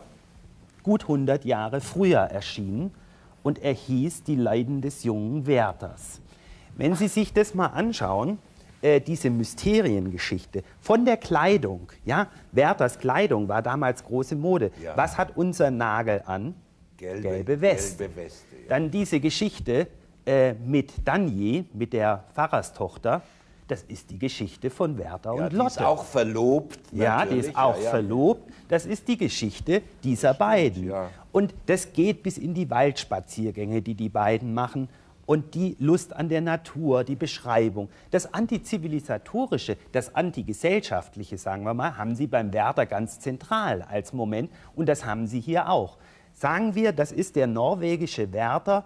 gut hundert Jahre früher erschienen. Und er hieß Die Leiden des jungen Werthers. Wenn Sie sich das mal anschauen, äh, diese Mysteriengeschichte von der Kleidung, ja, Werthers Kleidung war damals große Mode. Ja. Was hat unser Nagel an? Gelbe, gelbe Weste. Gelbe Weste ja. Dann diese Geschichte äh, mit Danier, mit der Pfarrerstochter. Das ist die Geschichte von Werther ja, und die Lotte. Die ist auch verlobt. Ja, die ist auch ja, ja. verlobt. Das ist die Geschichte dieser beiden. Ja. Und das geht bis in die Waldspaziergänge, die die beiden machen. Und die Lust an der Natur, die Beschreibung. Das Antizivilisatorische, das Antigesellschaftliche, sagen wir mal, haben Sie beim Werther ganz zentral als Moment. Und das haben Sie hier auch. Sagen wir, das ist der norwegische Werther,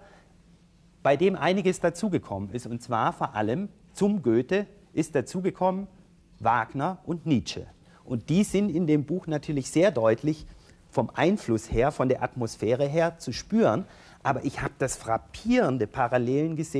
bei dem einiges dazugekommen ist. Und zwar vor allem zum Goethe ist dazugekommen Wagner und Nietzsche. Und die sind in dem Buch natürlich sehr deutlich vom Einfluss her, von der Atmosphäre her zu spüren. Aber ich habe das frappierende Parallelen gesehen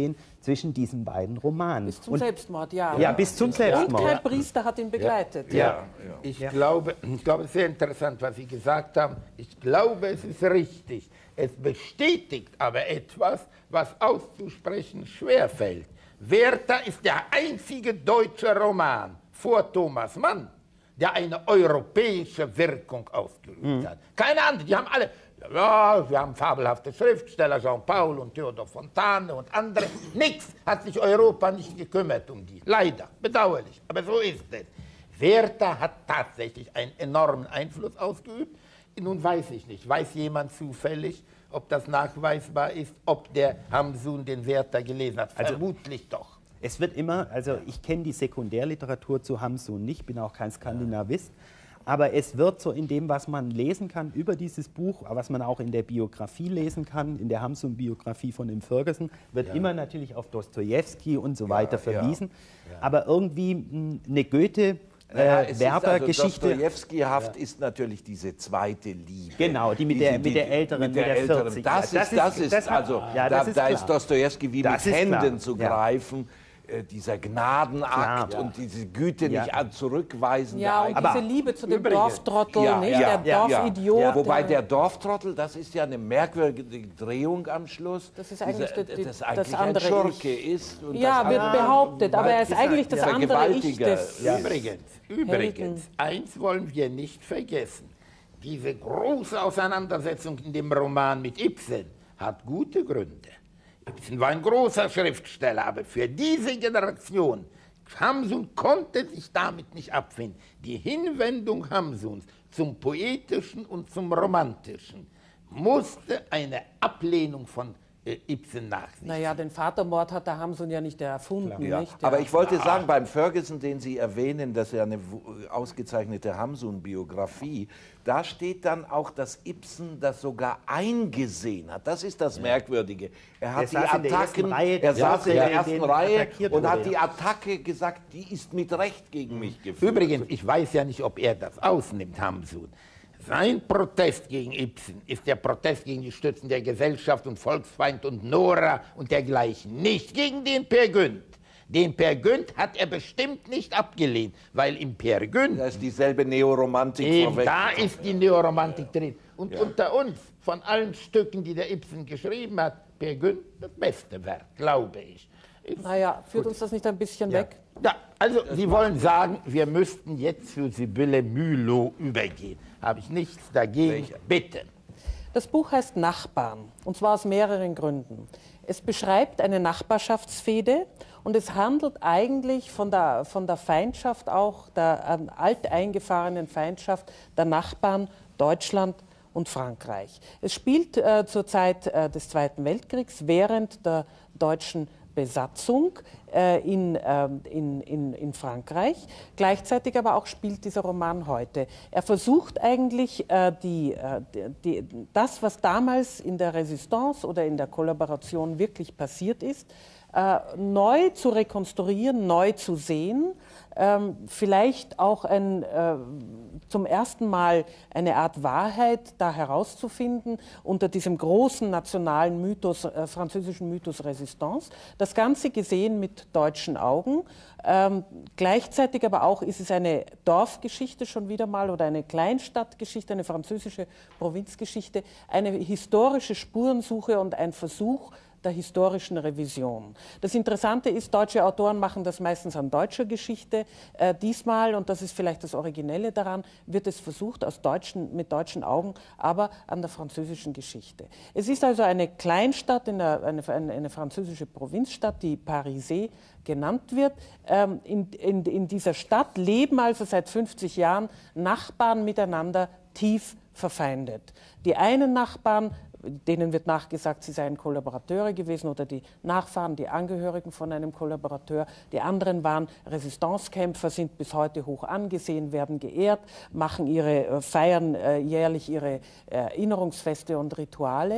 zwischen diesen beiden Romanen. Bis zum und, Selbstmord, ja. Ja, bis zum Selbstmord. Und kein Priester hat ihn begleitet. Ja, ja. Ich, ja. Glaube, ich glaube, es ist sehr interessant, was Sie gesagt haben. Ich glaube, es ist richtig. Es bestätigt aber etwas, was auszusprechen schwerfällt. Werther ist der einzige deutsche Roman vor Thomas Mann, der eine europäische Wirkung ausgeübt mhm. hat. Keine andere, die haben alle, ja, wir haben fabelhafte Schriftsteller, Jean-Paul und Theodor Fontane und andere. Nichts hat sich Europa nicht gekümmert um die. Leider, bedauerlich, aber so ist es. Werther hat tatsächlich einen enormen Einfluss ausgeübt. Nun weiß ich nicht, weiß jemand zufällig, ob das nachweisbar ist, ob der Hamsun den Werther gelesen hat? Also, vermutlich doch. Es wird immer, also ich kenne die Sekundärliteratur zu Hamsun nicht, bin auch kein Skandinavist, aber es wird so in dem, was man lesen kann über dieses Buch, was man auch in der Biografie lesen kann, in der Hamsun-Biografie von dem Ferguson, wird ja. immer natürlich auf Dostojewski und so weiter ja, verwiesen, ja. Ja. aber irgendwie mh, eine Goethe- Naja, äh, Werther-Geschichte. Also Dostojewski-haft ja. ist natürlich diese zweite Liebe. Genau, die mit, der, die, mit der älteren, mit der, mit der älteren. vierzig. Das, das ist, das ist, das also, ja, das da, ist, da ist Dostojewski wie das mit Händen klar. zu greifen. Äh, dieser Gnadenakt ja. und diese Güte ja. nicht an zurückweisen. Ja, und diese Liebe zu dem Dorftrottel, ja, nicht? Ja, der Dorfidiot. Ja. Wobei der Dorftrottel, das ist ja eine merkwürdige Drehung am Schluss. Das ist eigentlich, Diese, die, die, das eigentlich das andere ein Schurke ich. ist. Und ja, das wird andere, behauptet, aber er ist eigentlich das andere Ich des ja. Übrigens, übrigens, eins wollen wir nicht vergessen. Diese große Auseinandersetzung in dem Roman mit Ibsen hat gute Gründe. Ibsen war ein großer Schriftsteller, aber für diese Generation, Hamsun konnte sich damit nicht abfinden. Die Hinwendung Hamsuns zum Poetischen und zum Romantischen musste eine Ablehnung von äh, Ibsen nach sich. Naja, den Vatermord hat der Hamsun ja nicht erfunden. Ja. Nicht? Aber ja. ich wollte sagen, beim Ferguson, den Sie erwähnen, das ist ja eine ausgezeichnete Hamsun-Biografie, da steht dann auch, dass Ibsen das sogar eingesehen hat. Das ist das ja. Merkwürdige. Er hat er die Attacken, Reihe, er saß in der in ersten Reihe und wurde, hat ja. die Attacke gesagt, die ist mit Recht gegen mich geführt. Übrigens, ich weiß ja nicht, ob er das ausnimmt, Hamsun. Sein Protest gegen Ibsen ist der Protest gegen die Stützen der Gesellschaft und Volksfeind und Nora und dergleichen. Nicht gegen den Peer Gynt. Den Peer Gynt hat er bestimmt nicht abgelehnt, weil im Peer Gynt... Da ist dieselbe Neoromantik eben, vorweg. Da ist die Neoromantik drin. Und ja. unter uns, von allen Stücken, die der Ibsen geschrieben hat, Peer Gynt das beste Werk, glaube ich. Ist naja, führt gut. uns das nicht ein bisschen ja. weg? Ja, also das Sie wollen sagen, wir müssten jetzt zu Sibylle Mülow übergehen. Habe ich nichts dagegen. Welche? Bitte. Das Buch heißt Nachbarn, und zwar aus mehreren Gründen. Es beschreibt eine Nachbarschaftsfehde und es handelt eigentlich von der, von der Feindschaft, auch der ähm, alteingefahrenen Feindschaft der Nachbarn Deutschland und Frankreich. Es spielt äh, zur Zeit äh, des Zweiten Weltkriegs während der deutschen Besatzung äh, in, äh, in, in, in Frankreich. Gleichzeitig aber auch spielt dieser Roman heute. Er versucht eigentlich, äh, die, äh, die, das, was damals in der Resistance oder in der Kollaboration wirklich passiert ist, äh, neu zu rekonstruieren, neu zu sehen, ähm, vielleicht auch ein, äh, zum ersten Mal eine Art Wahrheit da herauszufinden unter diesem großen nationalen Mythos, äh, französischen Mythos Resistance. Das Ganze gesehen mit deutschen Augen. Ähm, gleichzeitig aber auch ist es eine Dorfgeschichte schon wieder mal oder eine Kleinstadtgeschichte, eine französische Provinzgeschichte, eine historische Spurensuche und ein Versuch der historischen Revision. Das Interessante ist, deutsche Autoren machen das meistens an deutscher Geschichte. Äh, diesmal, und das ist vielleicht das Originelle daran, wird es versucht aus deutschen, mit deutschen Augen, aber an der französischen Geschichte. Es ist also eine Kleinstadt, in der, eine, eine, eine französische Provinzstadt, die Parisais genannt wird. Ähm, in, in, in dieser Stadt leben also seit fünfzig Jahren Nachbarn miteinander tief verfeindet. Die einen Nachbarn, denen wird nachgesagt, sie seien Kollaborateure gewesen oder die Nachfahren, die Angehörigen von einem Kollaborateur. Die anderen waren Resistancekämpfer, sind bis heute hoch angesehen, werden geehrt, machen ihre, feiern äh, jährlich ihre äh, Erinnerungsfeste und Rituale.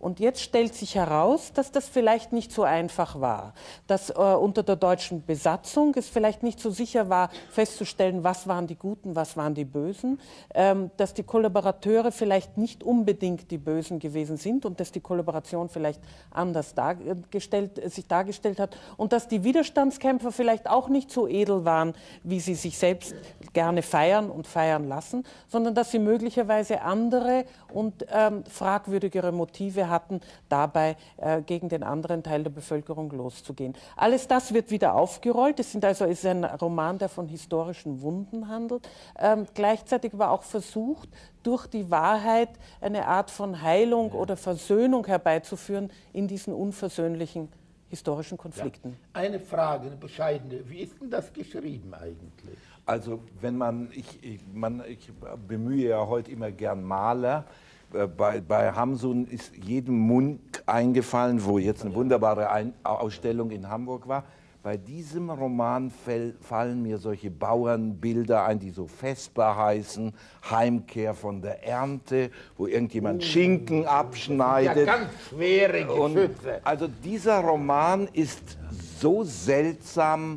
Und jetzt stellt sich heraus, dass das vielleicht nicht so einfach war, dass äh, unter der deutschen Besatzung es vielleicht nicht so sicher war, festzustellen, was waren die Guten, was waren die Bösen, ähm, dass die Kollaborateure vielleicht nicht unbedingt die Bösen gewesen sind und dass die Kollaboration vielleicht anders dargestellt, sich dargestellt hat und dass die Widerstandskämpfer vielleicht auch nicht so edel waren, wie sie sich selbst gerne feiern und feiern lassen, sondern dass sie möglicherweise andere und ähm, fragwürdigere Motive hatten, dabei äh, gegen den anderen Teil der Bevölkerung loszugehen. Alles das wird wieder aufgerollt. Es sind also, ist ein Roman, der von historischen Wunden handelt, ähm, gleichzeitig aber auch versucht, durch die Wahrheit eine Art von Heilung oder Versöhnung herbeizuführen in diesen unversöhnlichen historischen Konflikten. Ja. Eine Frage, eine bescheidene. Wie ist denn das geschrieben eigentlich? Also wenn man, ich, ich, man, ich bemühe ja heute immer gern Maler. Bei, bei Hamsun ist jedem Mund eingefallen, wo jetzt eine wunderbare Ein Ausstellung in Hamburg war. Bei diesem Roman fäll, fallen mir solche Bauernbilder ein, die so Vesper heißen, Heimkehr von der Ernte, wo irgendjemand Schinken abschneidet. Ja, ganz schwere Geschütze. Also dieser Roman ist so seltsam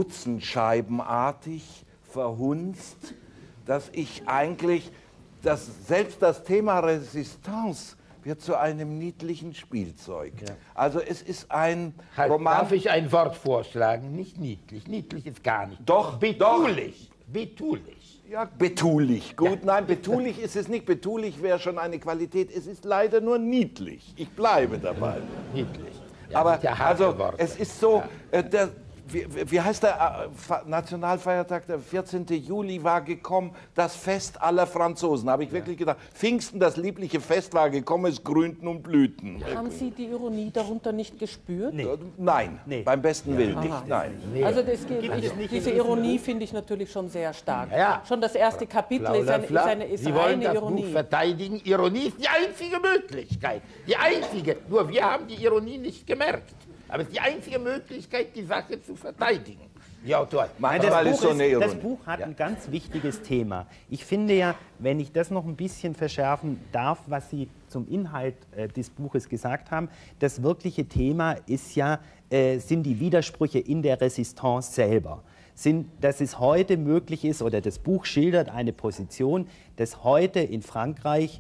butzenscheibenartig verhunzt, dass ich eigentlich, dass selbst das Thema Resistance wird zu einem niedlichen Spielzeug. Ja. Also es ist ein halt, Roman... Darf ich ein Wort vorschlagen? Nicht niedlich. Niedlich ist gar nicht. Doch, betulich. Doch. Betulich. Ja, betulich. Gut, ja. Nein, betulich ist es nicht. Betulich wäre schon eine Qualität. Es ist leider nur niedlich. Ich bleibe dabei. Niedlich. Ja, aber also, es ist so, ja. äh, der, Wie, wie heißt der äh, Nationalfeiertag? Der vierzehnte Juli war gekommen, das Fest aller Franzosen. Da habe ich ja. wirklich gedacht, Pfingsten, das liebliche Fest, war gekommen, es grünten und blühten. Ja. Haben Sie die Ironie darunter nicht gespürt? Nee. Nein, nee. beim besten ja. Willen nicht. Aha. Nein. Nee. Also das geht, ich, nicht diese Ironie finde ich natürlich schon sehr stark. Ja. Schon das erste Kapitel ist eine, ist eine, ist Sie wollen eine das Ironie. Buch verteidigen. Ironie ist die einzige Möglichkeit. Die einzige. Nur wir haben die Ironie nicht gemerkt. Aber es ist die einzige Möglichkeit, die Sache zu verteidigen. Die Autoren. Nein, das, Buch ist, so das Buch hat ja. ein ganz wichtiges Thema. Ich finde ja, wenn ich das noch ein bisschen verschärfen darf, was Sie zum Inhalt äh, des Buches gesagt haben, das wirkliche Thema ist ja, äh, sind die Widersprüche in der Resistance selber. Sind, dass es heute möglich ist, oder das Buch schildert eine Position, dass heute in Frankreich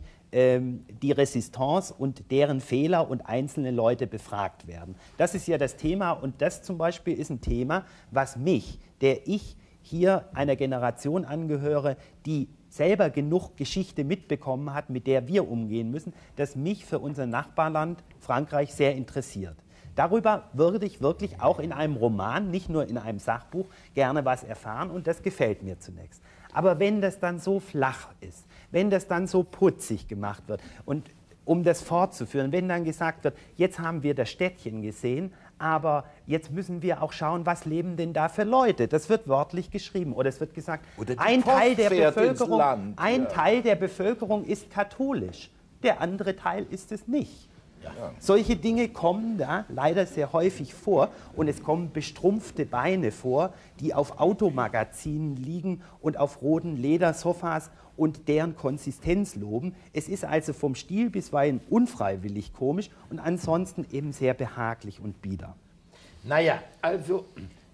die Resistance und deren Fehler und einzelne Leute befragt werden. Das ist ja das Thema und das zum Beispiel ist ein Thema, was mich, der ich hier einer Generation angehöre, die selber genug Geschichte mitbekommen hat, mit der wir umgehen müssen, das mich für unser Nachbarland Frankreich sehr interessiert. Darüber würde ich wirklich auch in einem Roman, nicht nur in einem Sachbuch, gerne was erfahren und das gefällt mir zunächst. Aber wenn das dann so flach ist, wenn das dann so putzig gemacht wird und um das fortzuführen, wenn dann gesagt wird, jetzt haben wir das Städtchen gesehen, aber jetzt müssen wir auch schauen, was leben denn da für Leute. Das wird wörtlich geschrieben oder es wird gesagt, ein Teil der Bevölkerung, Land, ein ja. Teil der Bevölkerung ist katholisch, der andere Teil ist es nicht. Ja. Solche Dinge kommen da leider sehr häufig vor und es kommen bestrumpfte Beine vor, die auf Automagazinen liegen und auf roten Ledersofas und deren Konsistenz loben. Es ist also vom Stil bisweilen unfreiwillig komisch und ansonsten eben sehr behaglich und bieder. Naja, also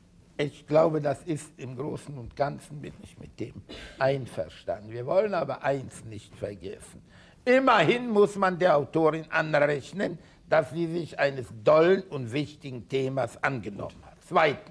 ich glaube, das ist im Großen und Ganzen, bin ich mit dem einverstanden. Wir wollen aber eins nicht vergessen. Immerhin muss man der Autorin anrechnen, dass sie sich eines dollen und wichtigen Themas angenommen hat. Zweitens,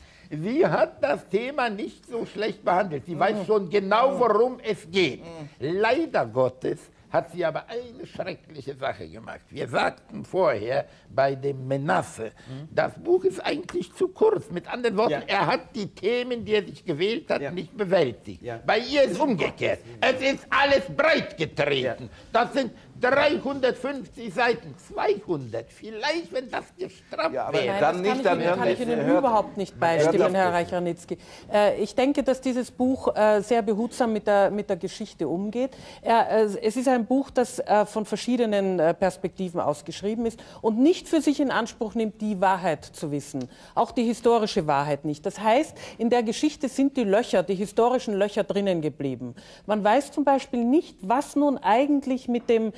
sie hat das Thema nicht so schlecht behandelt. Sie weiß schon genau, worum es geht. Leider Gottes hat sie aber eine schreckliche Sache gemacht. Wir sagten vorher bei dem Menasse, das Buch ist eigentlich zu kurz. Mit anderen Worten, ja. er hat die Themen, die er sich gewählt hat, ja. nicht bewältigt. Ja. Bei ihr ist umgekehrt. Es ist alles breit getreten. Ja. Das sind dreihundertfünfzig Seiten, zweihundert, vielleicht, wenn das gestrafft ja, wäre. Nein, dann nicht, kann, ich, dann kann ich Ihnen hört, überhaupt nicht beistimmen, Herr Reich-Ranitzky. Äh, ich denke, dass dieses Buch äh, sehr behutsam mit der, mit der Geschichte umgeht. Er, äh, es ist ein Buch, das äh, von verschiedenen äh, Perspektiven aus geschrieben ist und nicht für sich in Anspruch nimmt, die Wahrheit zu wissen. Auch die historische Wahrheit nicht. Das heißt, in der Geschichte sind die Löcher, die historischen Löcher drinnen geblieben. Man weiß zum Beispiel nicht, was nun eigentlich mit dem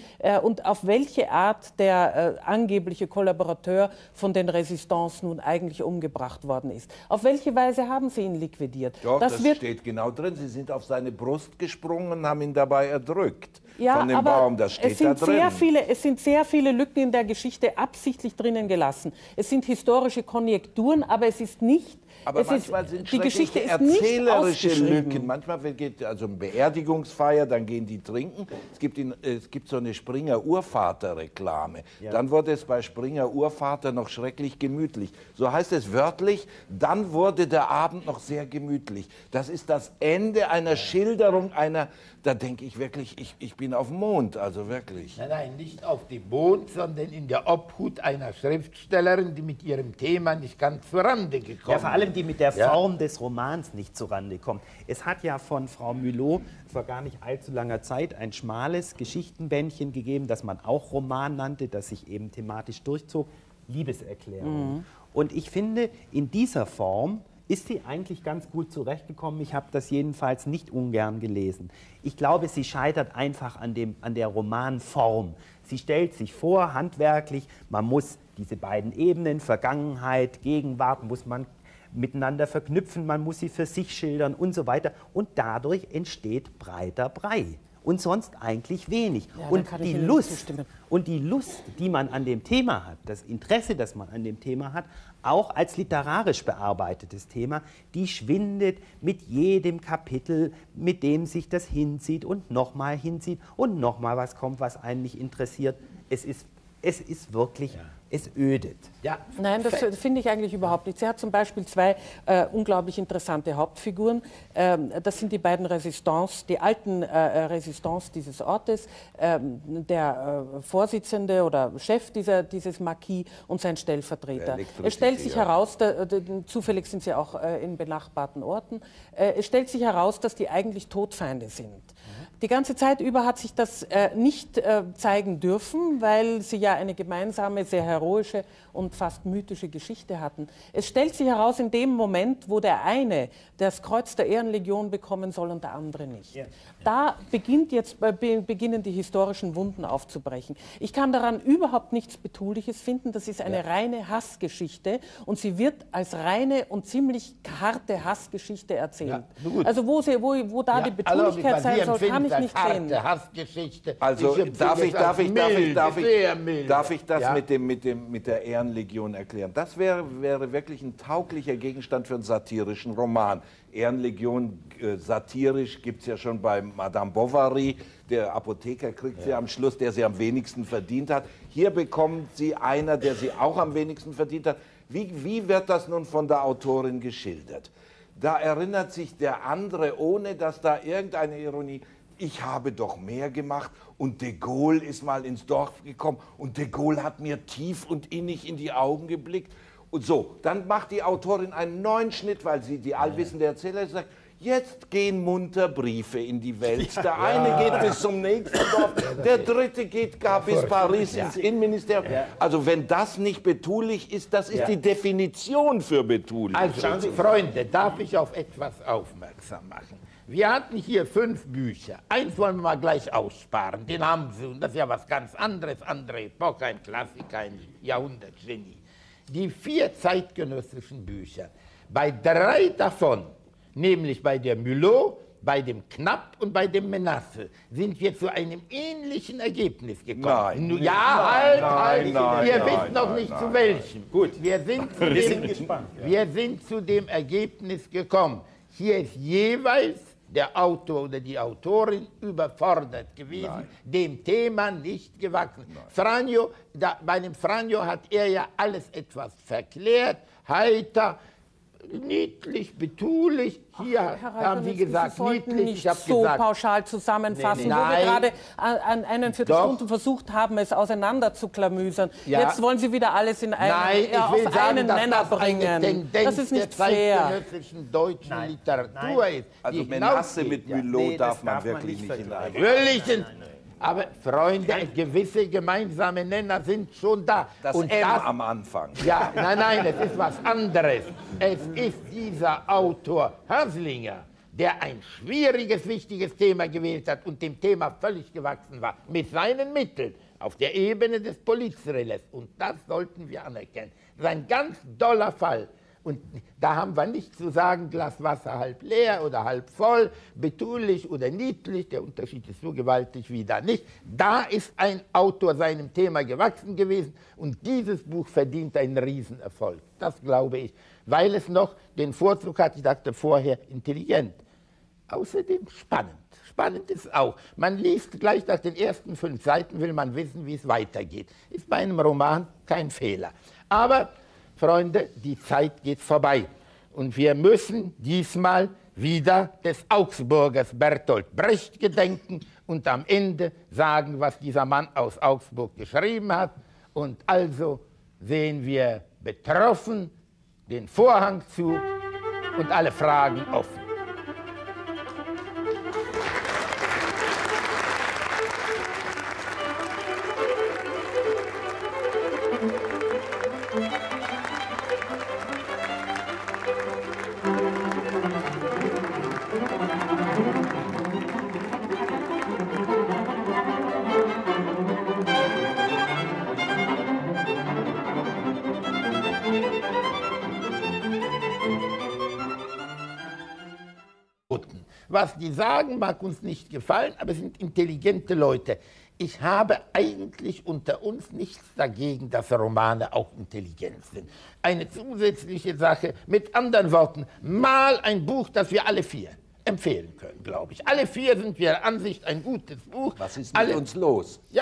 äh, und auf welche Art der äh, angebliche Kollaborateur von den Resistance nun eigentlich umgebracht worden ist. Auf welche Weise haben Sie ihn liquidiert? Doch, das das wird steht genau drin. Sie sind auf seine Brust gesprungen und haben ihn dabei erdrückt. Ja, von dem aber Baum, das steht es sind da drin. Sehr viele, es sind sehr viele Lücken in der Geschichte absichtlich drinnen gelassen. Es sind historische Konjunkturen, aber es ist nicht... Aber es manchmal ist, sind die Geschichte ist erzählerische nicht Lücken. Manchmal geht also eine Beerdigungsfeier, dann gehen die trinken. Es gibt, in, es gibt so eine Springer-Urvater-Reklame. Ja. Dann wurde es bei Springer-Urvater noch schrecklich gemütlich. So heißt es wörtlich, dann wurde der Abend noch sehr gemütlich. Das ist das Ende einer Schilderung einer... Da denke ich wirklich, ich, ich bin auf dem Mond, also wirklich. Nein, nein, nicht auf dem Mond, sondern in der Obhut einer Schriftstellerin, die mit ihrem Thema nicht ganz zurande gekommen ist. Ja, vor allem die mit der Ja. Form des Romans nicht zurande kommt. Es hat ja von Frau Mulot vor gar nicht allzu langer Zeit ein schmales Geschichtenbändchen gegeben, das man auch Roman nannte, das sich eben thematisch durchzog, Liebeserklärung. Mhm. Und ich finde, in dieser Form ist sie eigentlich ganz gut zurechtgekommen. Ich habe das jedenfalls nicht ungern gelesen. Ich glaube, sie scheitert einfach an, dem, an der Romanform. Sie stellt sich vor, handwerklich, man muss diese beiden Ebenen, Vergangenheit, Gegenwart, muss man miteinander verknüpfen, man muss sie für sich schildern und so weiter. Und dadurch entsteht breiter Brei. Und sonst eigentlich wenig. Ja, und, kann die ich Ihnen Lust, zustimmen. und die Lust, die man an dem Thema hat, das Interesse, das man an dem Thema hat, auch als literarisch bearbeitetes Thema, die schwindet mit jedem Kapitel, mit dem sich das hinzieht und nochmal hinzieht und nochmal was kommt, was einen nicht interessiert. Es ist, es ist wirklich, ja. es ödet. Ja. Nein, das finde ich eigentlich überhaupt nicht. Sie hat zum Beispiel zwei äh, unglaublich interessante Hauptfiguren. Ähm, das sind die beiden Resistance, die alten äh, Resistance dieses Ortes, ähm, der äh, Vorsitzende oder Chef dieser, dieses Marquis und sein Stellvertreter. Es stellt sich heraus, da, da, zufällig sind sie auch äh, in benachbarten Orten, äh, es stellt sich heraus, dass die eigentlich Todfeinde sind. Die ganze Zeit über hat sich das äh, nicht äh, zeigen dürfen, weil sie ja eine gemeinsame, sehr heroische und fast mythische Geschichte hatten. Es stellt sich heraus in dem Moment, wo der eine das Kreuz der Ehrenlegion bekommen soll und der andere nicht. Ja. Da beginnt jetzt, äh, beginnen die historischen Wunden aufzubrechen. Ich kann daran überhaupt nichts Betuliches finden. Das ist eine ja. reine Hassgeschichte und sie wird als reine und ziemlich harte Hassgeschichte erzählt. Ja, also wo, sie, wo, wo da ja, die Betulichkeit also, sein soll, kann ich nicht sehen. Hassgeschichte. Also darf ich, darf, ich, darf, ich, darf, ich, darf ich das ja? mit, dem, mit, dem, mit der Ehrenlegion erklären? Das wäre, wäre wirklich ein tauglicher Gegenstand für einen satirischen Roman. Ehrenlegion äh, satirisch gibt es ja schon bei Madame Bovary. Der Apotheker kriegt ja. sie am Schluss, der sie am wenigsten verdient hat. Hier bekommt sie einer, der sie auch am wenigsten verdient hat. Wie, wie wird das nun von der Autorin geschildert? Da erinnert sich der andere, ohne dass da irgendeine Ironie... Ich habe doch mehr gemacht und de Gaulle ist mal ins Dorf gekommen und de Gaulle hat mir tief und innig in die Augen geblickt. Und so, dann macht die Autorin einen neuen Schnitt, weil sie die allwissende Erzählerin sagt, jetzt gehen munter Briefe in die Welt. Der ja. eine geht bis zum nächsten Dorf, der dritte geht gar bis Paris ja. ins Innenministerium. Ja. Also wenn das nicht betulich ist, das ist ja. die Definition für betulich. Also Freunde, darf ich auf etwas aufmerksam machen? Wir hatten hier fünf Bücher. Eins wollen wir mal gleich aussparen. Den haben Sie. Und das ist ja was ganz anderes. Andere Epoche, ein Klassiker, ein Jahrhundertgenie. Die vier zeitgenössischen Bücher. Bei drei davon, nämlich bei der Mulot, bei dem Knapp und bei dem Menasse, sind wir zu einem ähnlichen Ergebnis gekommen. Nein. Ja, nein, halt, nein, halt. Nein, wir nein, wissen nein, noch nein, nicht nein, zu welchem. Gut. Wir sind zu, wir dem, sind gespannt, ja. wir sind zu dem Ergebnis gekommen. Hier ist jeweils der Autor oder die Autorin überfordert gewesen, Nein. dem Thema nicht gewachsen. Franjo, da, bei dem Franjo hat er ja alles etwas verklärt, heiter, niedlich, betulich. Hier Ach, haben Sie gesagt, Sie sollten niedlich. nicht Ich habe so gesagt, pauschal zusammenfassen, nee, nee. wo wir Nein. gerade an, an einen Viertelstunden versucht haben, es auseinander zu klamüsern. Ja. Jetzt wollen Sie wieder alles in einen, Nein, ich ja, will auf sagen, einen dass Nenner das eine bringen. Tendenz Das ist nicht der fair. zeitgenössischen deutschen Nein. Literatur Nein. ist. Also die Menasse hinausgeht. mit Mulot Nee, darf, das man darf man wirklich nicht nicht in vergleichen. einem. Natürlich sind, aber Freunde, gewisse gemeinsame Nenner sind schon da. Das Und M das, am Anfang. ja, nein, nein, es ist was anderes. Es ist dieser Autor Haslinger, der ein schwieriges, wichtiges Thema gewählt hat und dem Thema völlig gewachsen war, mit seinen Mitteln, auf der Ebene des Polizthrillers. Und das sollten wir anerkennen. Das ist ein ganz doller Fall. Und da haben wir nicht zu sagen, Glas Wasser halb leer oder halb voll, betulich oder niedlich, der Unterschied ist so gewaltig wie da nicht. Da ist ein Autor seinem Thema gewachsen gewesen und dieses Buch verdient einen Riesenerfolg. Das glaube ich, weil es noch den Vorzug hat, ich dachte vorher, intelligent. Außerdem spannend. Spannend ist auch, man liest gleich nach den ersten fünf Seiten, will man wissen, wie es weitergeht. Ist bei einem Roman kein Fehler. Aber Freunde, die Zeit geht vorbei und wir müssen diesmal wieder des Augsburgers Bertolt Brecht gedenken und am Ende sagen, was dieser Mann aus Augsburg geschrieben hat. Und also sehen wir betroffen den Vorhang zu und alle Fragen offen. Was die sagen, mag uns nicht gefallen, aber es sind intelligente Leute. Ich habe eigentlich unter uns nichts dagegen, dass Romane auch intelligent sind. Eine zusätzliche Sache, mit anderen Worten, mal ein Buch, das wir alle vier empfehlen können, glaube ich. Alle vier sind wir der Ansicht, ein gutes Buch. Was ist mit alle, uns los? Ja,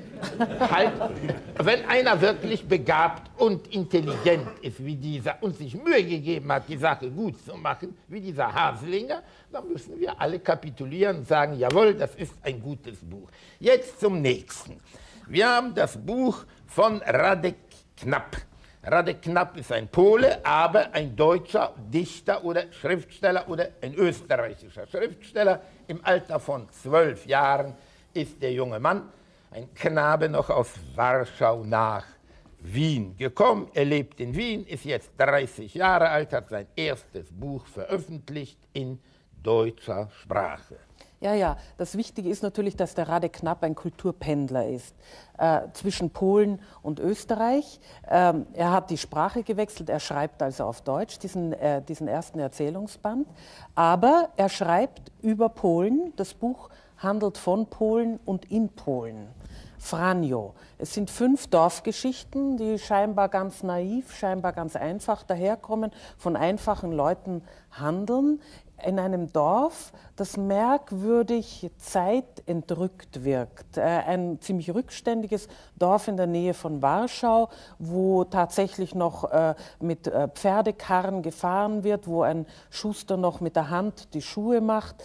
halt, wenn einer wirklich begabt und intelligent ist wie dieser und sich Mühe gegeben hat, die Sache gut zu machen, wie dieser Haslinger, dann müssen wir alle kapitulieren und sagen, jawohl, das ist ein gutes Buch. Jetzt zum nächsten. Wir haben das Buch von Radek Knapp. Radek Knapp ist ein Pole, aber ein deutscher Dichter oder Schriftsteller oder ein österreichischer Schriftsteller. Im Alter von zwölf Jahren ist der junge Mann, ein Knabe, noch aus Warschau nach Wien gekommen. Er lebt in Wien, ist jetzt dreißig Jahre alt, hat sein erstes Buch veröffentlicht in deutscher Sprache. Ja, ja, das Wichtige ist natürlich, dass der Radek Knapp ein Kulturpendler ist äh, zwischen Polen und Österreich. Ähm, er hat die Sprache gewechselt, er schreibt also auf Deutsch diesen, äh, diesen ersten Erzählungsband, aber er schreibt über Polen. Das Buch handelt von Polen und in Polen. Franjo. Es sind fünf Dorfgeschichten, die scheinbar ganz naiv, scheinbar ganz einfach daherkommen, von einfachen Leuten handeln. In einem Dorf, das merkwürdig zeitentrückt wirkt. Ein ziemlich rückständiges Dorf in der Nähe von Warschau, wo tatsächlich noch mit Pferdekarren gefahren wird, wo ein Schuster noch mit der Hand die Schuhe macht,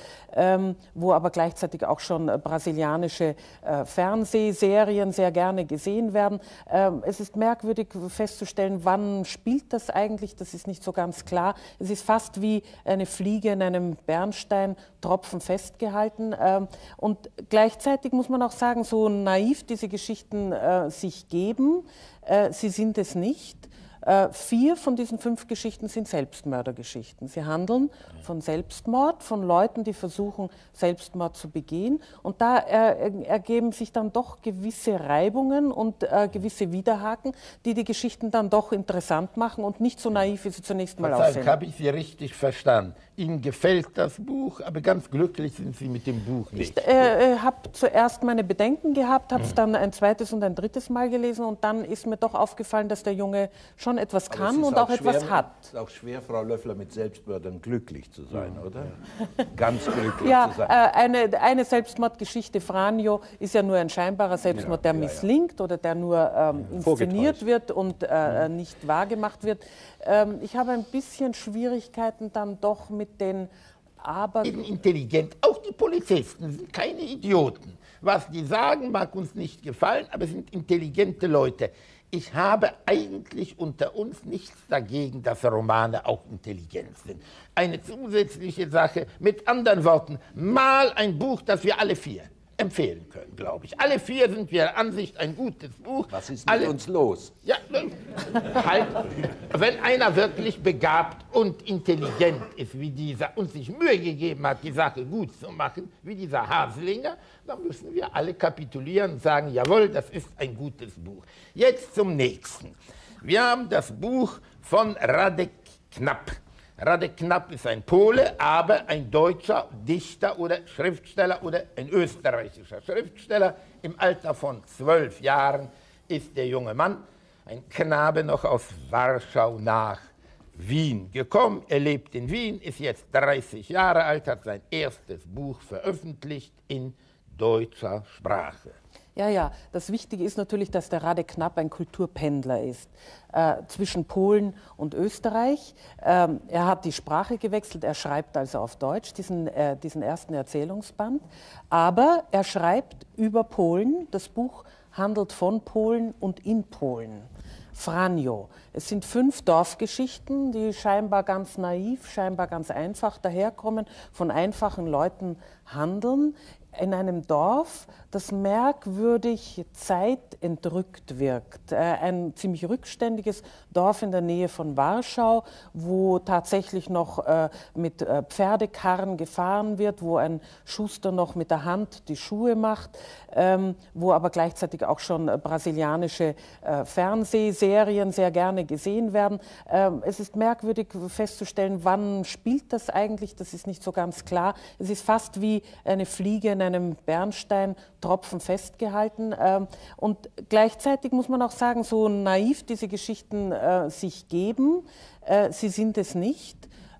wo aber gleichzeitig auch schon brasilianische Fernsehserien sehr gerne gesehen werden. Es ist merkwürdig festzustellen, wann spielt das eigentlich, das ist nicht so ganz klar. Es ist fast wie eine Fliege in einem Bernsteintropfen festgehalten. Und gleichzeitig muss man auch sagen, so naiv diese Geschichten sich geben, sie sind es nicht. Vier von diesen fünf Geschichten sind Selbstmördergeschichten. Sie handeln von Selbstmord, von Leuten, die versuchen, Selbstmord zu begehen. Und da ergeben sich dann doch gewisse Reibungen und gewisse Widerhaken, die die Geschichten dann doch interessant machen und nicht so naiv, wie sie zunächst mal aussehen. Habe ich Sie richtig verstanden? Ihnen gefällt das Buch, aber ganz glücklich sind Sie mit dem Buch nicht. Ich äh, habe zuerst meine Bedenken gehabt, habe es dann ein zweites und ein drittes Mal gelesen und dann ist mir doch aufgefallen, dass der Junge schon etwas kann und auch, auch etwas schwer, hat. Es ist auch schwer, Frau Löffler, mit Selbstmördern glücklich zu sein, ja, oder? Ja. Ganz glücklich ja, zu sein. Äh, eine, eine Selbstmordgeschichte, Franjo, ist ja nur ein scheinbarer Selbstmord, der ja, misslingt ja. oder der nur ähm, inszeniert wird und äh, mhm. nicht wahrgemacht wird. Ähm, ich habe ein bisschen Schwierigkeiten dann doch mit den Aber... Intelligent, auch die Polizisten sind keine Idioten. Was die sagen, mag uns nicht gefallen, aber es sind intelligente Leute. Ich habe eigentlich unter uns nichts dagegen, dass Romane auch intelligent sind. Eine zusätzliche Sache, mit anderen Worten, mal ein Buch, das wir alle vier empfehlen können, glaube ich. Alle vier sind wir der Ansicht, ein gutes Buch. Was ist mit alle, uns los? Ja, halt, wenn einer wirklich begabt und intelligent ist wie dieser und sich Mühe gegeben hat, die Sache gut zu machen, wie dieser Haslinger, dann müssen wir alle kapitulieren und sagen, jawohl, das ist ein gutes Buch. Jetzt zum nächsten. Wir haben das Buch von Radek Knapp. Radek Knapp ist ein Pole, aber ein deutscher Dichter oder Schriftsteller oder ein österreichischer Schriftsteller. Im Alter von zwölf Jahren ist der junge Mann, ein Knabe, noch aus Warschau nach Wien gekommen. Er lebt in Wien, ist jetzt dreißig Jahre alt, hat sein erstes Buch veröffentlicht in deutscher Sprache. Ja, ja, das Wichtige ist natürlich, dass der Radek Knapp ein Kulturpendler ist äh, zwischen Polen und Österreich. Ähm, er hat die Sprache gewechselt, er schreibt also auf Deutsch diesen, äh, diesen ersten Erzählungsband, aber er schreibt über Polen. Das Buch handelt von Polen und in Polen. Franjo. Es sind fünf Dorfgeschichten, die scheinbar ganz naiv, scheinbar ganz einfach daherkommen, von einfachen Leuten handeln. In einem Dorf, das merkwürdig zeitentrückt wirkt. Ein ziemlich rückständiges Dorf in der Nähe von Warschau, wo tatsächlich noch mit Pferdekarren gefahren wird, wo ein Schuster noch mit der Hand die Schuhe macht, wo aber gleichzeitig auch schon brasilianische Fernsehserien sehr gerne gesehen werden. Es ist merkwürdig festzustellen, wann spielt das eigentlich, das ist nicht so ganz klar. Es ist fast wie eine Fliege in einem Bernsteintropfen festgehalten. Und gleichzeitig muss man auch sagen, so naiv diese Geschichten sich geben, sie sind es nicht.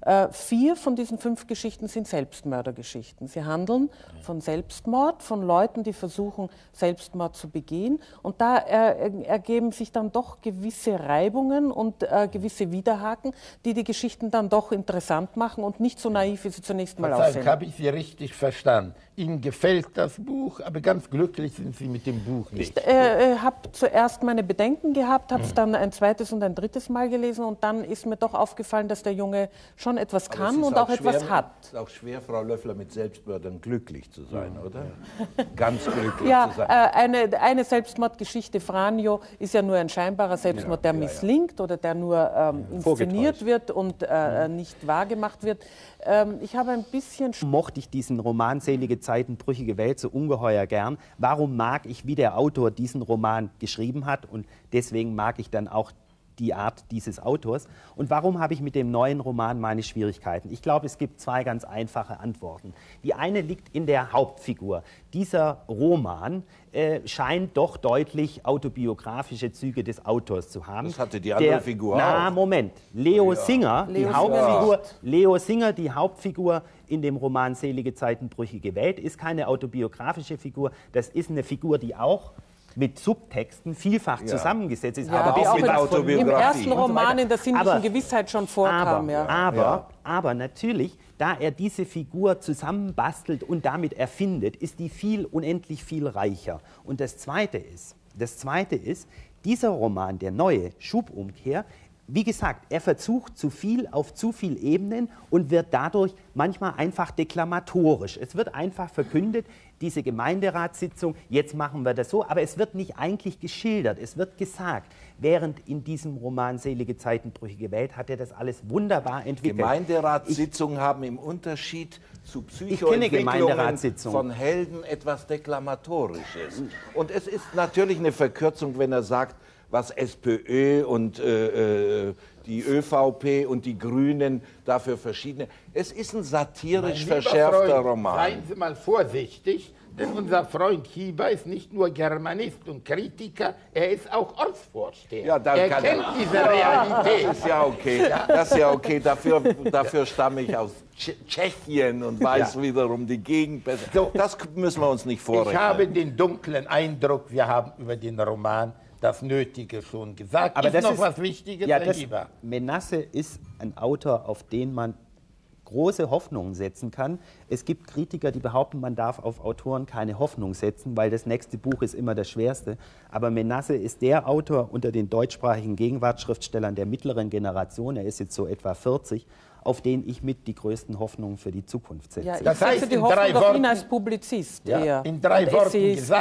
Vier von diesen fünf Geschichten sind Selbstmördergeschichten. Sie handeln von Selbstmord, von Leuten, die versuchen, Selbstmord zu begehen. Und da ergeben sich dann doch gewisse Reibungen und gewisse Widerhaken, die die Geschichten dann doch interessant machen und nicht so naiv, wie sie zunächst mal aussehen. Habe ich Sie richtig verstanden? Ihnen gefällt das Buch, aber ganz glücklich sind Sie mit dem Buch nicht. Ich äh, habe zuerst meine Bedenken gehabt, habe es dann ein zweites und ein drittes Mal gelesen und dann ist mir doch aufgefallen, dass der Junge schon etwas kann und auch, auch schwer, etwas hat. Es ist auch schwer, Frau Löffler, mit Selbstmördern glücklich zu sein, ja, oder? Ja. Ganz glücklich ja, zu sein. Äh, eine, eine Selbstmordgeschichte, Franjo, ist ja nur ein scheinbarer Selbstmord, der ja, misslingt ja. oder der nur ähm, inszeniert wird und äh, mhm. nicht wahrgemacht wird. Ähm, ich habe ein bisschen... Mochte ich diesen Roman Selige Zeiten, brüchige Welt so ungeheuer gern. Warum mag ich, wie der Autor diesen Roman geschrieben hat? Und deswegen mag ich dann auch die Art dieses Autors. Und warum habe ich mit dem neuen Roman meine Schwierigkeiten? Ich glaube, es gibt zwei ganz einfache Antworten. Die eine liegt in der Hauptfigur. Dieser Roman äh, scheint doch deutlich autobiografische Züge des Autors zu haben. Das hatte die andere der, Figur na, auch. Moment. Leo ja. Singer, Leo die Hauptfigur, ja. Leo Singer, die Hauptfigur in dem Roman Selige Zeiten, brüchige Welt, ist keine autobiografische Figur. Das ist eine Figur, die auch mit Subtexten vielfach ja. zusammengesetzt ist, ja, aber auch mit Autobiografie. Im ersten Roman in der sinnlichen aber, Gewissheit schon vorkam. Aber, ja. aber, ja. aber natürlich, da er diese Figur zusammenbastelt und damit erfindet, ist die viel, unendlich viel reicher. Und das Zweite ist, das Zweite ist, dieser Roman, der neue, Schubumkehr, wie gesagt, er versucht zu viel auf zu viel Ebenen und wird dadurch manchmal einfach deklamatorisch. Es wird einfach verkündet, diese Gemeinderatssitzung, jetzt machen wir das so, aber es wird nicht eigentlich geschildert, es wird gesagt. Während in diesem Roman Selige Zeiten, brüchige Welt hat er das alles wunderbar entwickelt. Gemeinderatssitzungen ich, haben im Unterschied zu Psychoentwicklungen von Helden etwas Deklamatorisches. Und es ist natürlich eine Verkürzung, wenn er sagt, was SPÖ und äh, die ÖVP und die Grünen dafür verschiedene. Es ist ein satirisch verschärfter Freund, Roman. Seien Sie mal vorsichtig, denn unser Freund Hieber ist nicht nur Germanist und Kritiker, er ist auch Ortsvorsteher. Ja, er kann kennt er. diese Realität. Das ist ja okay. Das ist ja okay. Dafür, dafür stamme ich aus Tschechien und weiß ja. wiederum die Gegend besser. So, das müssen wir uns nicht vorrechnen. Ich habe den dunklen Eindruck, wir haben über den Roman das Nötige schon gesagt. Aber ist das noch ist, was Wichtiges, ja, Herr das, Hieber? Menasse ist ein Autor, auf den man große Hoffnungen setzen kann. Es gibt Kritiker, die behaupten, man darf auf Autoren keine Hoffnung setzen, weil das nächste Buch ist immer das schwerste. Aber Menasse ist der Autor unter den deutschsprachigen Gegenwartsschriftstellern der mittleren Generation, er ist jetzt so etwa vierzig, auf den ich mit die größten Hoffnungen für die Zukunft setze. Ja, ich das heißt, setze die in Hoffnung drei auf Worten, ihn als Publizist. ja, eher. in drei Worten gesagt,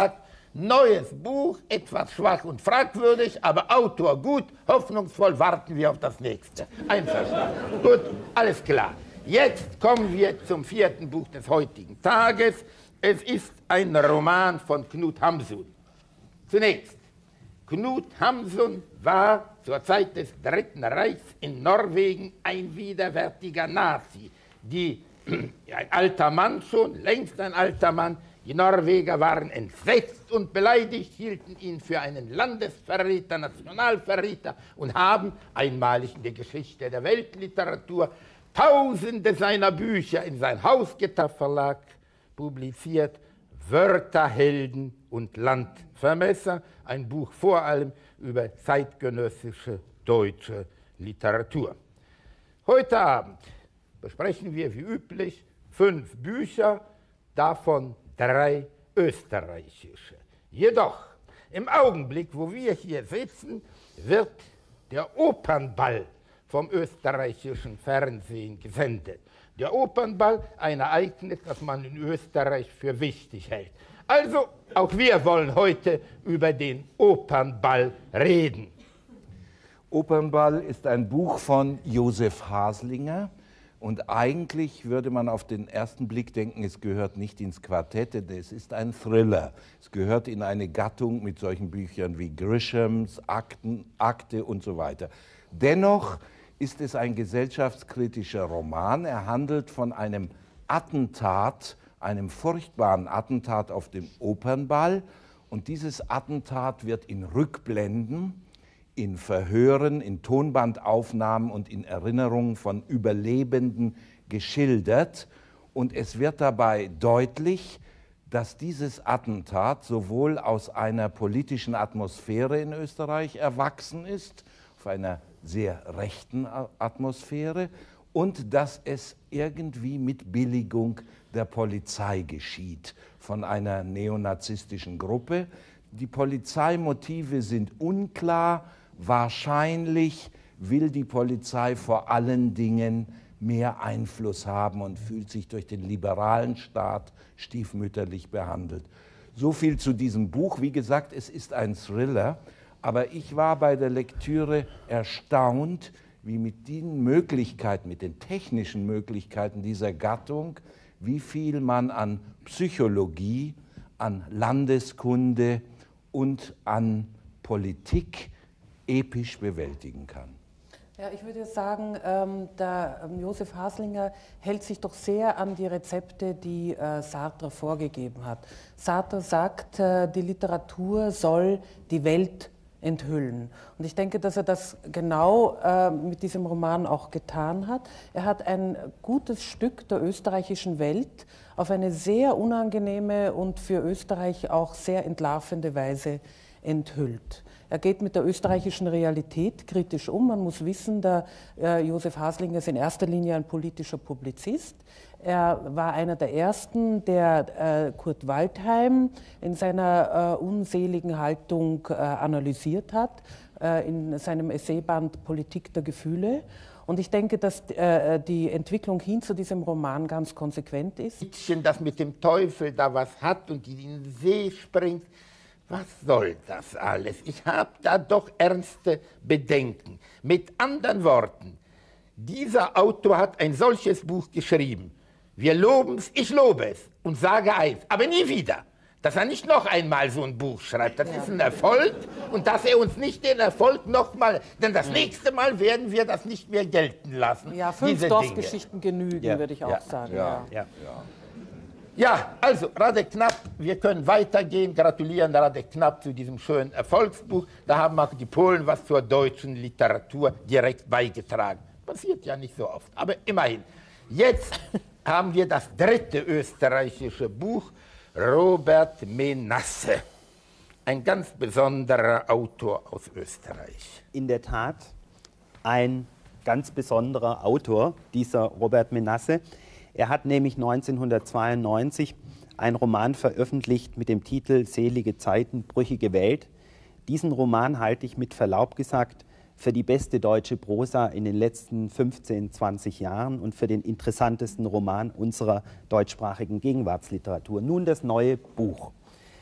Neues Buch, etwas schwach und fragwürdig, aber Autor gut, hoffnungsvoll warten wir auf das nächste. Einverstanden. Gut, alles klar. Jetzt kommen wir zum vierten Buch des heutigen Tages. Es ist ein Roman von Knut Hamsun. Zunächst, Knut Hamsun war zur Zeit des Dritten Reichs in Norwegen ein widerwärtiger Nazi. Die, ein alter Mann schon, längst ein alter Mann, die Norweger waren entsetzt und beleidigt, hielten ihn für einen Landesverräter, Nationalverräter und haben, einmalig in der Geschichte der Weltliteratur, Tausende seiner Bücher in sein Hausgitter-Verlag publiziert, Wörterhelden und Landvermesser, ein Buch vor allem über zeitgenössische deutsche Literatur. Heute Abend besprechen wir wie üblich fünf Bücher, davon drei österreichische. Jedoch, im Augenblick, wo wir hier sitzen, wird der Opernball vom österreichischen Fernsehen gesendet. Der Opernball, ein Ereignis, das man in Österreich für wichtig hält. Also, auch wir wollen heute über den Opernball reden. Opernball ist ein Buch von Josef Haslinger. Und eigentlich würde man auf den ersten Blick denken, es gehört nicht ins Quartett, denn es ist ein Thriller. Es gehört in eine Gattung mit solchen Büchern wie Grishams, Akten, Akte und so weiter. Dennoch ist es ein gesellschaftskritischer Roman. Er handelt von einem Attentat, einem furchtbaren Attentat auf dem Opernball. Und dieses Attentat wird in Rückblenden, in Verhören, in Tonbandaufnahmen und in Erinnerungen von Überlebenden geschildert. Und es wird dabei deutlich, dass dieses Attentat sowohl aus einer politischen Atmosphäre in Österreich erwachsen ist, auf einer sehr rechten Atmosphäre, und dass es irgendwie mit Billigung der Polizei geschieht, von einer neonazistischen Gruppe. Die Polizeimotive sind unklar. Wahrscheinlich will die Polizei vor allen Dingen mehr Einfluss haben und fühlt sich durch den liberalen Staat stiefmütterlich behandelt. So viel zu diesem Buch. Wie gesagt, es ist ein Thriller, aber ich war bei der Lektüre erstaunt, wie mit den Möglichkeiten, mit den technischen Möglichkeiten dieser Gattung, wie viel man an Psychologie, an Landeskunde und an Politik episch bewältigen kann. Ja, ich würde sagen, ähm, der ähm, Josef Haslinger hält sich doch sehr an die Rezepte, die äh, Sartre vorgegeben hat. Sartre sagt, äh, die Literatur soll die Welt enthüllen. Und ich denke, dass er das genau äh, mit diesem Roman auch getan hat. Er hat ein gutes Stück der österreichischen Welt auf eine sehr unangenehme und für Österreich auch sehr entlarvende Weise enthüllt. Er geht mit der österreichischen Realität kritisch um. Man muss wissen, der äh, Josef Haslinger ist in erster Linie ein politischer Publizist. Er war einer der Ersten, der äh, Kurt Waldheim in seiner äh, unseligen Haltung äh, analysiert hat, äh, in seinem Essayband Politik der Gefühle. Und ich denke, dass äh, die Entwicklung hin zu diesem Roman ganz konsequent ist. Das mit dem Teufel da was hat und die in den See springt. Was soll das alles? Ich habe da doch ernste Bedenken. Mit anderen Worten, dieser Autor hat ein solches Buch geschrieben. Wir loben es, ich lobe es und sage eins, aber nie wieder, dass er nicht noch einmal so ein Buch schreibt. Das ja. ist ein Erfolg und dass er uns nicht den Erfolg nochmal, denn das nächste Mal werden wir das nicht mehr gelten lassen. Ja, fünf Dorfgeschichten genügen, ja. würde ich auch ja. sagen. Ja. Ja. Ja. Ja. Ja, also Radek Knapp, wir können weitergehen, gratulieren Radek Knapp zu diesem schönen Erfolgsbuch. Da haben auch die Polen was zur deutschen Literatur direkt beigetragen. Passiert ja nicht so oft, aber immerhin. Jetzt haben wir das dritte österreichische Buch, Robert Menasse, ein ganz besonderer Autor aus Österreich. In der Tat ein ganz besonderer Autor, dieser Robert Menasse. Er hat nämlich neunzehnhundertzweiundneunzig einen Roman veröffentlicht mit dem Titel Selige Zeiten, brüchige Welt. Diesen Roman halte ich mit Verlaub gesagt für die beste deutsche Prosa in den letzten fünfzehn, zwanzig Jahren und für den interessantesten Roman unserer deutschsprachigen Gegenwartsliteratur. Nun das neue Buch.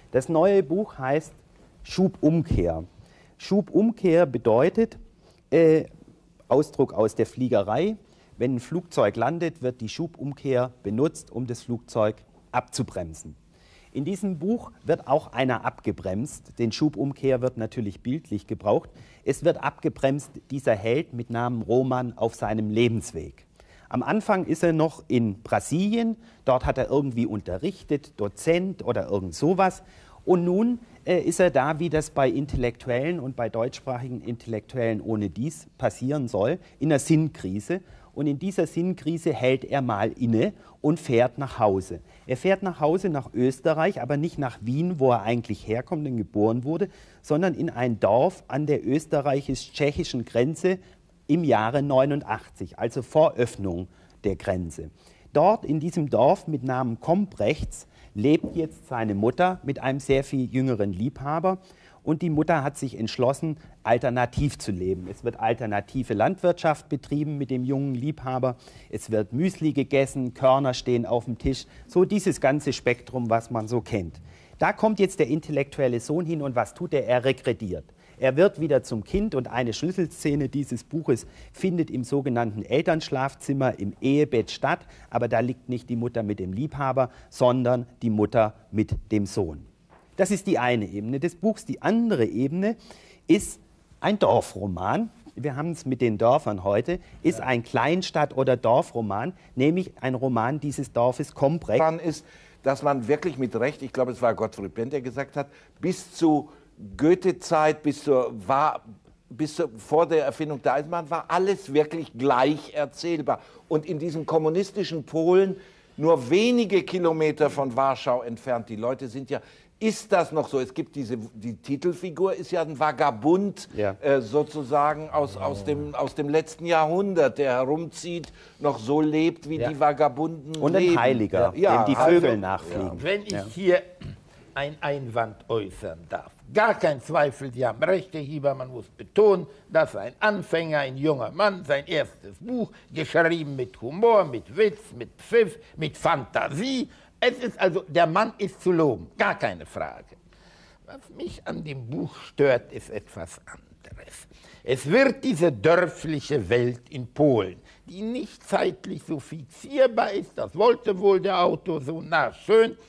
Das neue Buch heißt Schubumkehr. Schubumkehr bedeutet, äh, Ausdruck aus der Fliegerei, wenn ein Flugzeug landet, wird die Schubumkehr benutzt, um das Flugzeug abzubremsen. In diesem Buch wird auch einer abgebremst, denn Schubumkehr wird natürlich bildlich gebraucht. Es wird abgebremst, dieser Held mit Namen Roman auf seinem Lebensweg. Am Anfang ist er noch in Brasilien, dort hat er irgendwie unterrichtet, Dozent oder irgend sowas. Und nun äh, ist er da, wie das bei Intellektuellen und bei deutschsprachigen Intellektuellen ohne dies passieren soll, in einer Sinnkrise. Und in dieser Sinnkrise hält er mal inne und fährt nach Hause. Er fährt nach Hause nach Österreich, aber nicht nach Wien, wo er eigentlich herkommt und geboren wurde, sondern in ein Dorf an der österreichisch-tschechischen Grenze im Jahre neunundachtzig, also vor Öffnung der Grenze. Dort in diesem Dorf mit Namen Komprechts lebt jetzt seine Mutter mit einem sehr viel jüngeren Liebhaber. Und die Mutter hat sich entschlossen, alternativ zu leben. Es wird alternative Landwirtschaft betrieben mit dem jungen Liebhaber. Es wird Müsli gegessen, Körner stehen auf dem Tisch. So dieses ganze Spektrum, was man so kennt. Da kommt jetzt der intellektuelle Sohn hin und was tut er? Er regrediert. Er wird wieder zum Kind und eine Schlüsselszene dieses Buches findet im sogenannten Elternschlafzimmer im Ehebett statt. Aber da liegt nicht die Mutter mit dem Liebhaber, sondern die Mutter mit dem Sohn. Das ist die eine Ebene des Buchs. Die andere Ebene ist ein Dorfroman. Wir haben es mit den Dörfern heute. Ist ein Kleinstadt- oder Dorfroman, nämlich ein Roman dieses Dorfes Komprecht. Ist, dass man wirklich mit Recht, ich glaube, es war Gottfried Benn, der gesagt hat, bis zu Goethe-Zeit, bis zur, war, bis zur, vor der Erfindung der Eisenbahn war alles wirklich gleich erzählbar. Und in diesem kommunistischen Polen, nur wenige Kilometer von Warschau entfernt, die Leute sind ja... Ist das noch so? Es gibt diese, die Titelfigur ist ja ein Vagabund, ja. äh, sozusagen aus, aus, dem, aus dem letzten Jahrhundert, der herumzieht, noch so lebt, wie ja. die Vagabunden Und ein leben. Heiliger, ja, dem die also, Vögel nachfliegen. Ja. Wenn ich ja. hier einen Einwand äußern darf, gar kein Zweifel, Sie haben recht, Herr Hieber, man muss betonen, dass ein Anfänger, ein junger Mann, sein erstes Buch, geschrieben mit Humor, mit Witz, mit Pfiff, mit Fantasie. Es ist also, der Mann ist zu loben, gar keine Frage. Was mich an dem Buch stört, ist etwas anderes. Es wird diese dörfliche Welt in Polen, die nicht zeitlich so fixierbar ist, das wollte wohl der Autor so, na schön.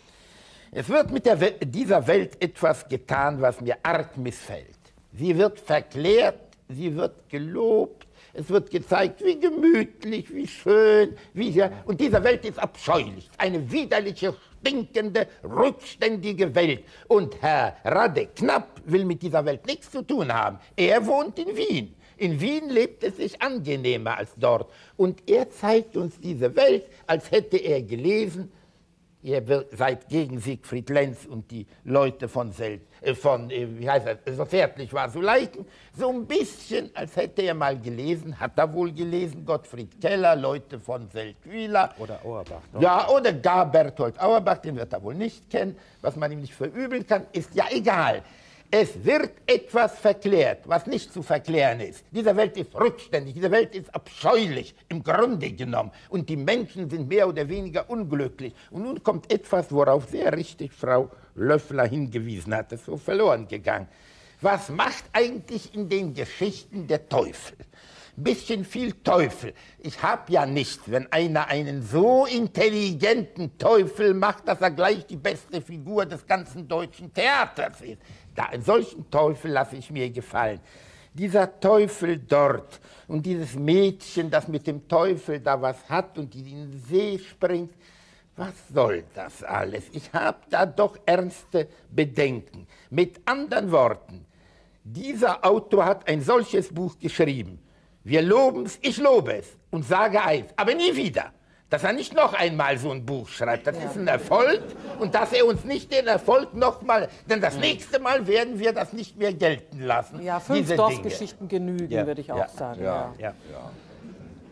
Es wird mit der Welt, dieser Welt etwas getan, was mir arg missfällt. Sie wird verklärt, sie wird gelobt. Es wird gezeigt, wie gemütlich, wie schön, wie sehr. Und diese Welt ist abscheulich. Eine widerliche, stinkende, rückständige Welt. Und Herr Radek Knapp will mit dieser Welt nichts zu tun haben. Er wohnt in Wien. In Wien lebt es sich angenehmer als dort. Und er zeigt uns diese Welt, als hätte er gelesen, ihr seid gegen Siegfried Lenz und die Leute von, Sel äh, von äh, wie heißt das, so zärtlich war zu leiten, so ein bisschen, als hätte er mal gelesen, hat er wohl gelesen, Gottfried Keller, Leute von Seldwyla. Oder Auerbach. Ne? Ja, oder gar Berthold Auerbach, den wird er wohl nicht kennen, was man ihm nicht verübeln kann, ist ja egal. Es wird etwas verklärt, was nicht zu verklären ist. Diese Welt ist rückständig, diese Welt ist abscheulich, im Grunde genommen. Und die Menschen sind mehr oder weniger unglücklich. Und nun kommt etwas, worauf sehr richtig Frau Löffler hingewiesen hat, das ist so verloren gegangen. Was macht eigentlich in den Geschichten der Teufel? Ein bisschen viel Teufel. Ich habe ja nicht, wenn einer einen so intelligenten Teufel macht, dass er gleich die beste Figur des ganzen deutschen Theaters ist. Da, einen solchen Teufel lasse ich mir gefallen. Dieser Teufel dort und dieses Mädchen, das mit dem Teufel da was hat und die in den See springt, was soll das alles? Ich habe da doch ernste Bedenken. Mit anderen Worten, dieser Autor hat ein solches Buch geschrieben. Wir loben es, ich lobe es und sage eins, aber nie wieder. Dass er nicht noch einmal so ein Buch schreibt, das ja. ist ein Erfolg. Und dass er uns nicht den Erfolg noch mal, denn das nächste Mal werden wir das nicht mehr gelten lassen. Ja, fünf Dorfgeschichten genügen, ja. würde ich auch ja. sagen. Ja. Ja. Ja.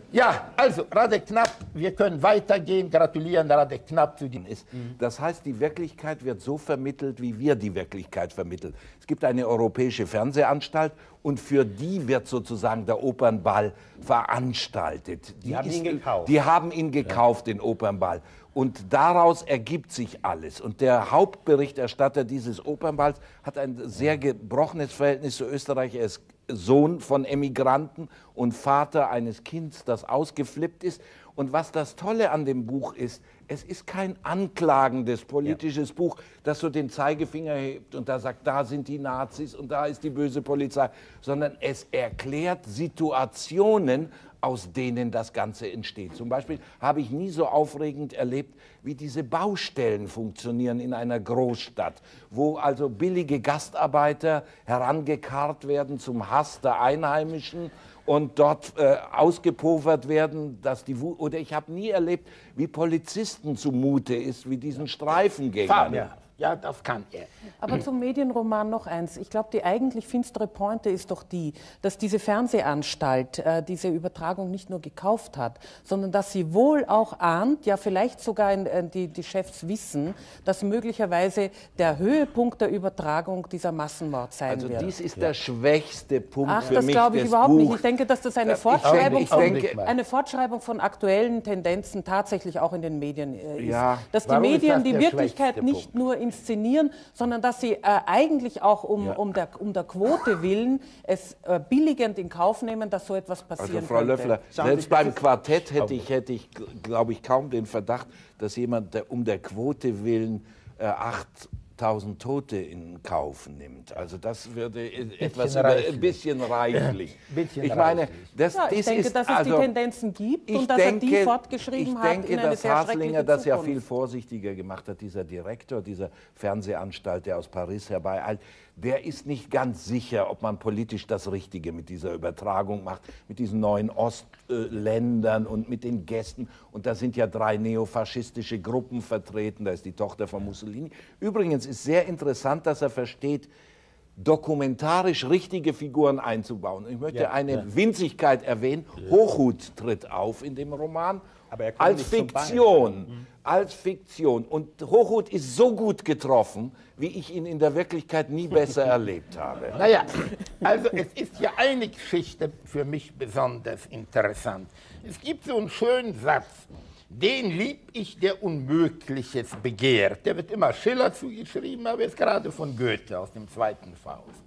Ja, also Radek Knapp, wir können weitergehen. Gratulieren Radek Knapp zu dem. Das heißt, die Wirklichkeit wird so vermittelt, wie wir die Wirklichkeit vermitteln. Es gibt eine europäische Fernsehanstalt und für die wird sozusagen der Opernball veranstaltet. Die, die haben ist, ihn gekauft. Die haben ihn gekauft, ja. Den Opernball. Und daraus ergibt sich alles. Und der Hauptberichterstatter dieses Opernballs hat ein sehr gebrochenes Verhältnis zu Österreich. Er ist Sohn von Emigranten und Vater eines Kindes, das ausgeflippt ist. Und was das Tolle an dem Buch ist, es ist kein anklagendes politisches ja. Buch, das so den Zeigefinger hebt und da sagt, da sind die Nazis und da ist die böse Polizei, sondern es erklärt Situationen, aus denen das Ganze entsteht. Zum Beispiel habe ich nie so aufregend erlebt, wie diese Baustellen funktionieren in einer Großstadt, wo also billige Gastarbeiter herangekarrt werden zum Hass der Einheimischen und dort äh, ausgepulvert werden, dass die Wut, oder ich habe nie erlebt, wie Polizisten zumute ist, wie diesen Streifengängern. Ja. Ja, das kann er. Aber zum Medienroman noch eins. Ich glaube, die eigentlich finstere Pointe ist doch die, dass diese Fernsehanstalt äh, diese Übertragung nicht nur gekauft hat, sondern dass sie wohl auch ahnt, ja vielleicht sogar in, äh, die, die Chefs wissen, dass möglicherweise der Höhepunkt der Übertragung dieser Massenmord sein also wird. Also dies ist der schwächste Punkt Ach, für das mich glaube ich des überhaupt Buchs. nicht. Ich denke, dass das eine Ich Fortschreibung, denke, ich von, denke, eine Fortschreibung von aktuellen Tendenzen tatsächlich auch in den Medien äh, ist. Ja. Dass die Warum ist Medien das die der Wirklichkeit schwächste nicht Punkt? nur inszenieren, sondern dass sie äh, eigentlich auch um, Ja. um, der, um der Quote willen es äh, billigend in Kauf nehmen, dass so etwas passieren Also Frau könnte. Löffler, selbst beim Quartett hätte ich, hätte ich glaube ich, kaum den Verdacht, dass jemand, der um der Quote willen äh, achttausend Tote in Kauf nimmt. Also das würde etwas über, reichlich. ein bisschen reichlich. Bisschen ich meine, das, Ja, ich das denke, ist, dass es also, die Tendenzen gibt ich und dass denke, er die fortgeschrieben ich hat denke, in eine dass sehr Haslinger schreckliche das ja Zukunft. viel vorsichtiger gemacht hat, dieser Direktor dieser Fernsehanstalt, der aus Paris herbeieilt. Der ist nicht ganz sicher, ob man politisch das Richtige mit dieser Übertragung macht, mit diesen neuen Ostländern und mit den Gästen. Und da sind ja drei neofaschistische Gruppen vertreten, da ist die Tochter von Mussolini. Übrigens ist sehr interessant, dass er versteht, dokumentarisch richtige Figuren einzubauen. Ich möchte Ja, eine ja. Winzigkeit erwähnen. Hochhuth tritt auf in dem Roman. Aber er kommt als nicht zum Ball. Fiktion, als Fiktion. Und Hochhuth ist so gut getroffen, wie ich ihn in der Wirklichkeit nie besser erlebt habe. Naja, also es ist ja eine Geschichte für mich besonders interessant. Es gibt so einen schönen Satz, den lieb ich, der Unmögliches begehrt. Der wird immer Schiller zugeschrieben, aber ist gerade von Goethe aus dem zweiten Faust.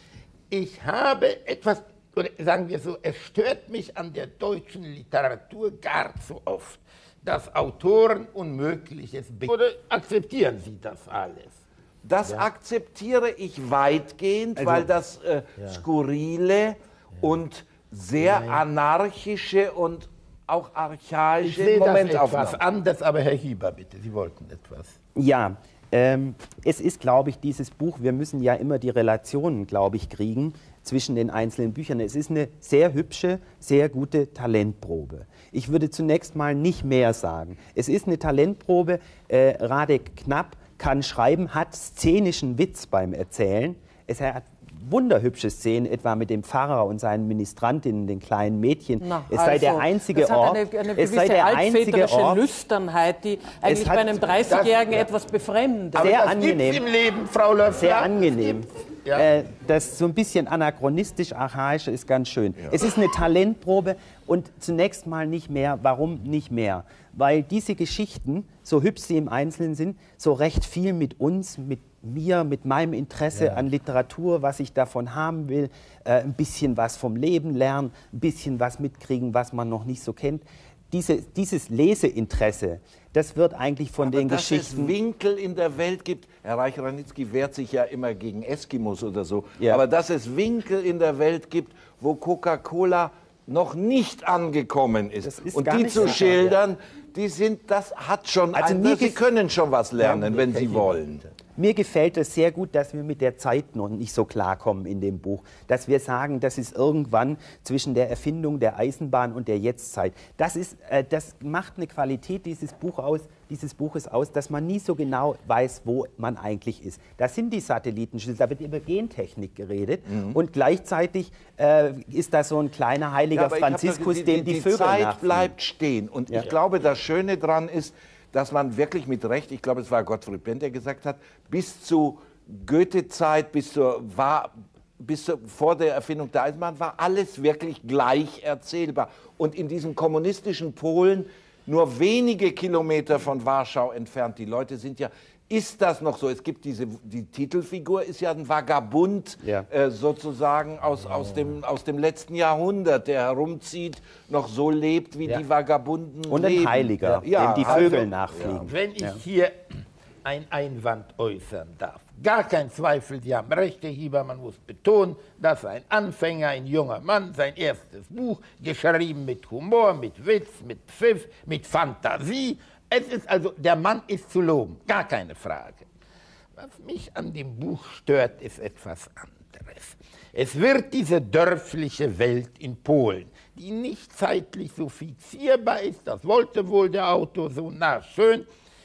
Ich habe etwas, oder sagen wir so, es stört mich an der deutschen Literatur gar zu oft, dass Autoren Unmögliches begehen. Oder akzeptieren Sie das alles? Das ja. akzeptiere ich weitgehend, Also, weil das äh, ja. skurrile ja. und sehr Nein. anarchische und auch Ich archaische sehe das Momentaufnahmen. etwas anders, aber Herr Hieber, bitte, Sie wollten etwas. Ja, ähm, es ist, glaube ich, dieses Buch, wir müssen ja immer die Relationen, glaube ich, kriegen zwischen den einzelnen Büchern. Es ist eine sehr hübsche, sehr gute Talentprobe. Ich würde zunächst mal nicht mehr sagen. Es ist eine Talentprobe. Äh, Radek Knapp kann schreiben, hat szenischen Witz beim Erzählen. Es hat wunderhübsche Szenen, etwa mit dem Pfarrer und seinen Ministrantinnen, den kleinen Mädchen. Na, es sei also, der einzige das hat Ort. eine, eine es sei gewisse der einzige altväterische Ort. Lüsternheit, die eigentlich hat- bei einem dreißigjährigen das- etwas befremdet. Aber Sehr das angenehm. gibt's im Leben, Frau Löffler. Sehr angenehm. Ja. Äh, das so ein bisschen anachronistisch, archaisch ist ganz schön. Es ist eine Talentprobe und zunächst mal nicht mehr. Warum nicht mehr? Weil diese Geschichten, so hübsch sie im Einzelnen sind, so recht viel mit uns, mit mir, mit meinem Interesse Ja. an Literatur, was ich davon haben will, äh, ein bisschen was vom Leben lernen, ein bisschen was mitkriegen, was man noch nicht so kennt. Diese, dieses Leseinteresse, das wird eigentlich von Aber den dass Geschichten... es Winkel in der Welt gibt, Herr Reich-Ranitzky wehrt sich ja immer gegen Eskimos oder so, Ja. aber dass es Winkel in der Welt gibt, wo Coca-Cola noch nicht angekommen ist, Das ist und gar die nicht zu so, schildern, die sind, das hat schon, Also ein, mir Sie gef- können schon was lernen, Ja, wenn okay. Sie wollen. Mir gefällt es sehr gut, dass wir mit der Zeit noch nicht so klarkommen in dem Buch. Dass wir sagen, das ist irgendwann zwischen der Erfindung der Eisenbahn und der Jetztzeit. Das, ist, äh, das macht eine Qualität dieses, Buch aus, dieses Buches aus, dass man nie so genau weiß, wo man eigentlich ist. Da sind die Satellitenschüssel, da wird über Gentechnik geredet. Mhm. Und gleichzeitig äh, ist da so ein kleiner heiliger Ja, aber ich hab Franziskus, doch- dem die, die Vögel Zeit nachfliegen. bleibt stehen. Und Ja. ich glaube, das Schöne daran ist, dass man wirklich mit Recht, ich glaube, es war Gottfried Benn, der gesagt hat, bis zu Goethe-Zeit, bis zur, war, bis zur, vor der Erfindung der Eisenbahn war alles wirklich gleich erzählbar. Und in diesem kommunistischen Polen, nur wenige Kilometer von Warschau entfernt, die Leute sind ja, ist das noch so? Es gibt diese, die Titelfigur ist ja ein Vagabund, Ja. äh, sozusagen aus, aus, dem, aus dem letzten Jahrhundert, der herumzieht, noch so lebt, wie Ja. die Vagabunden Und leben. ein Heiliger, Ja, dem die also- Vögel nachfliegen. Wenn ich Ja. hier einen Einwand äußern darf. Gar kein Zweifel, Sie haben recht, Herr Hieber, man muss betonen, dass ein Anfänger, ein junger Mann, sein erstes Buch, geschrieben mit Humor, mit Witz, mit Pfiff, mit Fantasie. Es ist also, der Mann ist zu loben, gar keine Frage. Was mich an dem Buch stört, ist etwas anderes. Es wird diese dörfliche Welt in Polen, die nicht zeitlich so fixierbar ist, das wollte wohl der Autor so, na schön.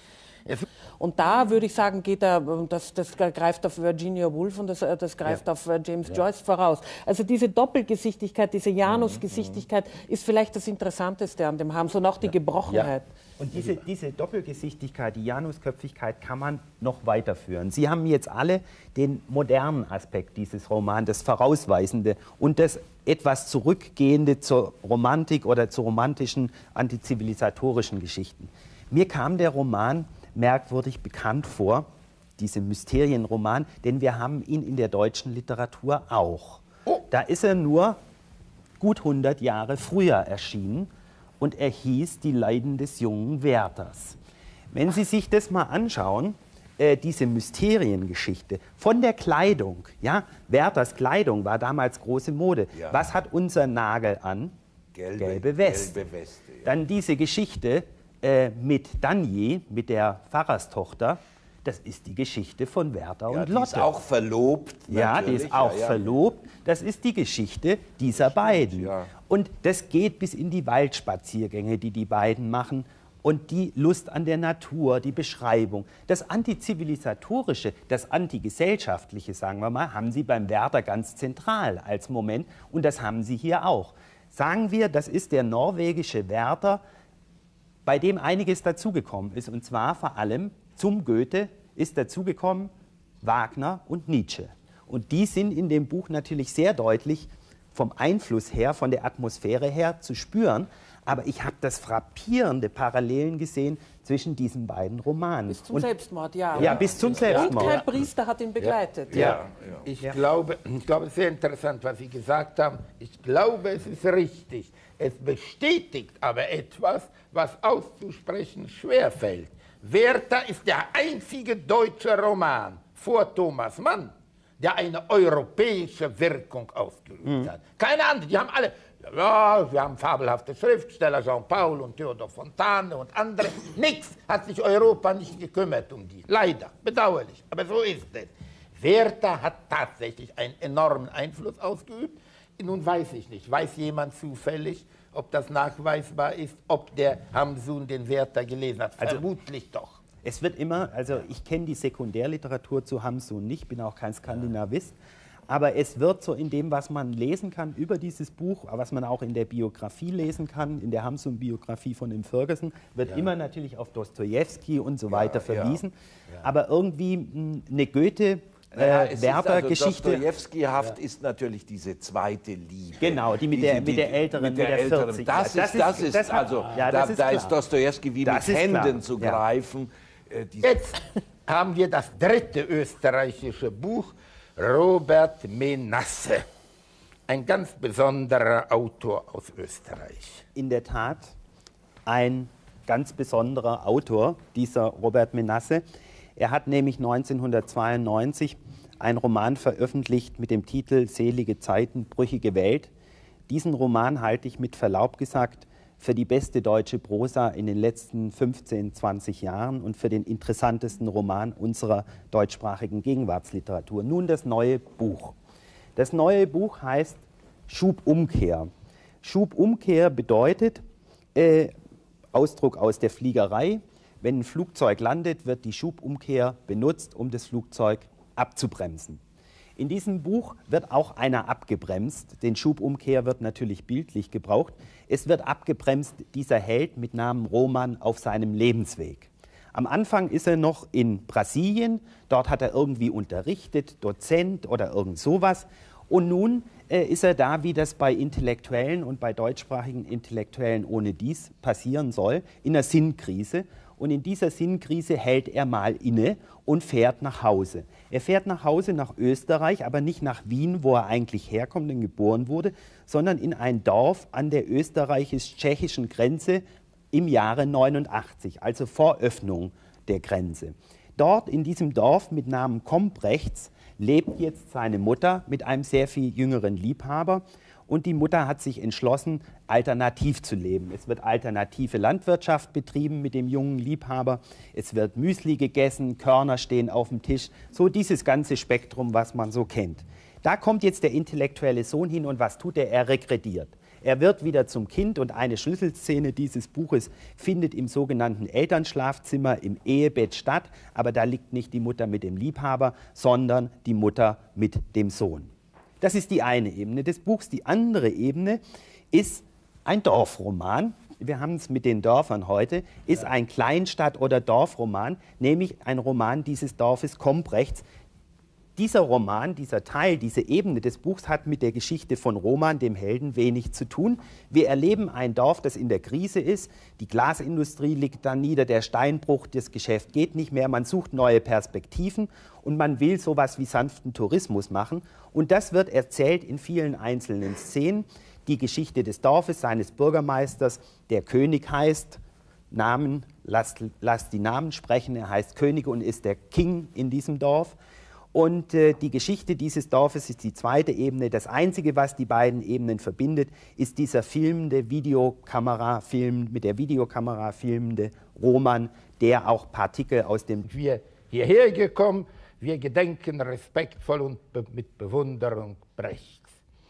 Es Und da würde ich sagen, geht er, das, das greift auf Virginia Woolf und das, das greift Ja. auf James ja. Joyce voraus. Also diese Doppelgesichtigkeit, diese Janusgesichtigkeit mhm. ist vielleicht das Interessanteste an dem Harms und auch die Gebrochenheit. Und diese, diese Doppelgesichtigkeit, die Janusköpfigkeit kann man noch weiterführen. Sie haben jetzt alle den modernen Aspekt dieses Romans, das Vorausweisende und das etwas Zurückgehende zur Romantik oder zu romantischen, antizivilisatorischen Geschichten. Mir kam der Roman merkwürdig bekannt vor, diese Mysterienroman, denn wir haben ihn in der deutschen Literatur auch. Da ist er nur gut hundert Jahre früher erschienen und er hieß Die Leiden des jungen Werthers. Wenn Sie sich das mal anschauen, äh, diese Mysteriengeschichte von der Kleidung, ja, Werthers Kleidung war damals große Mode. Ja. Was hat unser Nagel an? Gelbe, Gelbe Weste. gelbe Weste, ja. Dann diese Geschichte äh, mit Danje, mit der Pfarrerstochter, das ist die Geschichte von Werther Ja, und die Lotte. ist auch verlobt. Ja, die natürlich. ist auch ja, ja. verlobt. Das ist die Geschichte dieser beiden. ja. Und das geht bis in die Waldspaziergänge, die die beiden machen. Und die Lust an der Natur, die Beschreibung. Das Antizivilisatorische, das Antigesellschaftliche, sagen wir mal, haben Sie beim Werther ganz zentral als Moment. Und das haben Sie hier auch. Sagen wir, das ist der norwegische Werther, bei dem einiges dazugekommen ist. Und zwar vor allem zum Goethe ist dazugekommen Wagner und Nietzsche. Und die sind in dem Buch natürlich sehr deutlich vom Einfluss her, von der Atmosphäre her zu spüren. Aber ich habe das frappierende Parallelen gesehen zwischen diesen beiden Romanen. Bis zum Und, Selbstmord, ja. ja, bis zum Und Selbstmord. kein Priester hat ihn begleitet. Ja, ich, Glaube, ich glaube, es ist sehr interessant, was Sie gesagt haben. Ich glaube, es ist richtig. Es bestätigt aber etwas, was auszusprechen schwerfällt. Werther ist der einzige deutsche Roman vor Thomas Mann, der eine europäische Wirkung ausgeübt mhm. hat. Keine andere, die haben alle, ja, wir haben fabelhafte Schriftsteller, Jean-Paul und Theodor Fontane und andere. Nichts hat sich Europa nicht gekümmert um die. Leider, bedauerlich, aber so ist es. Werther hat tatsächlich einen enormen Einfluss ausgeübt. Nun weiß ich nicht, weiß jemand zufällig, ob das nachweisbar ist, ob der Hamsun den Werther gelesen hat? Also, vermutlich doch. Es wird immer, also ich kenne die Sekundärliteratur zu Hamsun nicht, bin auch kein Skandinavist, aber es wird so in dem, was man lesen kann über dieses Buch, was man auch in der Biografie lesen kann, in der Hamsun-Biografie von dem Ferguson, wird ja. immer natürlich auf Dostojewski und so weiter ja, verwiesen, ja. Ja. aber irgendwie mh, eine Goethe- Naja, äh, Werther-Geschichte. Also Dostojewski-haft ja. ist natürlich diese zweite Liebe. Genau, die mit, diese, der, mit der älteren, mit der, mit der älteren. vierzig. Das ist, das ist, das ist das hat, also, ja, da, das ist, da ist Dostojewski wie das mit Händen klar. zu ja. greifen. Äh, Jetzt haben wir das dritte österreichische Buch, Robert Menasse, ein ganz besonderer Autor aus Österreich. In der Tat ein ganz besonderer Autor, dieser Robert Menasse. Er hat nämlich neunzehnhundertzweiundneunzig einen Roman veröffentlicht mit dem Titel Selige Zeiten, brüchige Welt. Diesen Roman halte ich mit Verlaub gesagt für die beste deutsche Prosa in den letzten fünfzehn, zwanzig Jahren und für den interessantesten Roman unserer deutschsprachigen Gegenwartsliteratur. Nun das neue Buch. Das neue Buch heißt Schubumkehr. Schubumkehr bedeutet, äh, Ausdruck aus der Fliegerei, wenn ein Flugzeug landet, wird die Schubumkehr benutzt, um das Flugzeug abzubremsen. In diesem Buch wird auch einer abgebremst. Den Schubumkehr wird natürlich bildlich gebraucht. Es wird abgebremst, dieser Held mit Namen Roman auf seinem Lebensweg. Am Anfang ist er noch in Brasilien. Dort hat er irgendwie unterrichtet, Dozent oder irgend sowas. Und nun äh, ist er da, wie das bei Intellektuellen und bei deutschsprachigen Intellektuellen ohne dies passieren soll, in einer Sinnkrise. Und in dieser Sinnkrise hält er mal inne und fährt nach Hause. Er fährt nach Hause nach Österreich, aber nicht nach Wien, wo er eigentlich herkommt und geboren wurde, sondern in ein Dorf an der österreichisch-tschechischen Grenze im Jahre neunundachtzig, also vor Öffnung der Grenze. Dort in diesem Dorf mit Namen Komprechts lebt jetzt seine Mutter mit einem sehr viel jüngeren Liebhaber. Und die Mutter hat sich entschlossen, alternativ zu leben. Es wird alternative Landwirtschaft betrieben mit dem jungen Liebhaber. Es wird Müsli gegessen, Körner stehen auf dem Tisch. So dieses ganze Spektrum, was man so kennt. Da kommt jetzt der intellektuelle Sohn hin und was tut er? Er regrediert. Er wird wieder zum Kind und eine Schlüsselszene dieses Buches findet im sogenannten Elternschlafzimmer im Ehebett statt. Aber da liegt nicht die Mutter mit dem Liebhaber, sondern die Mutter mit dem Sohn. Das ist die eine Ebene des Buchs. Die andere Ebene ist ein Dorfroman. Wir haben es mit den Dörfern heute. Ist ein Kleinstadt- oder Dorfroman, nämlich ein Roman dieses Dorfes Komprechts. Dieser Roman, dieser Teil, diese Ebene des Buchs hat mit der Geschichte von Roman, dem Helden, wenig zu tun. Wir erleben ein Dorf, das in der Krise ist. Die Glasindustrie liegt da nieder, der Steinbruch, das Geschäft geht nicht mehr. Man sucht neue Perspektiven und man will sowas wie sanften Tourismus machen. Und das wird erzählt in vielen einzelnen Szenen. Die Geschichte des Dorfes, seines Bürgermeisters, der König heißt, Namen, lasst, lasst die Namen sprechen, er heißt König und ist der King in diesem Dorf. Und äh, die Geschichte dieses Dorfes ist die zweite Ebene. Das Einzige, was die beiden Ebenen verbindet, ist dieser filmende Videokamera, Film, mit der Videokamera filmende Roman, der auch Partikel aus dem... Wir hierher gekommen, wir gedenken respektvoll und be mit Bewunderung Brechts.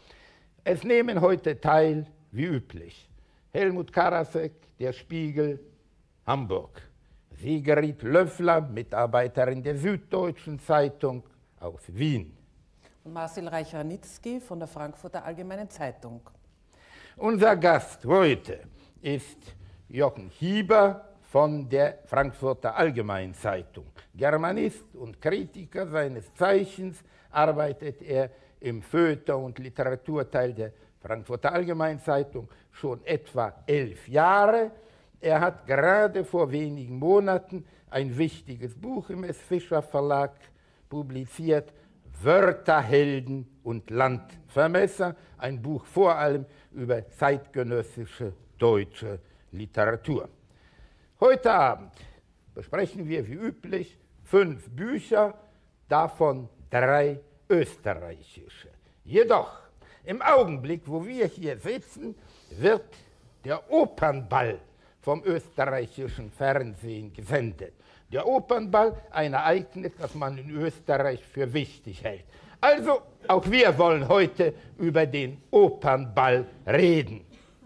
Es nehmen heute teil, wie üblich, Helmut Karasek, Der Spiegel, Hamburg, Sigrid Löffler, Mitarbeiterin der Süddeutschen Zeitung, aus Wien. Und Marcel Reich-Ranitzky von der Frankfurter Allgemeinen Zeitung. Unser Gast heute ist Jochen Hieber von der Frankfurter Allgemeinen Zeitung. Germanist und Kritiker seines Zeichens arbeitet er im Feuilleton- und Literaturteil der Frankfurter Allgemeinen Zeitung schon etwa elf Jahre. Er hat gerade vor wenigen Monaten ein wichtiges Buch im S. Fischer Verlag publiziert, Wörterhelden und Landvermesser, ein Buch vor allem über zeitgenössische deutsche Literatur. Heute Abend besprechen wir wie üblich fünf Bücher, davon drei österreichische. Jedoch im Augenblick, wo wir hier sitzen, wird der Opernball vom österreichischen Fernsehen gesendet. Der Opernball, ein Ereignis, das man in Österreich für wichtig hält. Also, auch wir wollen heute über den Opernball reden.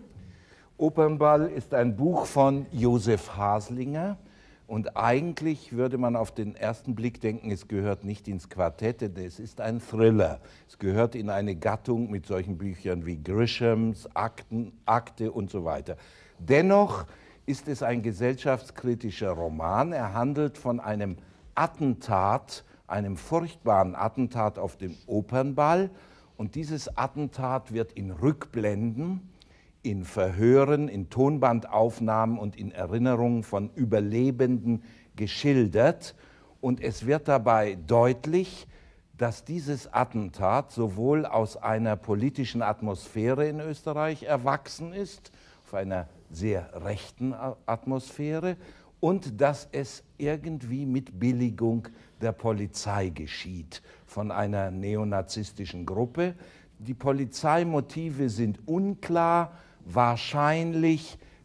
Opernball ist ein Buch von Josef Haslinger. Und eigentlich würde man auf den ersten Blick denken, es gehört nicht ins Quartett, denn es ist ein Thriller. Es gehört in eine Gattung mit solchen Büchern wie Grishams, Akten, Akte und so weiter. Dennoch ist es ein gesellschaftskritischer Roman. Er handelt von einem Attentat, einem furchtbaren Attentat auf den Opernball. Und dieses Attentat wird in Rückblenden, in Verhören, in Tonbandaufnahmen und in Erinnerungen von Überlebenden geschildert. Und es wird dabei deutlich, dass dieses Attentat sowohl aus einer politischen Atmosphäre in Österreich erwachsen ist, auf einer sehr rechten Atmosphäre, und dass es irgendwie mit Billigung der Polizei geschieht, von einer neonazistischen Gruppe. Die Polizeimotive sind unklar. Wahrscheinlich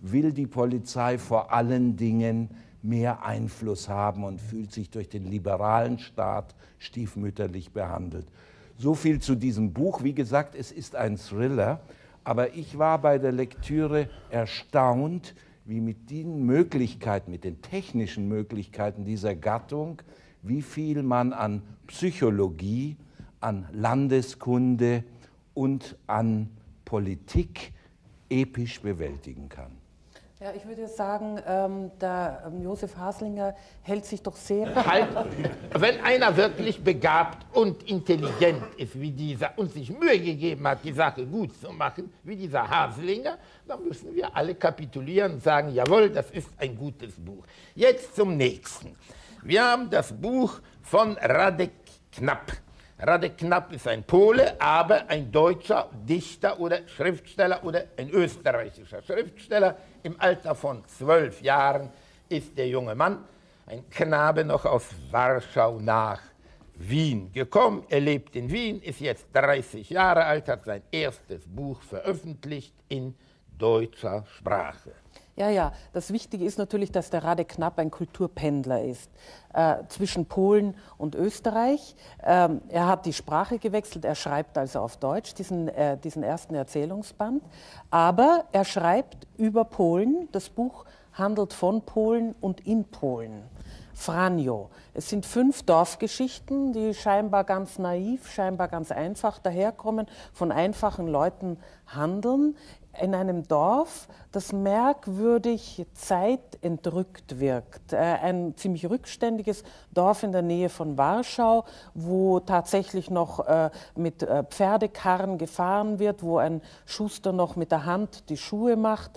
will die Polizei vor allen Dingen mehr Einfluss haben und fühlt sich durch den liberalen Staat stiefmütterlich behandelt. So viel zu diesem Buch. Wie gesagt, es ist ein Thriller, aber ich war bei der Lektüre erstaunt, wie mit den Möglichkeiten, mit den technischen Möglichkeiten dieser Gattung, wie viel man an Psychologie, an Landeskunde und an Politik episch bewältigen kann. Ja, ich würde sagen, ähm, der ähm, Josef Haslinger hält sich doch sehr... Halt, wenn einer wirklich begabt und intelligent ist wie dieser und sich Mühe gegeben hat, die Sache gut zu machen, wie dieser Haslinger, dann müssen wir alle kapitulieren und sagen, jawohl, das ist ein gutes Buch. Jetzt zum nächsten. Wir haben das Buch von Radek Knapp. Radek Knapp ist ein Pole, aber ein deutscher Dichter oder Schriftsteller oder ein österreichischer Schriftsteller. Im Alter von zwölf Jahren ist der junge Mann, ein Knabe, noch aus Warschau nach Wien gekommen. Er lebt in Wien, ist jetzt dreißig Jahre alt, hat sein erstes Buch veröffentlicht in deutscher Sprache. Ja, ja, das Wichtige ist natürlich, dass der Radek Knapp ein Kulturpendler ist, äh, zwischen Polen und Österreich. Ähm, er hat die Sprache gewechselt, er schreibt also auf Deutsch diesen, äh, diesen ersten Erzählungsband, aber er schreibt über Polen. Das Buch handelt von Polen und in Polen. Franjo. Es sind fünf Dorfgeschichten, die scheinbar ganz naiv, scheinbar ganz einfach daherkommen, von einfachen Leuten handeln. In einem Dorf, das merkwürdig zeitentrückt wirkt. Ein ziemlich rückständiges Dorf in der Nähe von Warschau, wo tatsächlich noch mit Pferdekarren gefahren wird, wo ein Schuster noch mit der Hand die Schuhe macht,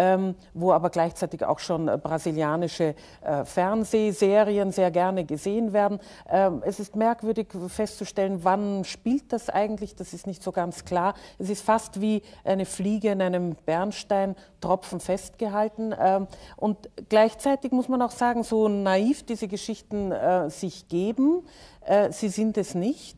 wo aber gleichzeitig auch schon brasilianische Fernsehserien sehr gerne gesehen werden. Es ist merkwürdig festzustellen, wann spielt das eigentlich, das ist nicht so ganz klar. Es ist fast wie eine Fliege in einem Bernsteintropfen festgehalten. Und gleichzeitig muss man auch sagen, so naiv diese Geschichten sich geben, sie sind es nicht.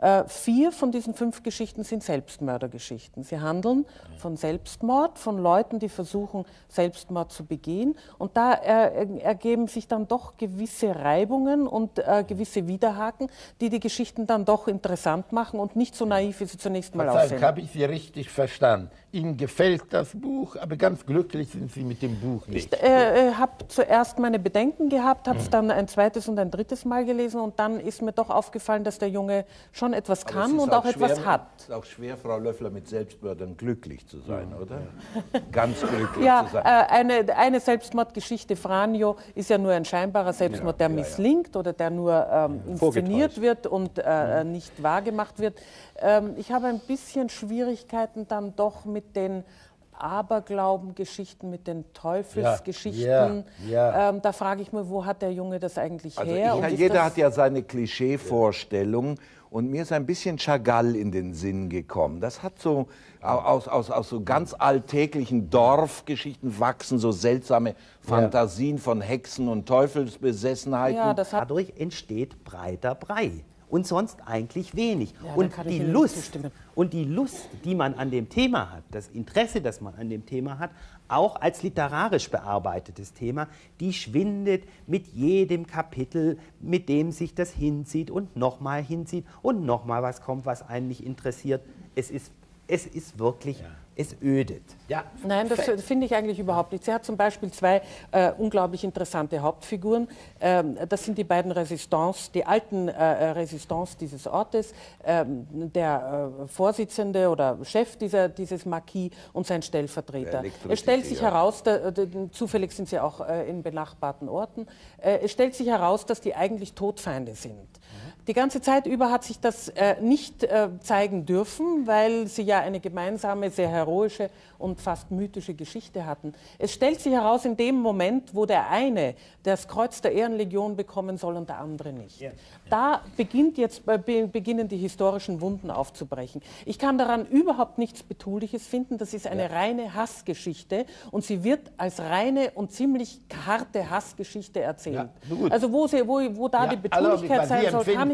Vier von diesen fünf Geschichten sind Selbstmördergeschichten. Sie handeln von Selbstmord, von Leuten, die versuchen, Selbstmord zu begehen. Und da ergeben sich dann doch gewisse Reibungen und äh, gewisse Widerhaken, die die Geschichten dann doch interessant machen und nicht so naiv, wie sie zunächst mal aussehen. Habe ich Sie richtig verstanden? Ihnen gefällt das Buch, aber ganz glücklich sind Sie mit dem Buch nicht. Ich äh, habe zuerst meine Bedenken gehabt, habe es hm. dann ein zweites und ein drittes Mal gelesen und dann ist mir doch aufgefallen, dass der Junge schon etwas kann und auch, auch etwas schwer, hat. Es ist auch schwer, Frau Löffler, mit Selbstmördern glücklich zu sein, ja, oder? Ja. Ganz glücklich ja, zu sein. Äh, eine, eine Selbstmordgeschichte, Franjo, ist ja nur ein scheinbarer Selbstmord, der ja, ja, misslingt ja. oder der nur ähm, inszeniert wird und äh, mhm. nicht wahrgemacht wird. Ähm, ich habe ein bisschen Schwierigkeiten dann doch mit den Aberglaubengeschichten, mit den Teufelsgeschichten. Ja, ja, ja. Ähm, da frage ich mich, wo hat der Junge das eigentlich also her? Ich, und jeder hat ja seine Klischeevorstellung. Und mir ist ein bisschen Chagall in den Sinn gekommen. Das hat so aus, aus, aus so ganz alltäglichen Dorfgeschichten wachsen so seltsame Fantasien ja. von Hexen und Teufelsbesessenheiten. Ja, das hat Dadurch entsteht breiter Brei. Und sonst eigentlich wenig. Ja, und, die Lust, und die Lust, die man an dem Thema hat, das Interesse, das man an dem Thema hat, auch als literarisch bearbeitetes Thema, die schwindet mit jedem Kapitel, mit dem sich das hinzieht und nochmal hinzieht und nochmal was kommt, was einen nicht interessiert. Es ist, es ist wirklich... Ja. Es ödet. Ja. Nein, das finde ich eigentlich überhaupt nicht. Sie hat zum Beispiel zwei äh, unglaublich interessante Hauptfiguren. Ähm, das sind die beiden Resistance, die alten äh, Resistance dieses Ortes, ähm, der äh, Vorsitzende oder Chef dieser, dieses Marquis und sein Stellvertreter. Es stellt sich ja. heraus, da, da, zufällig sind sie auch äh, in benachbarten Orten, äh, es stellt sich heraus, dass die eigentlich Todfeinde sind. Mhm. Die ganze Zeit über hat sich das äh, nicht äh, zeigen dürfen, weil sie ja eine gemeinsame, sehr heroische und fast mythische Geschichte hatten. Es stellt sich heraus in dem Moment, wo der eine das Kreuz der Ehrenlegion bekommen soll und der andere nicht. Ja. Da beginnt jetzt, beginnen die historischen Wunden aufzubrechen. Ich kann daran überhaupt nichts Betuliches finden. Das ist eine ja. reine Hassgeschichte und sie wird als reine und ziemlich harte Hassgeschichte erzählt. Ja, also wo, sie, wo, wo da ja, die Betulichkeit sein soll, kann ich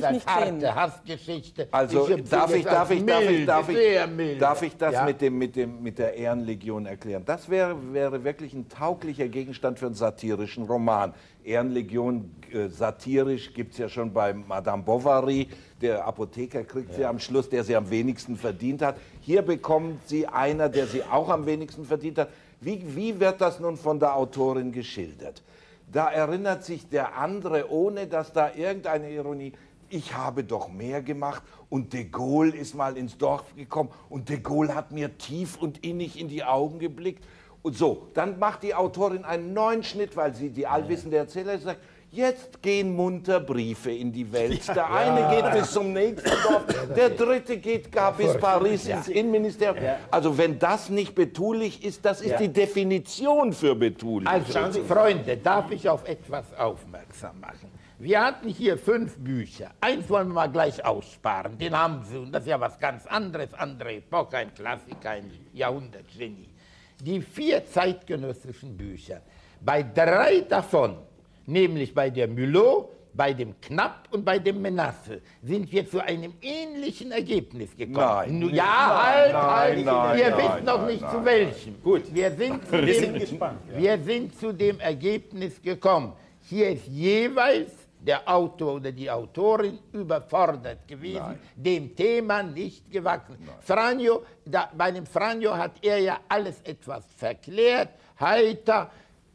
ich nicht sehen. Hassgeschichte. Also ich darf ich, darf, ich, milde, darf, ich, darf, ich, milde. darf ich das ja? mit, dem, mit, dem, mit der Ehrenlegion erklären? Das wäre, wäre wirklich ein tauglicher Gegenstand für einen satirischen Roman. Ehrenlegion, äh, satirisch, gibt es ja schon bei Madame Bovary. Der Apotheker kriegt ja. sie am Schluss, der sie am wenigsten verdient hat. Hier bekommt sie einer, der sie auch am wenigsten verdient hat. Wie, wie wird das nun von der Autorin geschildert? Da erinnert sich der andere, ohne dass da irgendeine Ironie, ich habe doch mehr gemacht und de Gaulle ist mal ins Dorf gekommen und de Gaulle hat mir tief und innig in die Augen geblickt. Und so, dann macht die Autorin einen neuen Schnitt, weil sie die allwissende Erzählerin sagt, jetzt gehen munter Briefe in die Welt. Der eine ja. geht bis zum nächsten Dorf, der dritte geht gar bis Paris ins Innenministerium. Also wenn das nicht betulich ist, das ist ja. die Definition für betulich. Also Freunde, darf ich auf etwas aufmerksam machen? Wir hatten hier fünf Bücher. Eins wollen wir mal gleich aussparen, den haben Sie. Und das ist ja was ganz anderes, andere Epoche, ein Klassiker, ein Jahrhundertgenie. Die vier zeitgenössischen Bücher, bei drei davon, nämlich bei der Mulot, bei dem Knapp und bei dem Menasse, sind wir zu einem ähnlichen Ergebnis gekommen. Nein, nu, nicht. Ja, nein, halt, nein, halt. Nein, wir nein, wissen noch nein, nicht nein, zu welchem. Gut. Wir sind zu, wir dem, sind gespannt, ja. wir sind zu dem Ergebnis gekommen. Hier ist jeweils der Autor oder die Autorin überfordert gewesen, nein. dem Thema nicht gewachsen. Franjo, da, bei dem Franjo hat er ja alles etwas verklärt, heiter,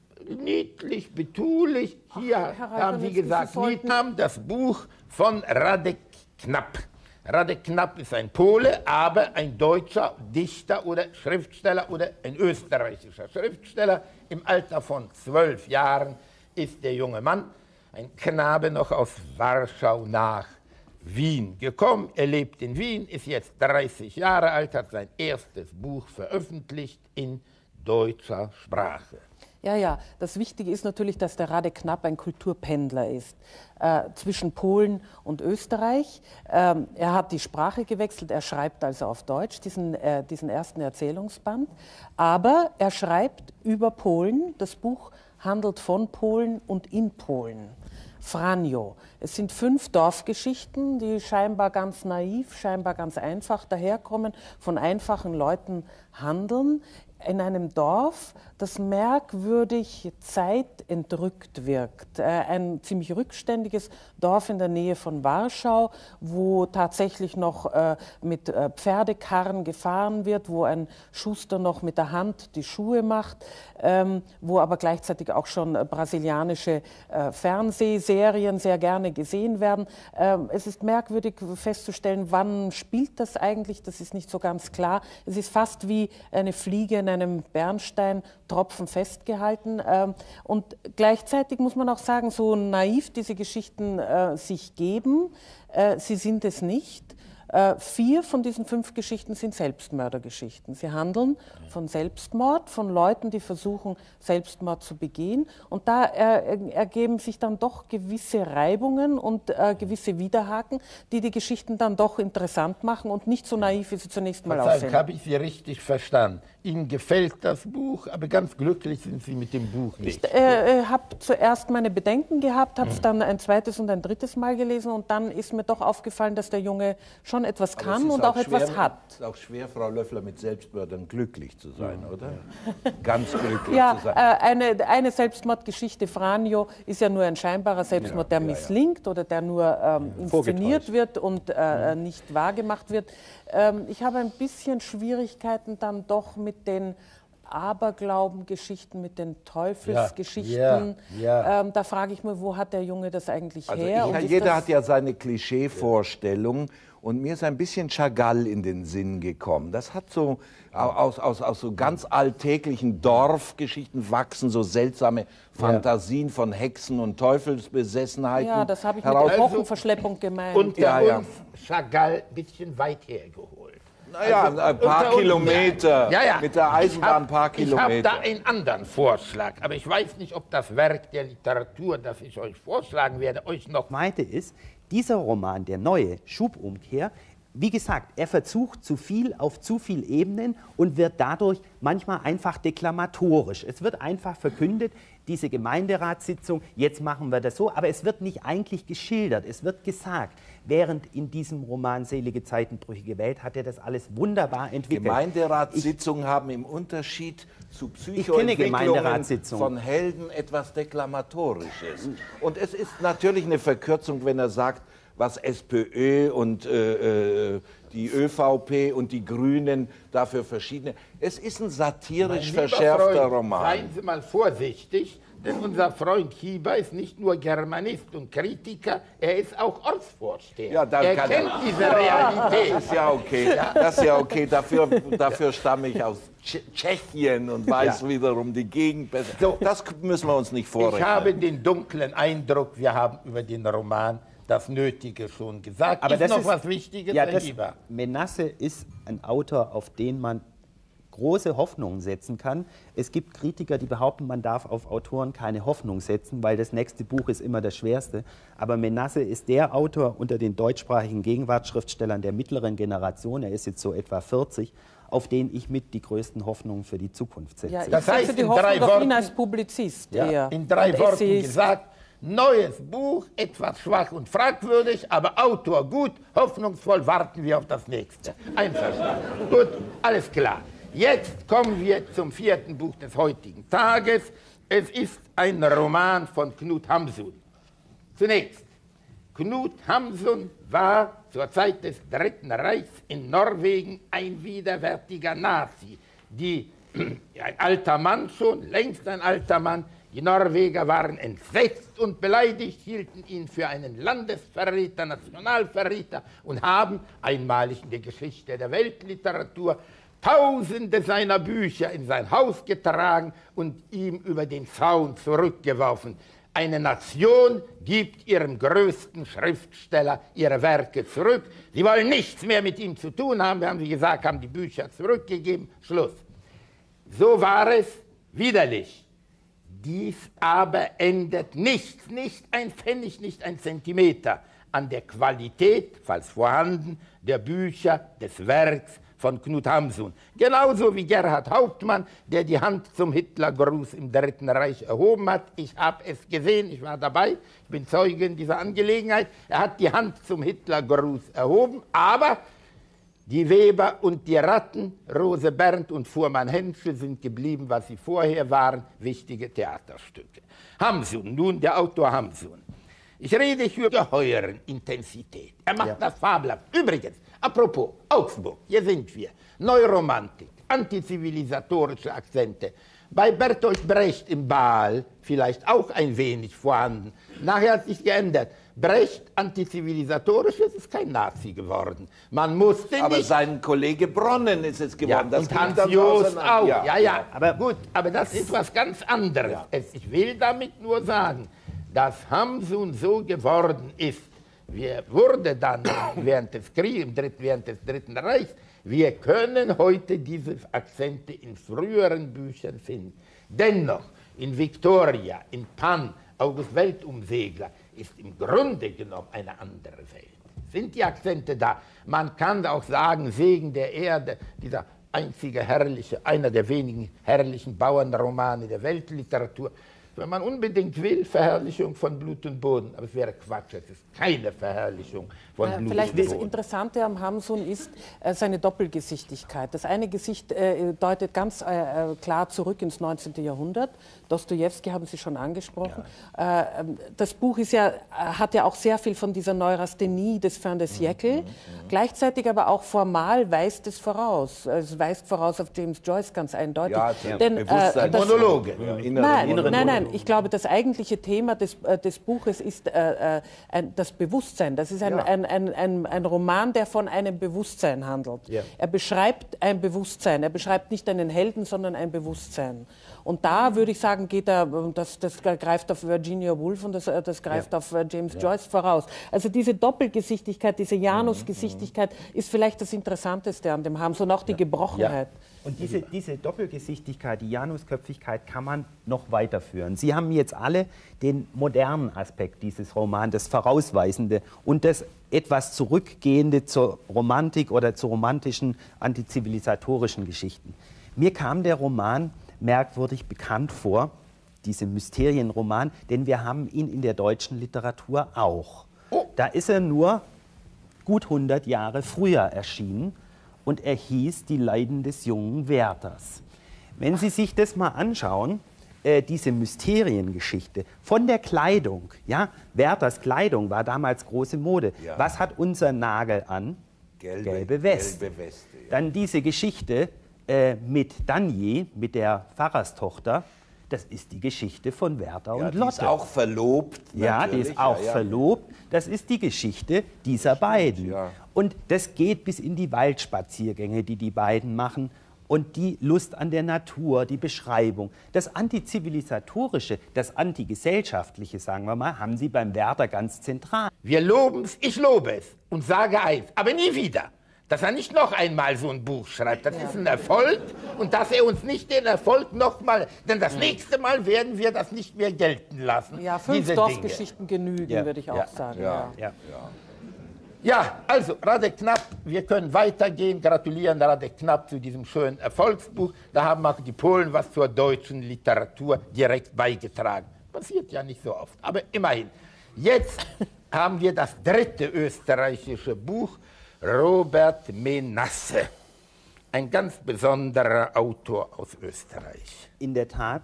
niedlich, betulich. Hier Ach, haben Sie gesagt, Sie haben das Buch von Radek Knapp. Radek Knapp ist ein Pole, aber ein deutscher Dichter oder Schriftsteller oder ein österreichischer Schriftsteller. Im Alter von zwölf Jahren ist der junge Mann, ein Knabe, noch aus Warschau nach Wien gekommen. Er lebt in Wien, ist jetzt dreißig Jahre alt, hat sein erstes Buch veröffentlicht in deutscher Sprache. Ja, ja, das Wichtige ist natürlich, dass der Radek Knapp ein Kulturpendler ist, äh, zwischen Polen und Österreich. Ähm, er hat die Sprache gewechselt, er schreibt also auf Deutsch, diesen, äh, diesen ersten Erzählungsband, aber er schreibt über Polen. Das Buch handelt von Polen und in Polen. Franjo. Es sind fünf Dorfgeschichten, die scheinbar ganz naiv, scheinbar ganz einfach daherkommen, von einfachen Leuten handeln. In einem Dorf, das merkwürdig zeitentrückt wirkt. Ein ziemlich rückständiges Dorf in der Nähe von Warschau, wo tatsächlich noch mit Pferdekarren gefahren wird, wo ein Schuster noch mit der Hand die Schuhe macht, wo aber gleichzeitig auch schon brasilianische Fernsehserien sehr gerne gesehen werden. Es ist merkwürdig festzustellen, wann spielt das eigentlich, das ist nicht so ganz klar. Es ist fast wie eine Fliege in einem Bernsteintropfen festgehalten. Und gleichzeitig muss man auch sagen, so naiv diese Geschichten sich geben, sie sind es nicht. Vier von diesen fünf Geschichten sind Selbstmördergeschichten. Sie handeln von Selbstmord, von Leuten, die versuchen, Selbstmord zu begehen. Und da ergeben sich dann doch gewisse Reibungen und äh, gewisse Widerhaken, die die Geschichten dann doch interessant machen und nicht so naiv, wie sie zunächst mal aussehen. Habe ich Sie richtig verstanden? Ihnen gefällt das Buch, aber ganz glücklich sind Sie mit dem Buch nicht. Ich äh, habe zuerst meine Bedenken gehabt, habe es mhm. dann ein zweites und ein drittes Mal gelesen und dann ist mir doch aufgefallen, dass der Junge schon etwas kann und auch, auch schwer, etwas hat. Es ist auch schwer, Frau Löffler, mit Selbstmördern glücklich zu sein, ja, oder? Ja. Ganz glücklich ja, zu sein. Äh, eine, eine Selbstmordgeschichte, Franjo, ist ja nur ein scheinbarer Selbstmord, der ja, ja, misslingt ja. oder der nur ähm, inszeniert wird und äh, mhm. nicht wahrgemacht wird. Ähm, ich habe ein bisschen Schwierigkeiten dann doch mit den Aberglaubengeschichten, mit den Teufelsgeschichten. Ja, ja, ja. Ähm, da frage ich mich, wo hat der Junge das eigentlich also her? Ich, und jeder hat ja seine Klischeevorstellung. Ja. Und mir ist ein bisschen Chagall in den Sinn gekommen. Das hat so aus, aus, aus so ganz alltäglichen Dorfgeschichten wachsen so seltsame Fantasien ja. von Hexen und Teufelsbesessenheiten. Ja, das habe ich mit der Wochenverschleppung gemeint. Und ja, ja. uns Chagall ein bisschen weit hergeholt. Naja, also, ein paar Kilometer. Ja, ja. Mit der Eisenbahn hab, ein paar Kilometer. Ich habe da einen anderen Vorschlag, aber ich weiß nicht, ob das Werk der Literatur, das ich euch vorschlagen werde, euch noch... Meinte ist, dieser Roman, der neue, Schubumkehr, wie gesagt, er versucht zu viel auf zu viel Ebenen und wird dadurch manchmal einfach deklamatorisch. Es wird einfach verkündet, diese Gemeinderatssitzung, jetzt machen wir das so, aber es wird nicht eigentlich geschildert, es wird gesagt. Während in diesem Roman Selige Zeiten, brüchige Welt hat er das alles wunderbar entwickelt. Gemeinderatssitzungen ich, haben im Unterschied zu Psychoentwicklungen von Helden etwas Deklamatorisches. Und es ist natürlich eine Verkürzung, wenn er sagt, was SPÖ und äh, die ÖVP und die Grünen dafür verschiedene. Es ist ein satirisch verschärfter Freund, Roman. Seien Sie mal vorsichtig, denn unser Freund Hieber ist nicht nur Germanist und Kritiker, er ist auch Ortsvorsteher. Ja, dann er kann kennt er, diese Realität. Das ist ja okay. Ja? Das ist ja okay. Dafür, dafür stamme ich aus Tschechien und weiß ja. wiederum die Gegend besser. So, das müssen wir uns nicht vorrechnen. Ich habe den dunklen Eindruck, wir haben über den Roman das Nötige schon gesagt. Aber ist das noch ist, was Wichtiges, ja, Herr das, Hieber? Menasse ist ein Autor, auf den man große Hoffnungen setzen kann. Es gibt Kritiker, die behaupten, man darf auf Autoren keine Hoffnung setzen, weil das nächste Buch ist immer das schwerste. Aber Menasse ist der Autor unter den deutschsprachigen Gegenwartsschriftstellern der mittleren Generation, er ist jetzt so etwa vierzig, auf den ich mit die größten Hoffnungen für die Zukunft setze. Ja, ich das heißt, die in Hoffnung drei auf Worten, ihn als Publizist. Ja, eher. in drei Und Worten Essays. gesagt, neues Buch, etwas schwach und fragwürdig, aber Autor gut, hoffnungsvoll warten wir auf das nächste. Einverstanden. Gut, alles klar. Jetzt kommen wir zum vierten Buch des heutigen Tages. Es ist ein Roman von Knut Hamsun. Zunächst, Knut Hamsun war zur Zeit des Dritten Reichs in Norwegen ein widerwärtiger Nazi. Die, ein alter Mann schon, längst ein alter Mann, die Norweger waren entsetzt und beleidigt, hielten ihn für einen Landesverräter, Nationalverräter und haben, einmalig in der Geschichte der Weltliteratur, Tausende seiner Bücher in sein Haus getragen und ihm über den Zaun zurückgeworfen. Eine Nation gibt ihrem größten Schriftsteller ihre Werke zurück. Sie wollen nichts mehr mit ihm zu tun haben. Wir haben, wie gesagt, haben die Bücher zurückgegeben. Schluss. So war es widerlich. Dies aber ändert nichts, nicht ein Pfennig, nicht ein Zentimeter an der Qualität, falls vorhanden, der Bücher, des Werks von Knut Hamsun. Genauso wie Gerhard Hauptmann, der die Hand zum Hitlergruß im Dritten Reich erhoben hat. Ich habe es gesehen, ich war dabei, ich bin Zeuge in dieser Angelegenheit. Er hat die Hand zum Hitlergruß erhoben, aber die Weber und die Ratten, Rose Berndt und Fuhrmann Henschel sind geblieben, was sie vorher waren, wichtige Theaterstücke. Hamsun, nun der Autor Hamsun. Ich rede hier über geheuren Intensität. Er macht ja. das fabelhaft. Übrigens, apropos, Augsburg, hier sind wir. Neuromantik, antizivilisatorische Akzente. Bei Bertolt Brecht im Baal vielleicht auch ein wenig vorhanden. Nachher hat sich geändert. Brecht, antizivilisatorisches, ist kein Nazi geworden. Man musste aber nicht... sein Kollege Bronnen ist es geworden. Ja, das und Hans Jost auch. Ja, ja, ja. Aber gut, aber das ist was ganz anderes. Ja. Ich will damit nur sagen, dass Hamsun so geworden ist, wir wurde dann während des Krieges, im Dritten, während des Dritten Reichs, wir können heute diese Akzente in früheren Büchern finden. Dennoch, in Victoria, in Pan, August Weltumsegler, ist im Grunde genommen eine andere Welt. Sind die Akzente da? Man kann auch sagen, Segen der Erde, dieser einzige herrliche, einer der wenigen herrlichen Bauernromane der Weltliteratur. Wenn man unbedingt will, Verherrlichung von Blut und Boden. Aber es wäre Quatsch, es ist keine Verherrlichung von äh, Blut vielleicht und Boden. Das Interessante am Hamsun ist äh, seine Doppelgesichtigkeit. Das eine Gesicht äh, deutet ganz äh, klar zurück ins neunzehnten Jahrhundert. Dostojewski haben Sie schon angesprochen. Ja. Äh, das Buch ist ja, hat ja auch sehr viel von dieser Neurasthenie des Fin de siècle. Mhm, mhm. Gleichzeitig aber auch formal weist es voraus. Es weist voraus auf James Joyce ganz eindeutig. Ja, Denn, äh, das, Monologe. Ja, nein, nein, nein. Ich glaube, das eigentliche Thema des, äh, des Buches ist äh, ein, das Bewusstsein. Das ist ein, ja. ein, ein, ein, ein Roman, der von einem Bewusstsein handelt. Ja. Er beschreibt ein Bewusstsein. Er beschreibt nicht einen Helden, sondern ein Bewusstsein. Und da würde ich sagen, geht er, das, das greift auf Virginia Woolf und das, das greift ja. auf James ja. Joyce voraus. Also diese Doppelgesichtigkeit, diese Janusgesichtigkeit mhm. ist vielleicht das Interessanteste an dem Hamsun und auch die ja. Gebrochenheit. Ja. Und diese, diese Doppelgesichtigkeit, die Janusköpfigkeit kann man noch weiterführen. Sie haben jetzt alle den modernen Aspekt dieses Romans, das Vorausweisende und das etwas Zurückgehende zur Romantik oder zu romantischen, antizivilisatorischen Geschichten. Mir kam der Roman merkwürdig bekannt vor, diese Mysterienroman, denn wir haben ihn in der deutschen Literatur auch. Da ist er nur gut hundert Jahre früher erschienen. Und er hieß Die Leiden des jungen Werthers. Wenn Sie sich das mal anschauen, äh, diese Mysteriengeschichte von der Kleidung, ja, Werthers Kleidung war damals große Mode. Ja. Was hat unser Nagel an? Gelbe, gelbe Weste. Gelbe Weste ja. Dann diese Geschichte äh, mit Danier, mit der Pfarrerstochter, das ist die Geschichte von Werther ja, und die Lotte. Ist auch verlobt. Ja, die ist auch ja, ja. verlobt. Das ist die Geschichte dieser Stimmt, beiden. Ja. Und das geht bis in die Waldspaziergänge, die die beiden machen. Und die Lust an der Natur, die Beschreibung. Das Antizivilisatorische, das Antigesellschaftliche, sagen wir mal, haben Sie beim Werther ganz zentral. Wir loben es, ich lobe es und sage eins, aber nie wieder. Dass er nicht noch einmal so ein Buch schreibt, das ja. ist ein Erfolg und dass er uns nicht den Erfolg noch mal, denn das nächste Mal werden wir das nicht mehr gelten lassen. Ja, fünf Dorfgeschichten genügen, ja. würde ich auch ja. sagen. Ja. Ja. Ja. ja, also Radek Knapp, wir können weitergehen, gratulieren Radek Knapp zu diesem schönen Erfolgsbuch. Da haben auch die Polen was zur deutschen Literatur direkt beigetragen. Passiert ja nicht so oft, aber immerhin. Jetzt haben wir das dritte österreichische Buch, Robert Menasse, ein ganz besonderer Autor aus Österreich. In der Tat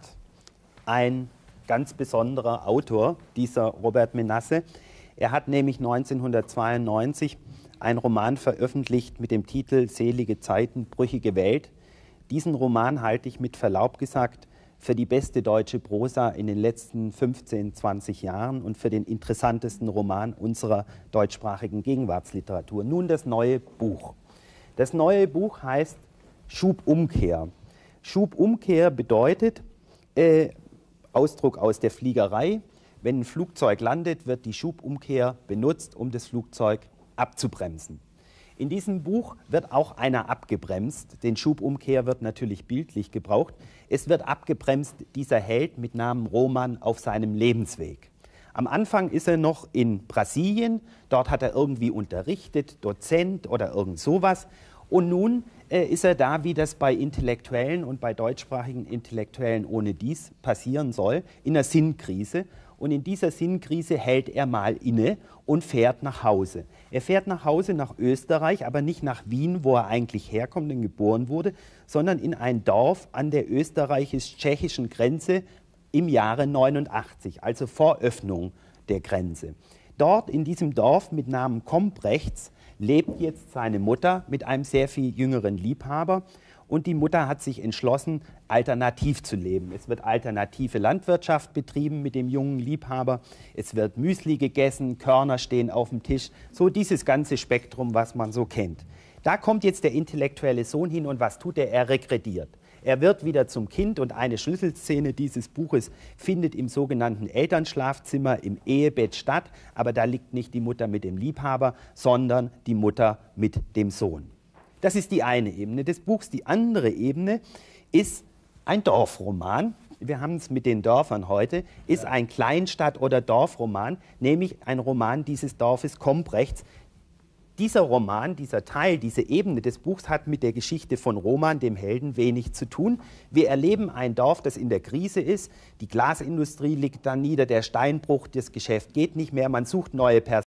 ein ganz besonderer Autor, dieser Robert Menasse. Er hat nämlich neunzehnhundertzweiundneunzig einen Roman veröffentlicht mit dem Titel Selige Zeiten, brüchige Welt. Diesen Roman halte ich mit Verlaub gesagt für die beste deutsche Prosa in den letzten fünfzehn, zwanzig Jahren und für den interessantesten Roman unserer deutschsprachigen Gegenwartsliteratur. Nun das neue Buch. Das neue Buch heißt Schubumkehr. Schubumkehr bedeutet, äh, Ausdruck aus der Fliegerei, wenn ein Flugzeug landet, wird die Schubumkehr benutzt, um das Flugzeug abzubremsen. In diesem Buch wird auch einer abgebremst. Den Schubumkehr wird natürlich bildlich gebraucht. Es wird abgebremst, dieser Held mit Namen Roman auf seinem Lebensweg. Am Anfang ist er noch in Brasilien. Dort hat er irgendwie unterrichtet, Dozent oder irgend sowas. Und nun äh, ist er da, wie das bei Intellektuellen und bei deutschsprachigen Intellektuellen ohne dies passieren soll, in einer Sinnkrise. Und in dieser Sinnkrise hält er mal inne und fährt nach Hause. Er fährt nach Hause nach Österreich, aber nicht nach Wien, wo er eigentlich herkommt und geboren wurde, sondern in ein Dorf an der österreichisch-tschechischen Grenze im Jahre neunundachtzig, also vor Öffnung der Grenze. Dort in diesem Dorf mit Namen Komprechts lebt jetzt seine Mutter mit einem sehr viel jüngeren Liebhaber. Und die Mutter hat sich entschlossen, alternativ zu leben. Es wird alternative Landwirtschaft betrieben mit dem jungen Liebhaber. Es wird Müsli gegessen, Körner stehen auf dem Tisch. So dieses ganze Spektrum, was man so kennt. Da kommt jetzt der intellektuelle Sohn hin und was tut er? Er regrediert. Er wird wieder zum Kind und eine Schlüsselszene dieses Buches findet im sogenannten Elternschlafzimmer im Ehebett statt. Aber da liegt nicht die Mutter mit dem Liebhaber, sondern die Mutter mit dem Sohn. Das ist die eine Ebene des Buchs. Die andere Ebene ist ein Dorfroman. Wir haben es mit den Dörfern heute. Ist ein Kleinstadt- oder Dorfroman, nämlich ein Roman dieses Dorfes Komprechts. Dieser Roman, dieser Teil, diese Ebene des Buchs hat mit der Geschichte von Roman, dem Helden, wenig zu tun. Wir erleben ein Dorf, das in der Krise ist. Die Glasindustrie liegt da nieder, der Steinbruch, das Geschäft geht nicht mehr. Man sucht neue Personen.